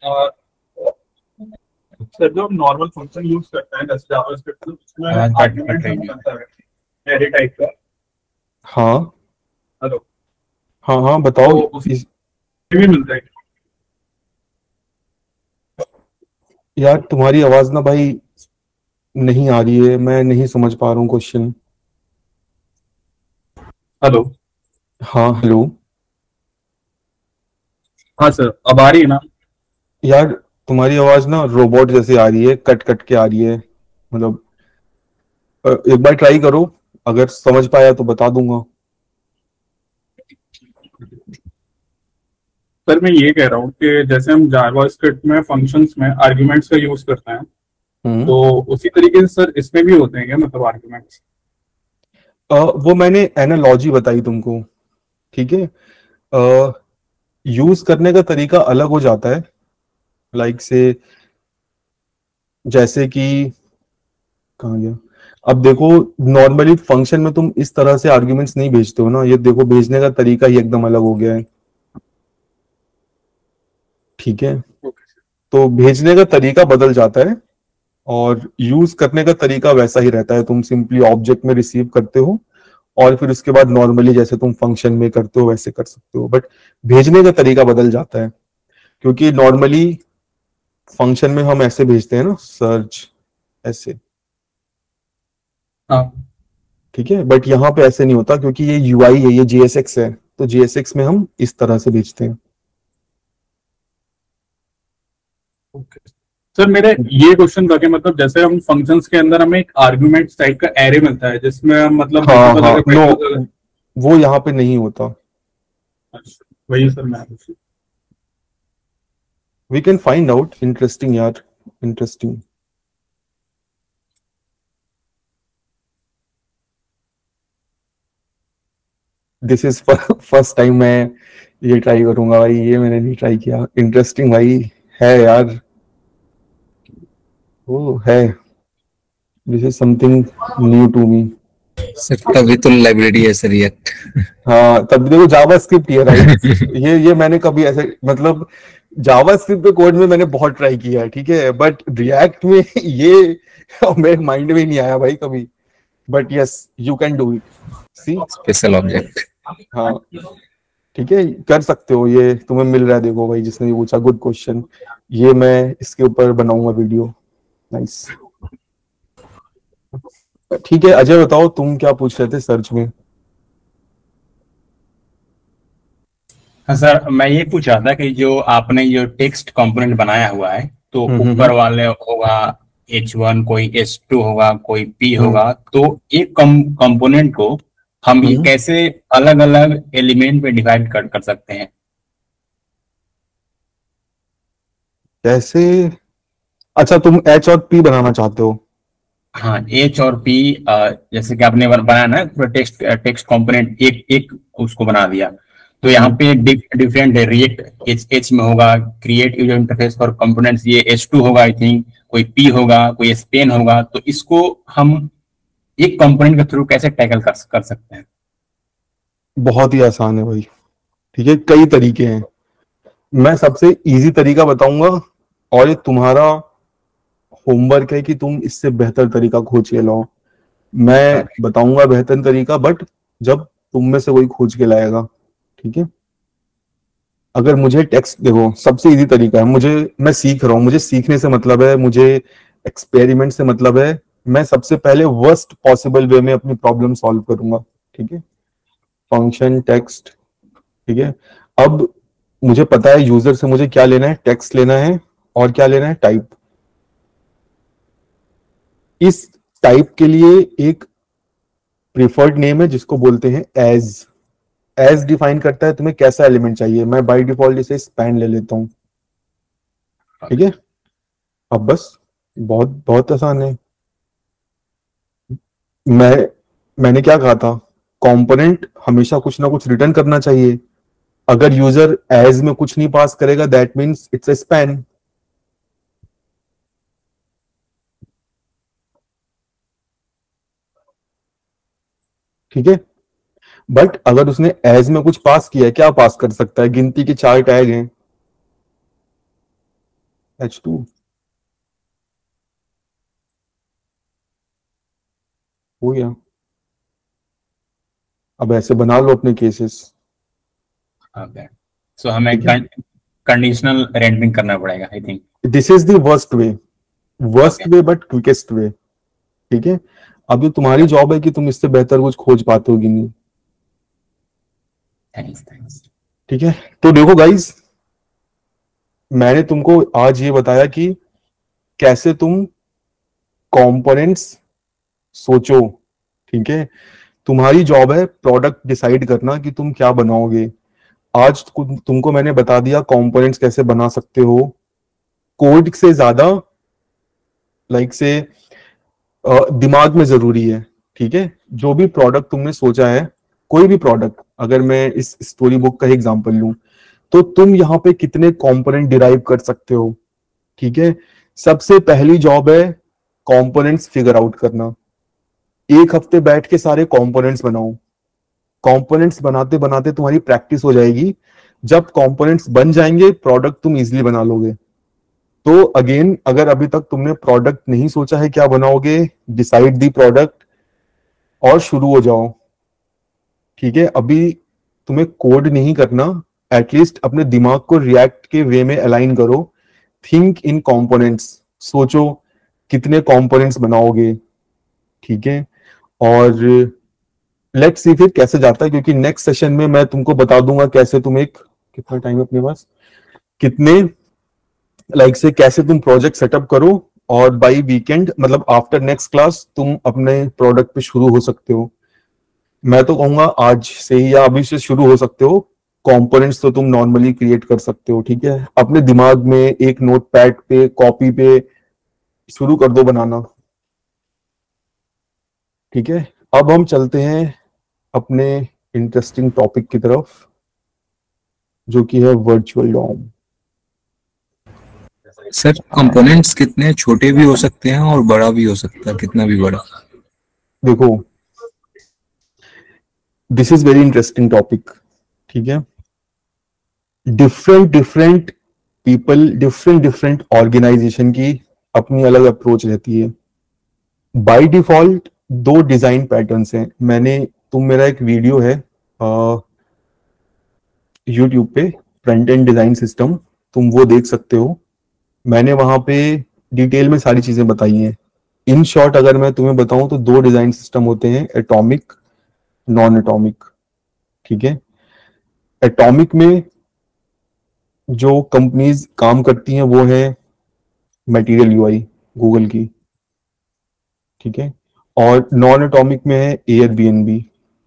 Speaker 7: सर, जो नॉर्मल फंक्शन यूज करते हैं जैसे जावास्क्रिप्ट, उसमें आर्गुमेंट मिलता है एरे टाइप का।
Speaker 1: हाँ,
Speaker 7: हेलो,
Speaker 1: हाँ बताओ।
Speaker 7: तो उसमें भी मिलता है?
Speaker 1: यार तुम्हारी आवाज ना भाई नहीं आ रही है, मैं नहीं समझ पा रहा हूँ क्वेश्चन।
Speaker 7: हेलो।
Speaker 1: हाँ हेलो।
Speaker 7: हाँ सर, अब आ रही है ना?
Speaker 1: यार तुम्हारी आवाज ना रोबोट जैसे आ रही है, कट कट के आ रही है। मतलब एक बार ट्राई करो, अगर समझ पाया तो बता दूंगा।
Speaker 7: सर, मैं ये कह रहा हूँ कि जैसे हम जावास्क्रिप्ट में फंक्शंस में आर्गुमेंट्स का यूज करते हैं, तो उसी तरीके से सर इसमें भी होते हैं क्या, मतलब आर्गुमेंट्स?
Speaker 1: वो मैंने एनालॉजी बताई तुमको, ठीक है। यूज करने का तरीका अलग हो जाता है। लाइक से जैसे कि कहाँ गया, अब देखो, नॉर्मली फंक्शन में तुम इस तरह से आर्ग्यूमेंट्स नहीं भेजते हो ना। ये देखो, भेजने का तरीका ही एकदम अलग हो गया है, ठीक है। तो भेजने का तरीका बदल जाता है और यूज करने का तरीका वैसा ही रहता है। तुम सिंपली ऑब्जेक्ट में रिसीव करते हो और फिर उसके बाद नॉर्मली जैसे तुम फंक्शन में करते हो वैसे कर सकते हो, बट भेजने का तरीका बदल जाता है। क्योंकि नॉर्मली फंक्शन में हम ऐसे भेजते हैं ना, सर्च ऐसे, ठीक है, बट यहाँ पे ऐसे नहीं होता क्योंकि ये यूआई है, ये JSX है। तो JSX में हम इस तरह से भेजते हैं।
Speaker 7: सर, मेरे ये क्वेश्चन था कि मतलब जैसे हम फंक्शंस के अंदर हमें एक आर्गुमेंट टाइप का एरे मिलता है जिसमें हम मतलब
Speaker 1: नो, वो यहाँ पे नहीं होता।
Speaker 7: अच्छा, वही सर मैं
Speaker 1: we can find out. Interesting यार, interesting. This is first time मैं ये ट्राई करूंगा भाई, ये मैंने नहीं ट्राई किया। इंटरेस्टिंग भाई है यार, वो है। This is something new to me.
Speaker 6: Sir तभी तो लाइब्रेरी है सर रिएक्ट।
Speaker 1: हाँ, तब देखो जावास्क्रिप्ट ये राइट। ये मैंने कभी ऐसे, मतलब जावास्क्रिप्ट पे कोड में मैंने बहुत ट्राई किया है, ठीक है, बट रिएक्ट में ये मेरे माइंड में नहीं आया भाई कभी। But yes, you can do it. See,
Speaker 6: special object.
Speaker 1: हाँ ठीक है, कर सकते हो। ये तुम्हें मिल रहा है, देखो भाई, जिसने ये पूछा, गुड क्वेश्चन। ये मैं इसके ऊपर बनाऊंगा वीडियो। नाइस, ठीक है। अजय बताओ, तुम क्या पूछ रहे थे सर्च में?
Speaker 8: हाँ सर, मैं ये पूछ रहा था कि जो आपने जो टेक्स्ट कंपोनेंट बनाया हुआ है, तो ऊपर वाले होगा H1, कोई H2 होगा, कोई P होगा, तो एक कंपोनेंट को हम ये कैसे अलग अलग एलिमेंट में डिवाइड कर सकते हैं?
Speaker 1: कैसे? अच्छा, तुम H और P बनाना चाहते हो?
Speaker 8: हाँ, H और P, जैसे कि आपने बनाया ना पूरा टेक्स्ट कंपोनेंट, एक उसको बना दिया। तो यहाँ पे डिफरेंट है। रिएक्ट H में होगा, create user interface for components, ये H2 होगा आई थिंक, कोई P होगा, कोई स्पेन होगा। तो इसको हम एक कंपोनेंट के थ्रू कैसे टैकल कर सकते हैं?
Speaker 1: बहुत ही आसान है भाई, ठीक है, कई तरीके हैं। मैं सबसे इजी तरीका बताऊंगा और ये तुम्हारा होमवर्क है कि तुम इससे बेहतर तरीका खोज के लाओ। मैं बताऊंगा बेहतर तरीका, बट जब तुम में से कोई खोज के लाएगा, ठीक है। अगर मुझे टेक्स्ट, देखो सबसे इजी तरीका है, मैं सीख रहा हूँ, मुझे सीखने से मतलब है, मुझे एक्सपेरिमेंट से मतलब है। मैं सबसे पहले वर्स्ट पॉसिबल वे में अपनी प्रॉब्लम सॉल्व करूंगा, ठीक है। फंक्शन टेक्स्ट, ठीक है। अब मुझे पता है यूजर से मुझे क्या लेना है, टेक्स्ट लेना है और क्या लेना है, टाइप। इस टाइप के लिए एक प्रिफर्ड नेम है जिसको बोलते हैं एज डिफाइन करता है तुम्हें कैसा एलिमेंट चाहिए। मैं बाय डिफॉल्ट इसे स्पैन ले लेता हूं, ठीक है। अब बस बहुत बहुत आसान है। मैंने क्या कहा था, कंपोनेंट हमेशा कुछ ना कुछ रिटर्न करना चाहिए। अगर यूजर एज में कुछ नहीं पास करेगा, that means it's a span. ठीक है, बट अगर उसने एज में कुछ पास किया है, क्या पास कर सकता है, गिनती के 4 टैग हैं, H2 हो गया। अब ऐसे बना लो अपने केसेस।
Speaker 8: सो हमें कंडीशनल रेंडरिंग करना पड़ेगा, I think
Speaker 1: this is the worst way but quickest way, ठीक है। अब ये तुम्हारी जॉब है कि तुम इससे बेहतर कुछ खोज पाते हो कि नहीं।
Speaker 8: थैंक्स।
Speaker 1: ठीक है, तो देखो गाइस, मैंने तुमको आज ये बताया कि कैसे तुम कंपोनेंट्स सोचो, ठीक है। तुम्हारी जॉब है प्रोडक्ट डिसाइड करना कि तुम क्या बनाओगे। आज तुमको मैंने बता दिया कंपोनेंट्स कैसे बना सकते हो। कोड से ज्यादा लाइक से दिमाग में जरूरी है, ठीक है। जो भी प्रोडक्ट तुमने सोचा है, कोई भी प्रोडक्ट, अगर मैं इस स्टोरी बुक का एग्जांपल लूं, तो तुम यहाँ पे कितने कंपोनेंट डिराइव कर सकते हो, ठीक है। सबसे पहली जॉब है कंपोनेंट्स फिगर आउट करना। एक हफ्ते बैठ के सारे कंपोनेंट्स बनाओ। कंपोनेंट्स बनाते बनाते तुम्हारी प्रैक्टिस हो जाएगी। जब कंपोनेंट्स बन जाएंगे, प्रोडक्ट तुम इजीली बना लोगे। तो अगेन, अगर अभी तक तुमने प्रोडक्ट नहीं सोचा है क्या बनाओगे, डिसाइड दी प्रोडक्ट और शुरू हो जाओ, ठीक है। अभी तुम्हें कोड नहीं करना, एटलीस्ट अपने दिमाग को रिएक्ट के वे में अलाइन करो। थिंक इन कंपोनेंट्स, सोचो कितने कंपोनेंट्स बनाओगे, ठीक है। और लेट्स सी फिर कैसे जाता है, क्योंकि नेक्स्ट सेशन में मैं तुमको बता दूंगा कैसे तुम एक, कितना टाइम है अपने पास, कितने लाइक से कैसे तुम प्रोजेक्ट सेटअप करो, और बाय वीकेंड मतलब आफ्टर नेक्स्ट क्लास तुम अपने प्रोडक्ट पे शुरू हो सकते हो। मैं तो कहूंगा आज से ही या अभी से शुरू हो सकते हो। कंपोनेंट्स तो तुम नॉर्मली क्रिएट कर सकते हो, ठीक है। अपने दिमाग में एक नोटपैड पे, कॉपी पे शुरू कर दो बनाना, ठीक है। अब हम चलते हैं अपने इंटरेस्टिंग टॉपिक की तरफ, जो कि है वर्चुअल डॉम।
Speaker 6: सर कंपोनेंट्स कितने छोटे भी हो सकते हैं और बड़ा भी हो सकता है, कितना भी बड़ा?
Speaker 1: देखो, this is very interesting topic, ठीक है। डिफरेंट पीपल, डिफरेंट ऑर्गेनाइजेशन की अपनी अलग अप्रोच रहती है। बाय डिफॉल्ट 2 डिजाइन पैटर्न्स हैं। मेरा एक वीडियो है यूट्यूब पे, फ्रंट एंड डिजाइन सिस्टम, तुम वो देख सकते हो। मैंने वहां पे डिटेल में सारी चीजें बताई हैं। इन शॉर्ट अगर मैं तुम्हें बताऊं तो 2 डिजाइन सिस्टम होते हैं, एटॉमिक, नॉन एटॉमिक, ठीक है। एटॉमिक में जो कंपनीज काम करती हैं वो है मटेरियल यूआई, गूगल की, ठीक है। और नॉन एटॉमिक में है एयरबीएनबी।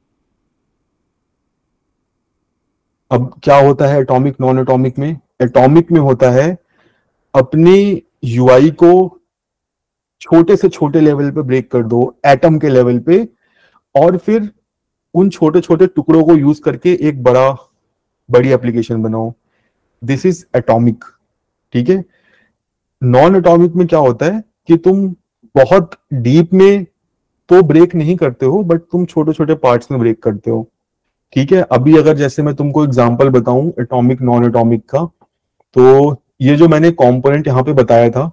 Speaker 1: अब क्या होता है एटॉमिक नॉन एटॉमिक में? एटॉमिक में होता है अपनी यूआई को छोटे से छोटे लेवल पे ब्रेक कर दो, एटम के लेवल पे, और फिर उन छोटे छोटे टुकड़ों को यूज करके एक बड़ी एप्लीकेशन बनाओ। दिस इज एटॉमिक, ठीक है। नॉन एटॉमिक में क्या होता है कि तुम बहुत डीप में तो ब्रेक नहीं करते हो, बट तुम छोटे छोटे पार्ट्स में ब्रेक करते हो। ठीक है, अभी अगर जैसे मैं तुमको एग्जांपल बताऊं एटॉमिक नॉन एटॉमिक का, तो ये जो मैंने कंपोनेंट यहाँ पे बताया था,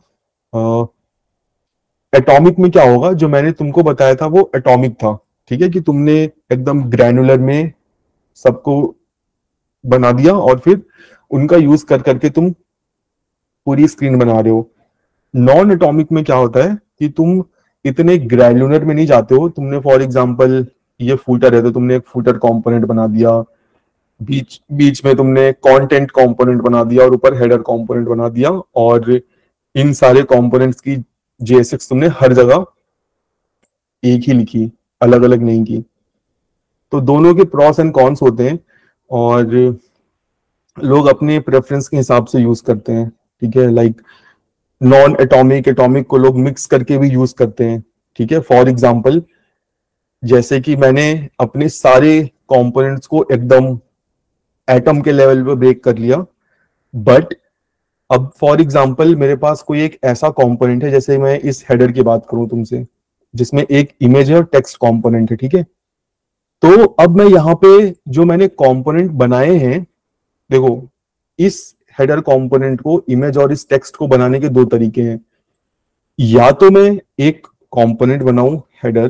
Speaker 1: एटॉमिक में क्या होगा, जो मैंने तुमको बताया था वो एटॉमिक था। ठीक है, कि तुमने एकदम ग्रैनुलर में सबको बना दिया और फिर उनका यूज कर करके तुम पूरी स्क्रीन बना रहे हो। नॉन एटॉमिक में क्या होता है कि तुम इतने ग्रैनुलर में नहीं जाते हो। तुमने फॉर एग्जांपल ये फूटर है तो तुमने एक फूटर कंपोनेंट बना दिया, बीच बीच में तुमने कंटेंट कंपोनेंट बना दिया और ऊपर हेडर कंपोनेंट बना दिया, और इन सारे कंपोनेंट्स की JSX तुमने हर जगह एक ही लिखी, अलग अलग नहीं की। तो दोनों के प्रॉस एंड कॉन्स होते हैं और लोग अपने प्रेफरेंस के हिसाब से यूज करते हैं। ठीक है, लाइक नॉन एटॉमिक एटॉमिक को लोग मिक्स करके भी यूज करते हैं। ठीक है, फॉर एग्जांपल जैसे कि मैंने अपने सारे कंपोनेंट्स को एकदम एटम के लेवल पे ब्रेक कर लिया, बट अब फॉर एग्जांपल मेरे पास कोई एक ऐसा कंपोनेंट है, जैसे मैं इस हेडर की बात करूं तुमसे, जिसमें एक इमेज है और टेक्स्ट कंपोनेंट है। ठीक है, तो अब मैं यहाँ पे जो मैंने कंपोनेंट बनाए हैं, देखो इस हेडर कंपोनेंट को, इमेज और इस टेक्स्ट को बनाने के दो तरीके हैं। या तो मैं एक कंपोनेंट बनाऊं हेडर,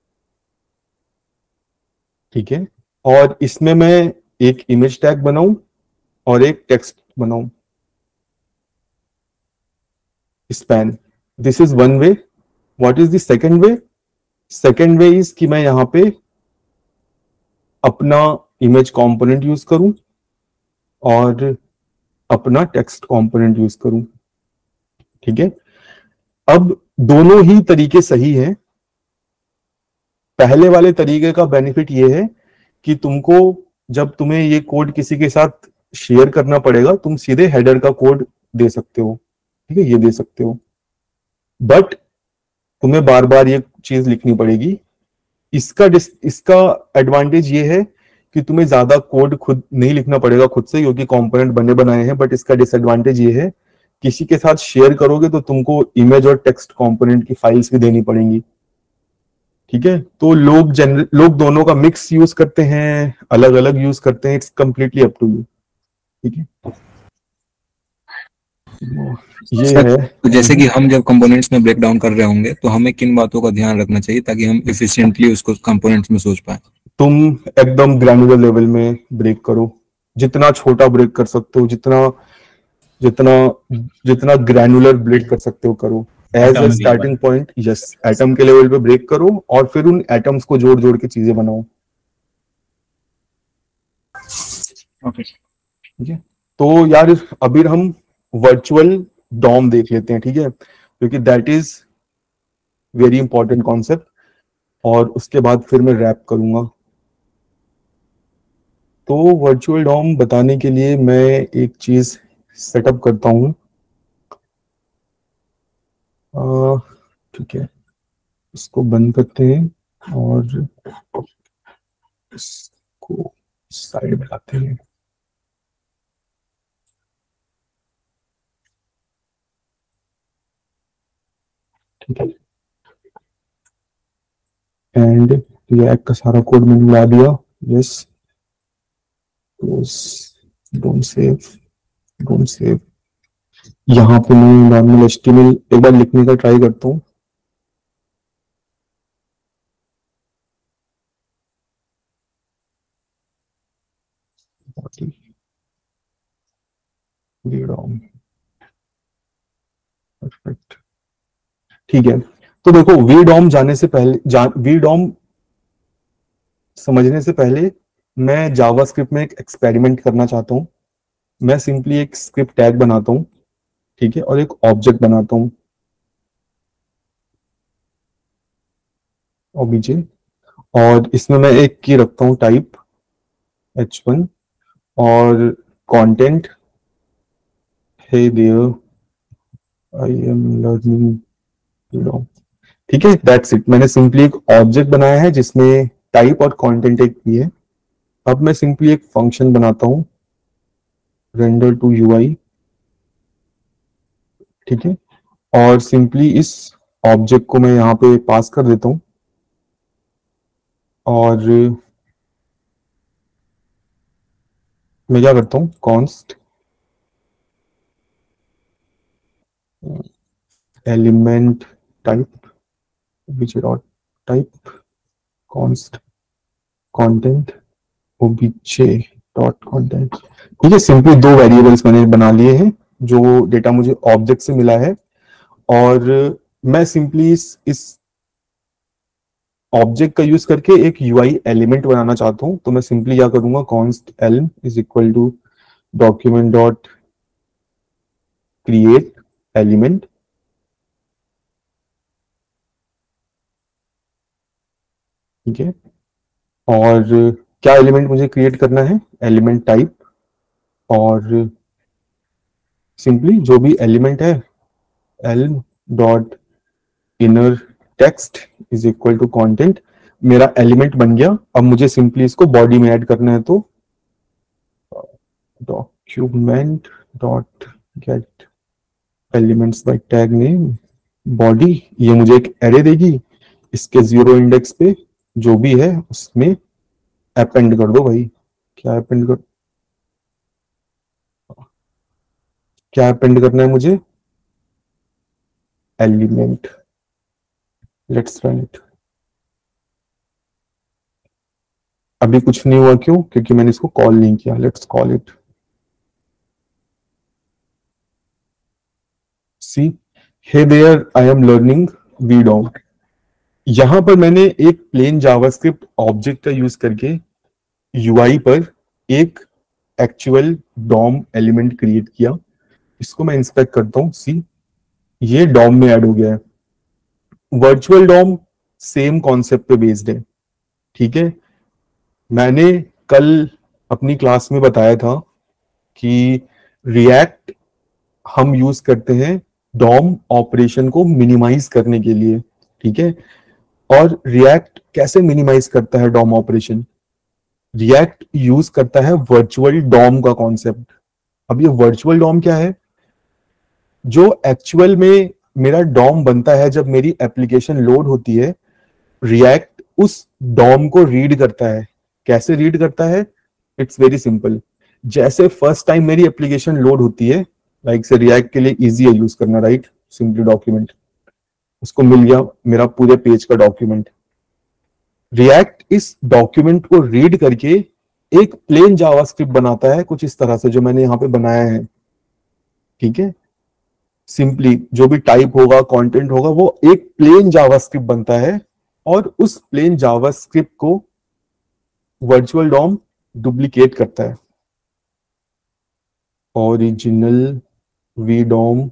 Speaker 1: ठीक है, और इसमें मैं एक इमेज टैग बनाऊं और एक टेक्स्ट बनाऊं, span. This is one way. What is the second way? Second way is कि मैं यहां पे अपना इमेज कंपोनेंट यूज करूं और अपना टेक्स्ट कंपोनेंट यूज करूं। ठीक है, अब दोनों ही तरीके सही हैं। पहले वाले तरीके का बेनिफिट ये है कि तुमको जब तुम्हें ये कोड किसी के साथ शेयर करना पड़ेगा, तुम सीधे हेडर का कोड दे सकते हो। ठीक है, ये दे सकते हो, बट तुम्हें बार बार ये चीज लिखनी पड़ेगी। इसका एडवांटेज ये है कि तुम्हें ज्यादा कोड खुद नहीं लिखना पड़ेगा खुद से, क्योंकि कंपोनेंट बने बनाए हैं। बट इसका डिसएडवांटेज ये है, किसी के साथ शेयर करोगे तो तुमको इमेज और टेक्स्ट कंपोनेंट की फाइल्स भी देनी पड़ेंगी। ठीक है, तो लोग दोनों का मिक्स यूज करते हैं, अलग अलग यूज करते हैं, it's completely up to you. ठीक है, ये है।
Speaker 6: तो जैसे कि हम जब कंपोनेंट्स में ब्रेक डाउन कर रहे होंगे तो हमें किन बातों का ध्यान रखना चाहिए ताकि हम एफिशिएंटली उसको कंपोनेंट्स में सोच पाए?
Speaker 1: तुम एकदम ग्रैनुलर लेवल में ब्रेक करो, जितना छोटा ब्रेक कर सकते हो, जितना जितना जितना ग्रैनुलर ब्रेक कर सकते हो करो। As a starting point, yes, atom के लेवल पे ब्रेक करो और फिर उन एटम्स को जोड़ जोड़ के चीजें बनाओ।
Speaker 6: ओके,
Speaker 1: ठीक है, तो यार अभी हम वर्चुअल डॉम देख लेते हैं। ठीक है, क्योंकि that is very important concept, और उसके बाद फिर मैं रैप करूंगा। तो वर्चुअल डॉम बताने के लिए मैं एक चीज सेटअप करता हूं। ठीक है, इसको बंद करते हैं और इसको साइड में लाते हैं। ठीक है, एंड रिएक्ट का सारा कोड मैंने मिला दिया। Yes, don't save. यहाँ पे मैं नॉर्मल HTML एक बार लिखने का ट्राई करता हूँ। परफेक्ट, ठीक है। तो देखो, VDOM जाने से पहले, VDOM समझने से पहले मैं जावास्क्रिप्ट में एक एक्सपेरिमेंट करना चाहता हूँ। मैं सिंपली एक स्क्रिप्ट टैग बनाता हूँ, ठीक है, और एक ऑब्जेक्ट बनाता हूँ OBJ, और इसमें मैं एक की रखता हूँ टाइप H1 और content hey there I am learning VDOM। ठीक है, दैट्स इट। मैंने सिंपली एक ऑब्जेक्ट बनाया है जिसमें टाइप और कंटेंट एक भी है। अब मैं सिंपली एक फंक्शन बनाता हूं, रेंडर टू UI। ठीक है, और सिंपली इस ऑब्जेक्ट को मैं यहाँ पे पास कर देता हूँ। और मैं क्या करता हूँ, const element type obj dot type const content obj dot content. ठीक है, सिंपली दो वेरिएबल्स मैंने बना लिए हैं जो डेटा मुझे ऑब्जेक्ट से मिला है, और मैं सिंपली इस ऑब्जेक्ट का यूज करके एक यूआई एलिमेंट बनाना चाहता हूं। तो मैं सिंपली क्या करूंगा, const el is equal to document dot create element, ठीक है। और क्या एलिमेंट मुझे क्रिएट करना है, एलिमेंट टाइप, और सिंपली जो भी एलिमेंट है el dot inner text is equal to content. मेरा एलिमेंट बन गया। अब मुझे सिंपली इसको बॉडी में ऐड करना है, तो document dot get elements by tag name body, ये मुझे एक एरे देगी। इसके 0 इंडेक्स पे जो भी है उसमें अपेंड कर दो भाई। क्या अपेंड करना है मुझे, एलिमेंट। Let's run it. अभी कुछ नहीं हुआ, क्यों? क्योंकि मैंने इसको कॉल नहीं किया। Let's call it. See, hey there I am learning VDOM। यहां पर मैंने एक प्लेन जावास्क्रिप्ट ऑब्जेक्ट का यूज करके यूआई पर एक एक्चुअल डॉम एलिमेंट क्रिएट किया। इसको मैं इंस्पेक्ट करता हूं। सी, ये डॉम में ऐड हो गया है। वर्चुअल डॉम सेम कॉन्सेप्ट पे बेस्ड है, ठीक है। मैंने कल अपनी क्लास में बताया था कि रिएक्ट हम यूज करते हैं डॉम ऑपरेशन को मिनिमाइज करने के लिए, ठीक है। और रिएक्ट कैसे मिनिमाइज करता है डॉम ऑपरेशन? रिएक्ट यूज करता है वर्चुअल डॉम का कॉन्सेप्ट। अब ये वर्चुअल डॉम क्या है? जो एक्चुअल में मेरा डॉम बनता है जब मेरी एप्लीकेशन लोड होती है, रिएक्ट उस डॉम को रीड करता है। कैसे रीड करता है? It's very simple. जैसे फर्स्ट टाइम मेरी एप्लीकेशन लोड होती है, लाइक से रिएक्ट के लिए इजी है यूज करना, राइट? सिंपली डॉक्यूमेंट, उसको मिल गया मेरा पूरे पेज का डॉक्यूमेंट। रिएक्ट इस डॉक्यूमेंट को रीड करके एक प्लेन जावास्क्रिप्ट बनाता है, कुछ इस तरह से जो मैंने यहां पे बनाया है, ठीक है। सिंपली जो भी टाइप होगा, कंटेंट होगा, वो एक प्लेन जावास्क्रिप्ट बनता है, और उस प्लेन जावास्क्रिप्ट को वर्चुअल डॉम डुप्लीकेट करता है। Original VDOM,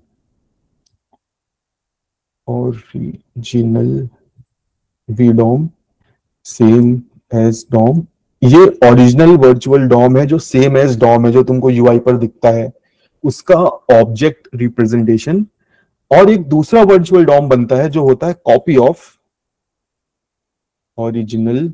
Speaker 1: original VDOM same as DOM. ये ओरिजिनल वर्चुअल डॉम है जो सेम एज डॉम है, जो तुमको यूआई पर दिखता है, उसका ऑब्जेक्ट रिप्रेजेंटेशन। और एक दूसरा वर्चुअल डॉम बनता है जो होता है कॉपी ऑफ ओरिजिनल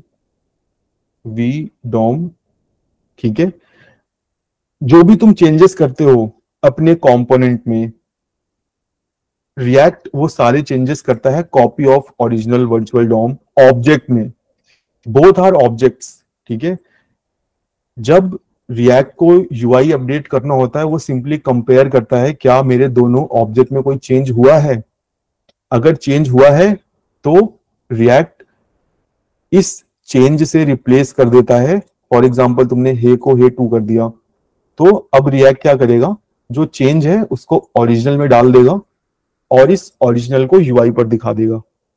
Speaker 1: VDOM, ठीक है। जो भी तुम चेंजेस करते हो अपने कंपोनेंट में, रिएक्ट वो सारे चेंजेस करता है copy of original virtual DOM object में। बोथ आर ऑब्जेक्ट्स, ठीक है। जब रिएक्ट को यूआई अपडेट करना होता है, वो सिंपली कंपेयर करता है क्या मेरे दोनों ऑब्जेक्ट में कोई चेंज हुआ है। अगर चेंज हुआ है तो रिएक्ट इस चेंज से रिप्लेस कर देता है। फॉर एग्जांपल तुमने हे को हे 2 कर दिया, तो अब रिएक्ट क्या करेगा, जो चेंज है उसको ओरिजिनल में डाल देगा और इस ओरिजिनल को यूआई पर दिखा देगा,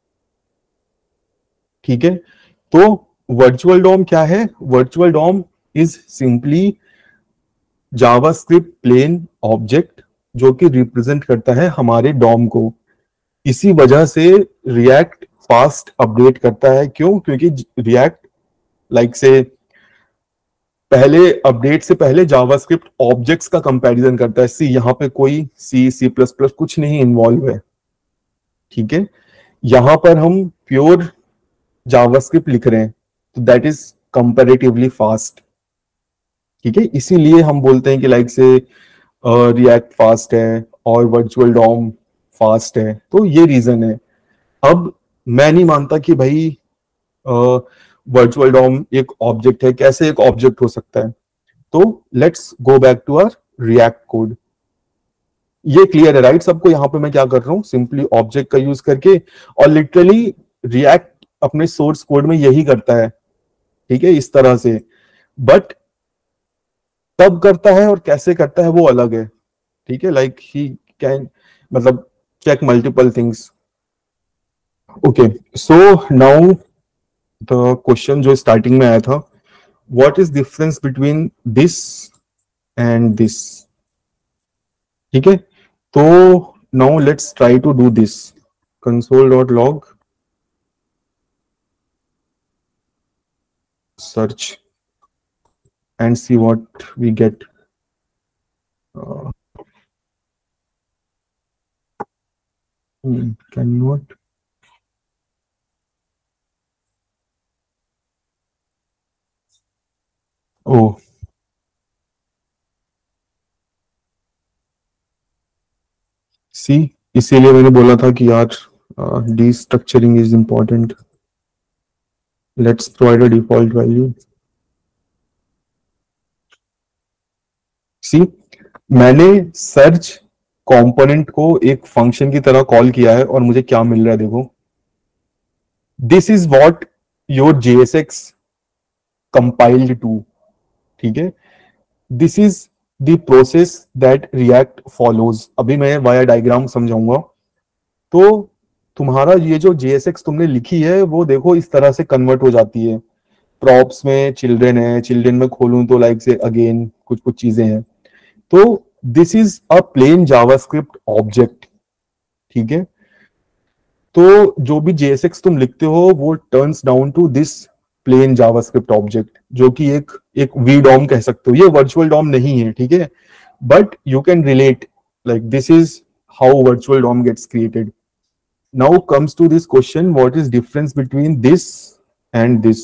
Speaker 1: ठीक है। तो वर्चुअल डॉम क्या है? Virtual DOM is simply JavaScript plain object जो कि रिप्रेजेंट करता है हमारे डॉम को। इसी वजह से रिएक्ट फास्ट अपडेट करता है। क्यों? क्योंकि रिएक्ट लाइक से पहले अपडेट से पहले जावास्क्रिप्ट ऑब्जेक्ट्स का कंपैरिजन करता है। सी, यहां पे कोई C++ कुछ नहीं इन्वॉल्व है, ठीक है। यहां पर हम प्योर जावास्क्रिप्ट लिख रहे हैं, तो दैट इज कंपैरेटिवली फास्ट, ठीक है। इसीलिए हम बोलते हैं कि लाइक से रिएक्ट फास्ट है और वर्चुअल डॉम फास्ट है, तो ये रीजन है। अब मैं नहीं मानता कि भाई वर्चुअल डॉम एक ऑब्जेक्ट है, कैसे एक ऑब्जेक्ट हो सकता है। तो let's go back to our React code. ये क्लियर है राइट सबको? यहां पे मैं क्या कर रहा हूं, सिंपली ऑब्जेक्ट का यूज करके, और लिटरली रिएक्ट अपने सोर्स कोड में यही करता है, ठीक है, इस तरह से। बट कब करता है और कैसे करता है वो अलग है, ठीक है। लाइक ही कैन मतलब check multiple things. Okay, so now the question जो स्टार्टिंग में आया था, what is difference between this and this, ठीक है। तो now let's try to do this. console.log search and see what we get. Cannot. Oh, see, इसीलिए मैंने बोला था कि यार destructuring is important. Let's provide a default value. सी, मैंने सर्च कंपोनेंट को एक फंक्शन की तरह कॉल किया है और मुझे क्या मिल रहा है देखो। This is what your JSX compiled to, ठीक है। This is the process that React follows. अभी मैं वाया डायग्राम समझाऊंगा। तो तुम्हारा ये जो JSX तुमने लिखी है वो देखो इस तरह से कन्वर्ट हो जाती है। प्रॉप्स में चिल्ड्रन है, चिल्ड्रन में खोलूं तो लाइक से अगेन कुछ कुछ चीजें हैं। तो this is a plain JavaScript object, ठीक है। तो जो भी JSX तुम लिखते हो वो turns down to this plain JavaScript object, जो कि एक VDOM कह सकते हो। ये वर्चुअल डॉम नहीं है, ठीक है, but you can relate like this is how virtual DOM gets created. Now comes to this question, what is difference between this and this?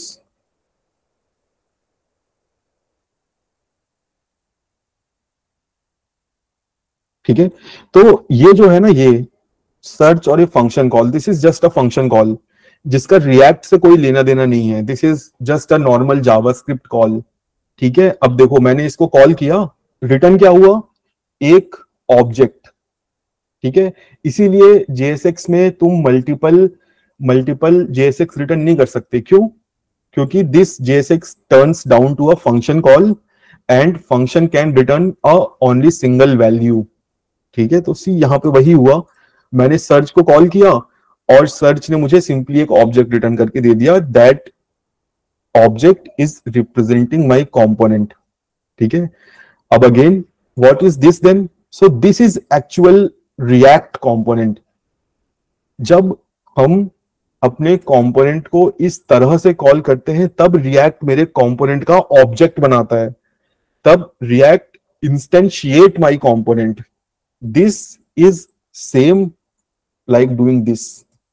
Speaker 1: ठीक है, तो ये जो है ना, ये सर्च और ये function call, this is just a function call जिसका रिएक्ट से कोई लेना देना नहीं है। This is just a normal JavaScript call, ठीक है। अब देखो मैंने इसको कॉल किया, रिटर्न क्या हुआ, एक ऑब्जेक्ट, ठीक है। इसीलिए JSX में तुम मल्टीपल JSX रिटर्न नहीं कर सकते। क्यों? क्योंकि this JSX turns down to a function call and function can return a only single value, ठीक है। तो सी यहां पे वही हुआ, मैंने सर्च को कॉल किया और सर्च ने मुझे सिंपली एक ऑब्जेक्ट रिटर्न करके दे दिया। That object is representing my component, ठीक है। अब again what is this then? So this is actual React component. जब हम अपने कंपोनेंट को इस तरह से कॉल करते हैं तब रिएक्ट मेरे कंपोनेंट का ऑब्जेक्ट बनाता है, तब React instantiate my component. This is same like doing this,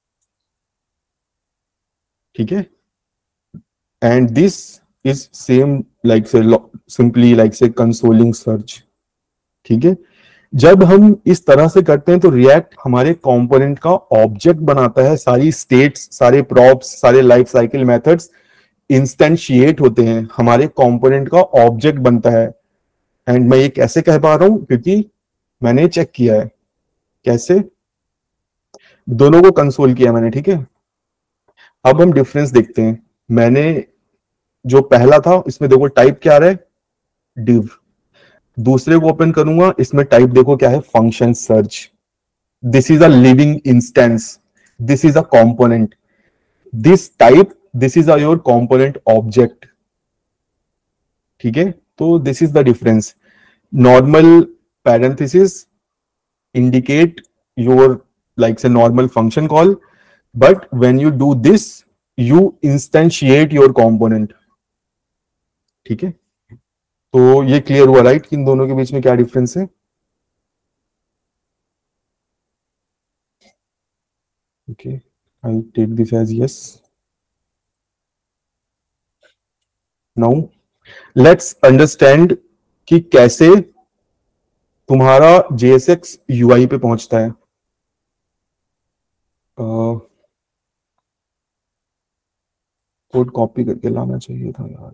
Speaker 1: ठीक है, and this is same like say simply like say consoling search, ठीक है। जब हम इस तरह से करते हैं तो रिएक्ट हमारे कंपोनेंट का ऑब्जेक्ट बनाता है। सारी स्टेट्स, सारे प्रॉप्स, सारे लाइफ साइकिल मेथड्स इंस्टेंशिएट होते हैं, हमारे कंपोनेंट का ऑब्जेक्ट बनता है। एंड मैं ये कैसे कह पा रहा हूं? क्योंकि मैंने चेक किया है। कैसे? दोनों को कंसोल किया मैंने, ठीक है। अब हम डिफरेंस देखते हैं। मैंने जो पहला था इसमें देखो टाइप क्या आ रहा है, डिव। दूसरे को ओपन करूंगा, इसमें टाइप देखो क्या है, function search. This is a living instance, this is a component, this type, this is a your component object, ठीक है। तो this is the difference. Normal parenthesis indicate your like say normal function call, but when you do this you instantiate your component, ठीक है। तो ये क्लियर हुआ राइट कि इन दोनों के बीच में क्या डिफरेंस है? Okay, I take this as yes. Now let's understand कि कैसे तुम्हारा JSX UI पे पहुंचता है। तो कोड कॉपी करके लाना चाहिए था यार।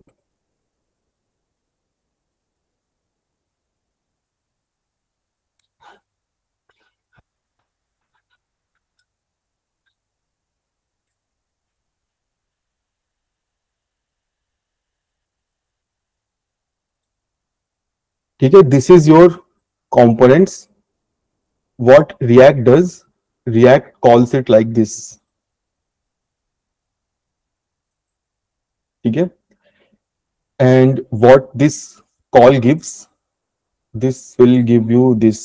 Speaker 1: ठीक है, this is your components. What React does, React calls it like this. ठीक है, and what this call gives, this will give you this.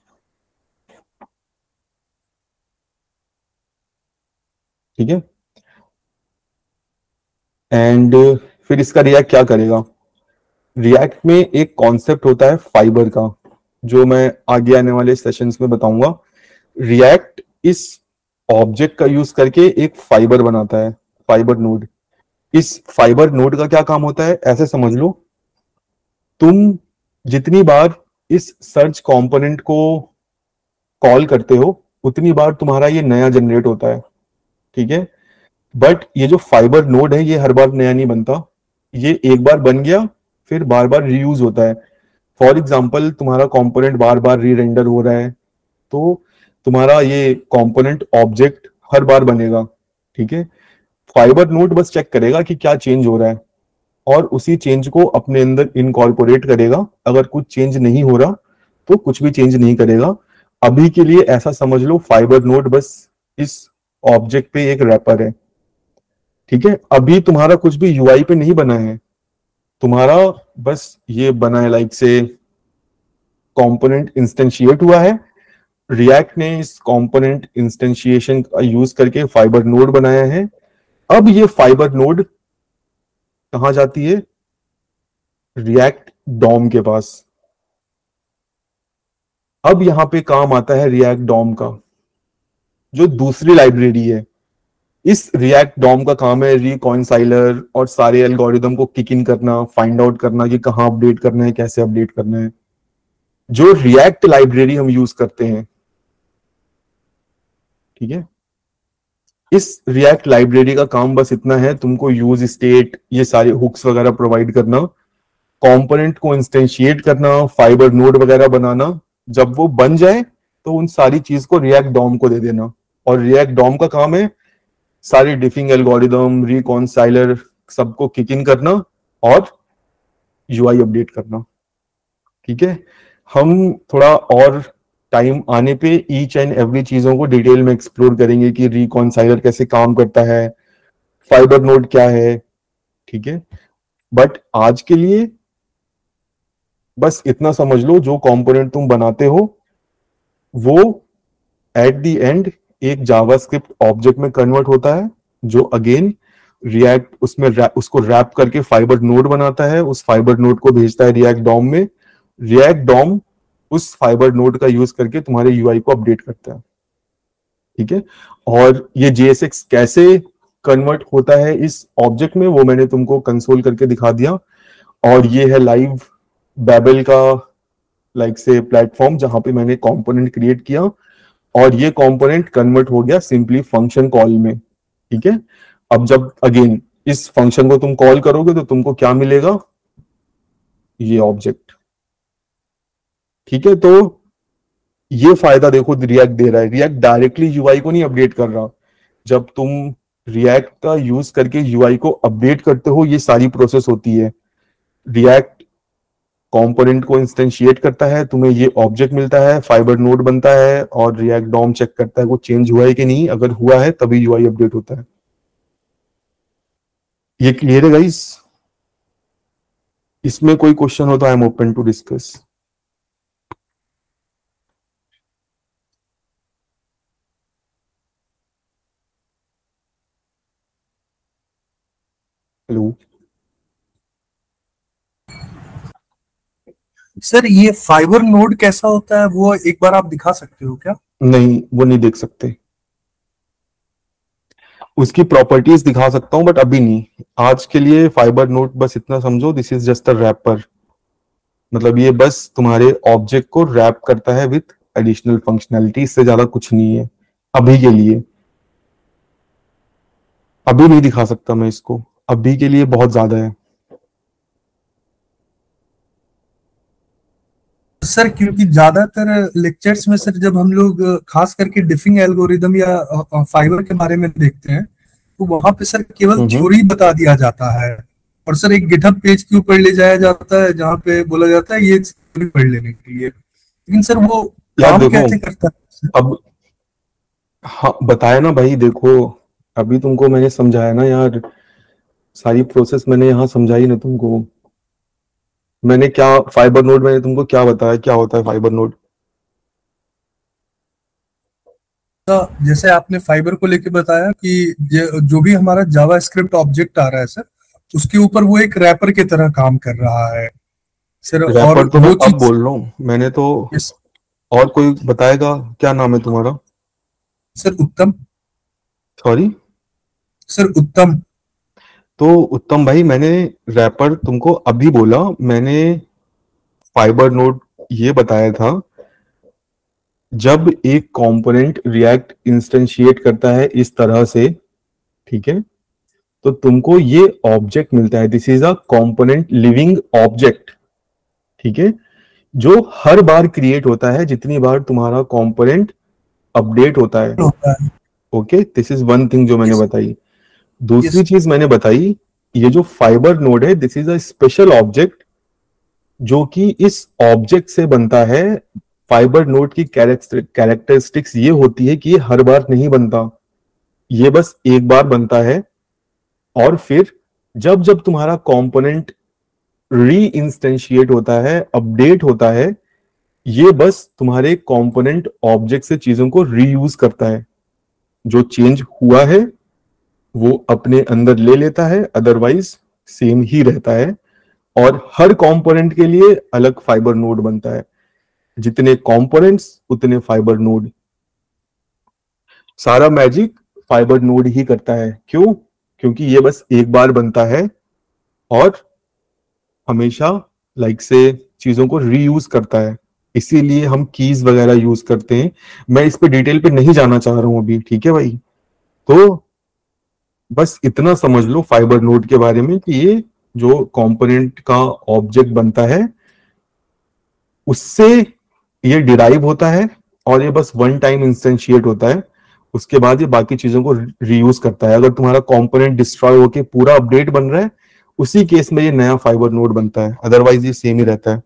Speaker 1: ठीक है, एंड फिर इसका रिएक्ट क्या करेगा? रिएक्ट में एक कॉन्सेप्ट होता है फाइबर का, जो मैं आगे आने वाले सेशंस में बताऊंगा। रिएक्ट इस ऑब्जेक्ट का यूज करके एक फाइबर बनाता है, फाइबर नोड। इस फाइबर नोड का क्या काम होता है, ऐसे समझ लो, तुम जितनी बार इस सर्च कंपोनेंट को कॉल करते हो उतनी बार तुम्हारा ये नया जनरेट होता है। ठीक है, बट ये जो फाइबर नोड है ये हर बार नया नहीं बनता, ये एक बार बन गया फिर बार बार रीयूज होता है। फॉर एग्जाम्पल, तुम्हारा कंपोनेंट बार बार री रेंडर हो रहा है तो तुम्हारा ये कंपोनेंट ऑब्जेक्ट हर बार बनेगा। ठीक है, फाइबर नोड बस चेक करेगा कि क्या चेंज हो रहा है और उसी चेंज को अपने अंदर इनकॉर्पोरेट करेगा। अगर कुछ चेंज नहीं हो रहा तो कुछ भी चेंज नहीं करेगा। अभी के लिए ऐसा समझ लो, फाइबर नोड बस इस ऑब्जेक्ट पे एक रैपर है। ठीक है, अभी तुम्हारा कुछ भी यूआई पे नहीं बना है, तुम्हारा बस ये बना है, लाइक से कंपोनेंट इंस्टेंशिएट हुआ है, रिएक्ट ने इस कंपोनेंट इंस्टेंशिएशन का यूज करके फाइबर नोड बनाया है। अब ये फाइबर नोड कहां जाती है? रिएक्ट डॉम के पास। अब यहां पे काम आता है रिएक्ट डॉम का, जो दूसरी लाइब्रेरी है। इस रिएक्ट डॉम का काम है रिकॉन्साइलर और सारे एल्गोरिदम को किक इन करना, फाइंड आउट करना कि कहां अपडेट करना है, कैसे अपडेट करना है। जो रिएक्ट लाइब्रेरी हम यूज करते हैं, ठीक है, इस रिएक्ट लाइब्रेरी का काम बस इतना है, तुमको यूज स्टेट, ये सारे हुक्स वगैरह प्रोवाइड करना, कंपोनेंट को इंस्टेंशिएट करना, फाइबर नोड वगैरह बनाना। जब वो बन जाए तो उन सारी चीज को रिएक्ट डॉम को दे देना, और रिएक्ट डॉम का काम है सारी डिफिंग एल्गोरिदम, रिकॉन्साइलर सबको किक इन करना और यूआई अपडेट करना। ठीक है, हम थोड़ा और टाइम आने पे ईच एंड एवरी चीजों को डिटेल में एक्सप्लोर करेंगे कि रिकॉन्साइलर कैसे काम करता है, फाइबर नोड क्या है। ठीक है, बट आज के लिए बस इतना समझ लो, जो कंपोनेंट तुम बनाते हो वो एट द एंड एक जावास्क्रिप्ट ऑब्जेक्ट में कन्वर्ट होता है, जो अगेन रिएक्ट उसमें उसको रैप करके फाइबर नोड बनाता है, उस फाइबर नोड को भेजता है रिएक्ट डॉम में। रिएक्ट डॉम उस फाइबर नोड का यूज करके तुम्हारे यूआई को अपडेट करता है। ठीक है, और ये JSX कैसे कन्वर्ट होता है इस ऑब्जेक्ट में, वो मैंने तुमको कंसोल करके दिखा दिया। और ये है लाइव बैबल का लाइक से प्लेटफॉर्म, जहां पे मैंने कंपोनेंट क्रिएट किया और ये कंपोनेंट कन्वर्ट हो गया सिंपली फंक्शन कॉल में। ठीक है, अब जब अगेन इस फंक्शन को तुम कॉल करोगे तो तुमको क्या मिलेगा? ये ऑब्जेक्ट। ठीक है, तो ये फायदा देखो रिएक्ट दे रहा है। रिएक्ट डायरेक्टली यूआई को नहीं अपडेट कर रहा। जब तुम रिएक्ट का यूज करके यूआई को अपडेट करते हो, ये सारी प्रोसेस होती है। रिएक्ट कंपोनेंट को इंस्टेंशिएट करता है, तुम्हें ये ऑब्जेक्ट मिलता है, फाइबर नोड बनता है, और रिएक्ट डॉम चेक करता है वो चेंज हुआ है कि नहीं। अगर हुआ है तभी यूआई अपडेट होता है। ये क्लियर है गाइस? इसमें कोई क्वेश्चन हो तो I am open to discuss. Hello
Speaker 5: sir, ये फाइबर नोड कैसा होता है वो एक बार आप दिखा सकते हो क्या?
Speaker 1: नहीं, वो नहीं देख सकते। उसकी प्रॉपर्टीज दिखा सकता हूं बट अभी नहीं। आज के लिए फाइबर नोड बस इतना समझो, this is just a wrapper. मतलब ये बस तुम्हारे ऑब्जेक्ट को रैप करता है विथ एडिशनल फंक्शनैलिटी, इससे ज्यादा कुछ नहीं है अभी के लिए। अभी नहीं दिखा सकता मैं इसको, अभी के लिए बहुत ज्यादा है
Speaker 10: सर, क्योंकि ज्यादातर लेक्चर्स में सर जब हम लोग खास करके डिफिंग एल्गोरिदम या फाइबर के बारे में देखते हैं तो वहां पे सर केवल थ्योरी बता दिया जाता है और सर एक गिटहब पेज के ऊपर ले जाया जाता है जहाँ पे बोला जाता है ये थ्योरी पढ़ लेने के लिए, लेकिन सर वो काम कैसे करता है?
Speaker 1: अब हाँ बताया ना भाई, देखो अभी तुमको मैंने समझाया ना यार, सारी प्रोसेस मैंने यहाँ समझाई ना तुमको। मैंने क्या फाइबर नोड, मैंने तुमको क्या बताया क्या होता है फाइबर नोड।
Speaker 10: जैसे आपने फाइबर को लेके बताया कि जो भी हमारा जावा स्क्रिप्ट ऑब्जेक्ट आ रहा है सर, उसके ऊपर वो एक रैपर की तरह काम कर रहा है सर।
Speaker 1: रैपर और तो मैं अब बोल रहा हूँ, मैंने तो और कोई बताएगा? क्या नाम है तुम्हारा?
Speaker 10: सर उत्तम।
Speaker 1: सॉरी
Speaker 10: सर उत्तम।
Speaker 1: तो उत्तम भाई, मैंने रैपर तुमको अभी बोला, मैंने फाइबर नोड ये बताया था जब एक कंपोनेंट रिएक्ट इंस्टेंशिएट करता है इस तरह से, ठीक है, तो तुमको ये ऑब्जेक्ट मिलता है। This is a component living object, ठीक है, जो हर बार क्रिएट होता है जितनी बार तुम्हारा कंपोनेंट अपडेट होता है। Okay, this is one thing जो मैंने बताई। दूसरी चीज मैंने बताई, ये जो फाइबर नोड है this is a special object जो कि इस ऑब्जेक्ट से बनता है। फाइबर नोड की कैरेक्टरिस्टिक्स ये होती है कि ये हर बार नहीं बनता, ये बस एक बार बनता है, और फिर जब जब तुम्हारा कंपोनेंट री इंस्टेंशिएट होता है, अपडेट होता है, ये बस तुम्हारे कंपोनेंट ऑब्जेक्ट से चीजों को रीयूज करता है। जो चेंज हुआ है वो अपने अंदर ले लेता है, अदरवाइज सेम ही रहता है। और हर कंपोनेंट के लिए अलग फाइबर नोड बनता है। जितने कंपोनेंट्स उतने फाइबर नोड। सारा मैजिक फाइबर नोड ही करता है। क्यों? क्योंकि ये बस एक बार बनता है और हमेशा लाइक से चीजों को रीयूज करता है, इसीलिए हम कीज वगैरह यूज करते हैं। मैं इस पे डिटेल पे नहीं जाना चाह रहा हूं अभी, ठीक है भाई। तो बस इतना समझ लो फाइबर नोड के बारे में कि ये जो कंपोनेंट का ऑब्जेक्ट बनता है उससे ये डिराइव होता है और ये बस वन टाइम इंस्टेंशिएट होता है। उसके बाद ये बाकी चीजों को रीयूज करता है। अगर तुम्हारा कंपोनेंट डिस्ट्रॉय होके पूरा अपडेट बन रहा है, उसी केस में ये नया फाइबर नोड बनता है, अदरवाइज ये सेम ही रहता है।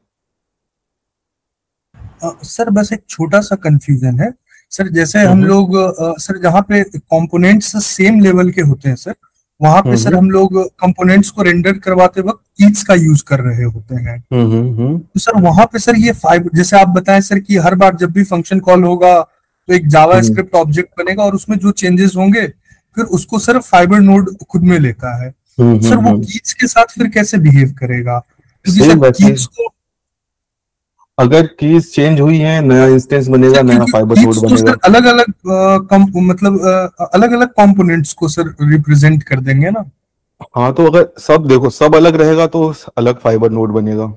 Speaker 10: सर बस एक छोटा सा कंफ्यूजन है सर, जैसे हम लोग सर जहाँ पे कंपोनेंट्स सेम लेवल के होते हैं सर, वहां पे सर हम लोग कंपोनेंट्स को रेंडर करवाते वक्त कीज का यूज कर रहे होते हैं। तो सर वहां पे सर ये फाइबर, जैसे आप बताएं सर कि हर बार जब भी फंक्शन कॉल होगा तो एक जावा स्क्रिप्ट ऑब्जेक्ट बनेगा और उसमें जो चेंजेस होंगे फिर उसको सर फाइबर नोड खुद में लेता है। सर वो कीज के साथ फिर कैसे बिहेव करेगा? क्योंकि सर कीज को
Speaker 1: अगर कीज चेंज हुई है, नया इंस्टेंस बनेगा, नया फाइबर नोड बनेगा।
Speaker 10: अलग अलग मतलब अलग अलग कंपोनेंट्स को सर रिप्रेजेंट कर देंगे ना।
Speaker 1: हाँ, तो अगर सब देखो सब अलग रहेगा तो अलग फाइबर नोड बनेगा।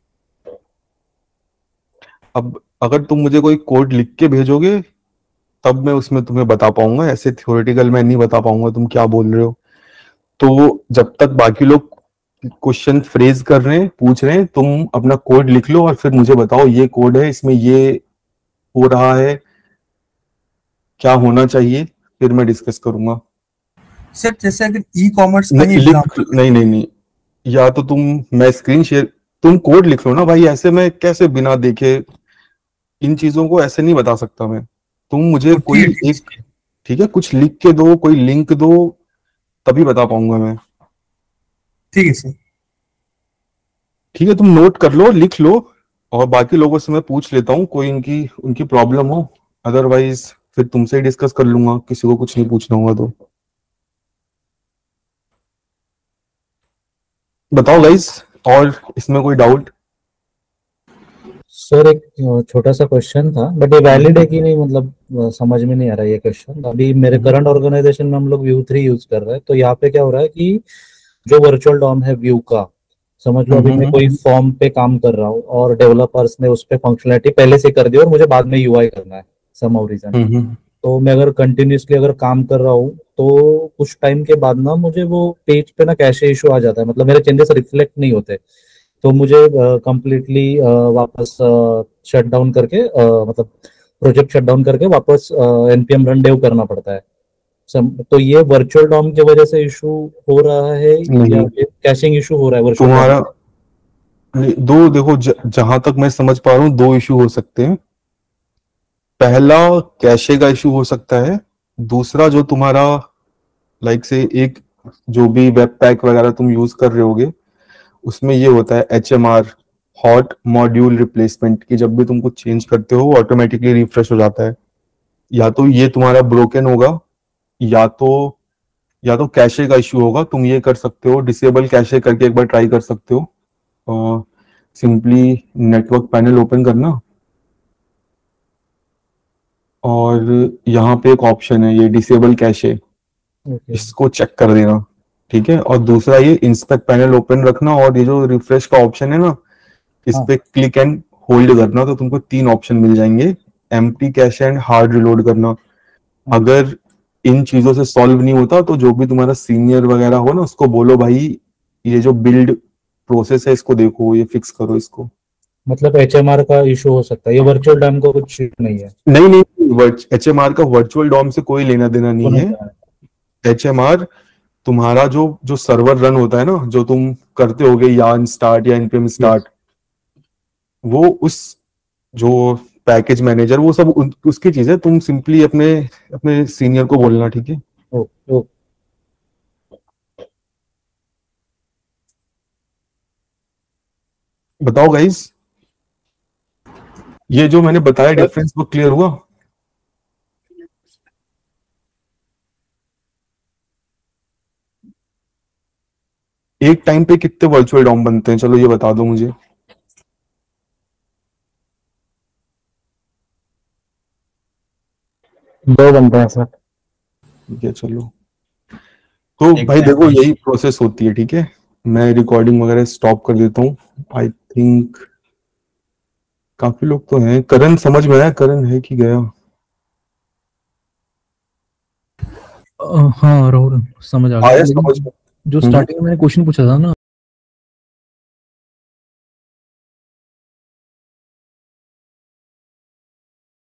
Speaker 1: अब अगर तुम मुझे कोई कोड लिख के भेजोगे तब मैं उसमें तुम्हें बता पाऊंगा, ऐसे थ्योरेटिकल मैं नहीं बता पाऊंगा तुम क्या बोल रहे हो। तो जब तक बाकी लोग क्वेश्चन फ्रेज कर रहे हैं, पूछ रहे हैं, तुम अपना कोड लिख लो और फिर मुझे बताओ ये कोड है, इसमें ये हो रहा है, क्या होना चाहिए, फिर मैं डिस्कस करूंगा।
Speaker 10: सर जैसे अगर ई कॉमर्स
Speaker 1: नहीं, या तो मैं स्क्रीन शेयर, तुम कोड लिख लो ना भाई। ऐसे मैं कैसे बिना देखे इन चीजों को ऐसे नहीं बता सकता मैं। तुम मुझे कोई एक, ठीक है, कुछ लिख के दो, कोई लिंक दो, तभी बता पाऊंगा मैं।
Speaker 10: ठीक है सर।
Speaker 1: ठीक है, तुम नोट कर लो, लिख लो, और बाकी लोगों से मैं पूछ लेता हूँ कोई उनकी प्रॉब्लम हो, अदरवाइज फिर तुमसे ही डिस्कस कर लूंगा, किसी को कुछ नहीं पूछना होगा तो। बताओ गाइस, और इसमें कोई डाउट?
Speaker 3: सर एक छोटा सा क्वेश्चन था, बट ये वैलिड है कि नहीं, मतलब समझ में नहीं आ रहा ये क्वेश्चन। अभी मेरे करंट ऑर्गेनाइजेशन में हम लोग व्यू 3 यूज कर रहे हैं, तो यहाँ पे क्या हो रहा है कि जो वर्चुअल डॉम है व्यू का, समझ लो अभी मैं कोई फॉर्म पे काम कर रहा हूँ और डेवलपर्स ने उस पे फंक्शनलिटी पहले से कर दी और मुझे बाद में यूआई करना है सम रीजन। तो मैं अगर कंटिन्यूसली अगर काम कर रहा हूँ तो कुछ टाइम के बाद ना मुझे वो पेज पे ना कैशे इशू आ जाता है, मतलब मेरे चेंजेस रिफ्लेक्ट नहीं होते, तो मुझे कंप्लीटली वापस शट डाउन करके मतलब प्रोजेक्ट शट डाउन करके वापस npm रन डेव करना पड़ता है। तो ये वर्चुअल डॉम की वजह से इशू हो रहा है या कैशिंग इशू हो रहा है वर्चुअल
Speaker 1: तुम्हारा? दो देखो, जहां तक मैं समझ पा रहा हूँ 2 इशू हो सकते हैं। पहला कैशे का इशू हो सकता है, दूसरा जो तुम्हारा लाइक से एक जो भी वेब पैक वगैरह तुम यूज कर रहे होगे उसमें ये होता है HMR, हॉट मॉड्यूल रिप्लेसमेंट, की जब भी तुम कुछ चेंज करते हो ऑटोमेटिकली रिफ्रेश हो जाता है। या तो ये तुम्हारा ब्रोकन होगा या तो कैशे का इश्यू होगा। तुम ये कर सकते हो, डिसेबल कैशे करके एक बार ट्राई कर सकते हो। सिंपली नेटवर्क पैनल ओपन करना और यहाँ पे एक ऑप्शन है ये डिसेबल कैशे, इसको चेक कर देना, ठीक है। और दूसरा ये इंस्पेक्ट पैनल ओपन रखना और ये जो रिफ्रेश का ऑप्शन है ना, इस पे क्लिक एंड होल्ड करना, तो तुमको 3 ऑप्शन मिल जाएंगे, empty cache and hard reload करना। अगर इन चीजों से सॉल्व नहीं होता तो जो भी तुम्हारा सीनियर वगैरह हो ना उसको बोलो भाई ये जो बिल्ड प्रोसेस है इसको देखो, ये फिक्स करो इसको।
Speaker 3: मतलब HMR का इशू हो सकता है, ये वर्चुअल डॉम को कुछ नहीं है?
Speaker 1: नहीं, HMR का वर्चुअल डॉम से कोई लेना देना नहीं है। HMR तुम्हारा जो सर्वर रन होता है ना, जो तुम करते होगे yarn स्टार्ट या npm स्टार्ट, वो उस जो पैकेज मैनेजर वो सब उसकी चीज है। तुम सिंपली अपने सीनियर को बोलना, ठीक है। बताओ गाइस, ये जो मैंने बताया डिफरेंस वो क्लियर हुआ? एक टाइम पे कितने वर्चुअल डॉम बनते हैं, चलो ये बता दो मुझे।
Speaker 3: दो बनते हैं सर।
Speaker 1: ठीक है, चलो। तो भाई देखो यही प्रोसेस होती है, ठीक है। मैं रिकॉर्डिंग वगैरह स्टॉप कर देता हूँ। आई थिंक काफी लोग तो हैं। करण समझ में आया? करण है कि गया?
Speaker 9: हाँ राहुल समझ आ गया।
Speaker 1: समझ
Speaker 9: जो स्टार्टिंग में मैंने क्वेश्चन पूछा था ना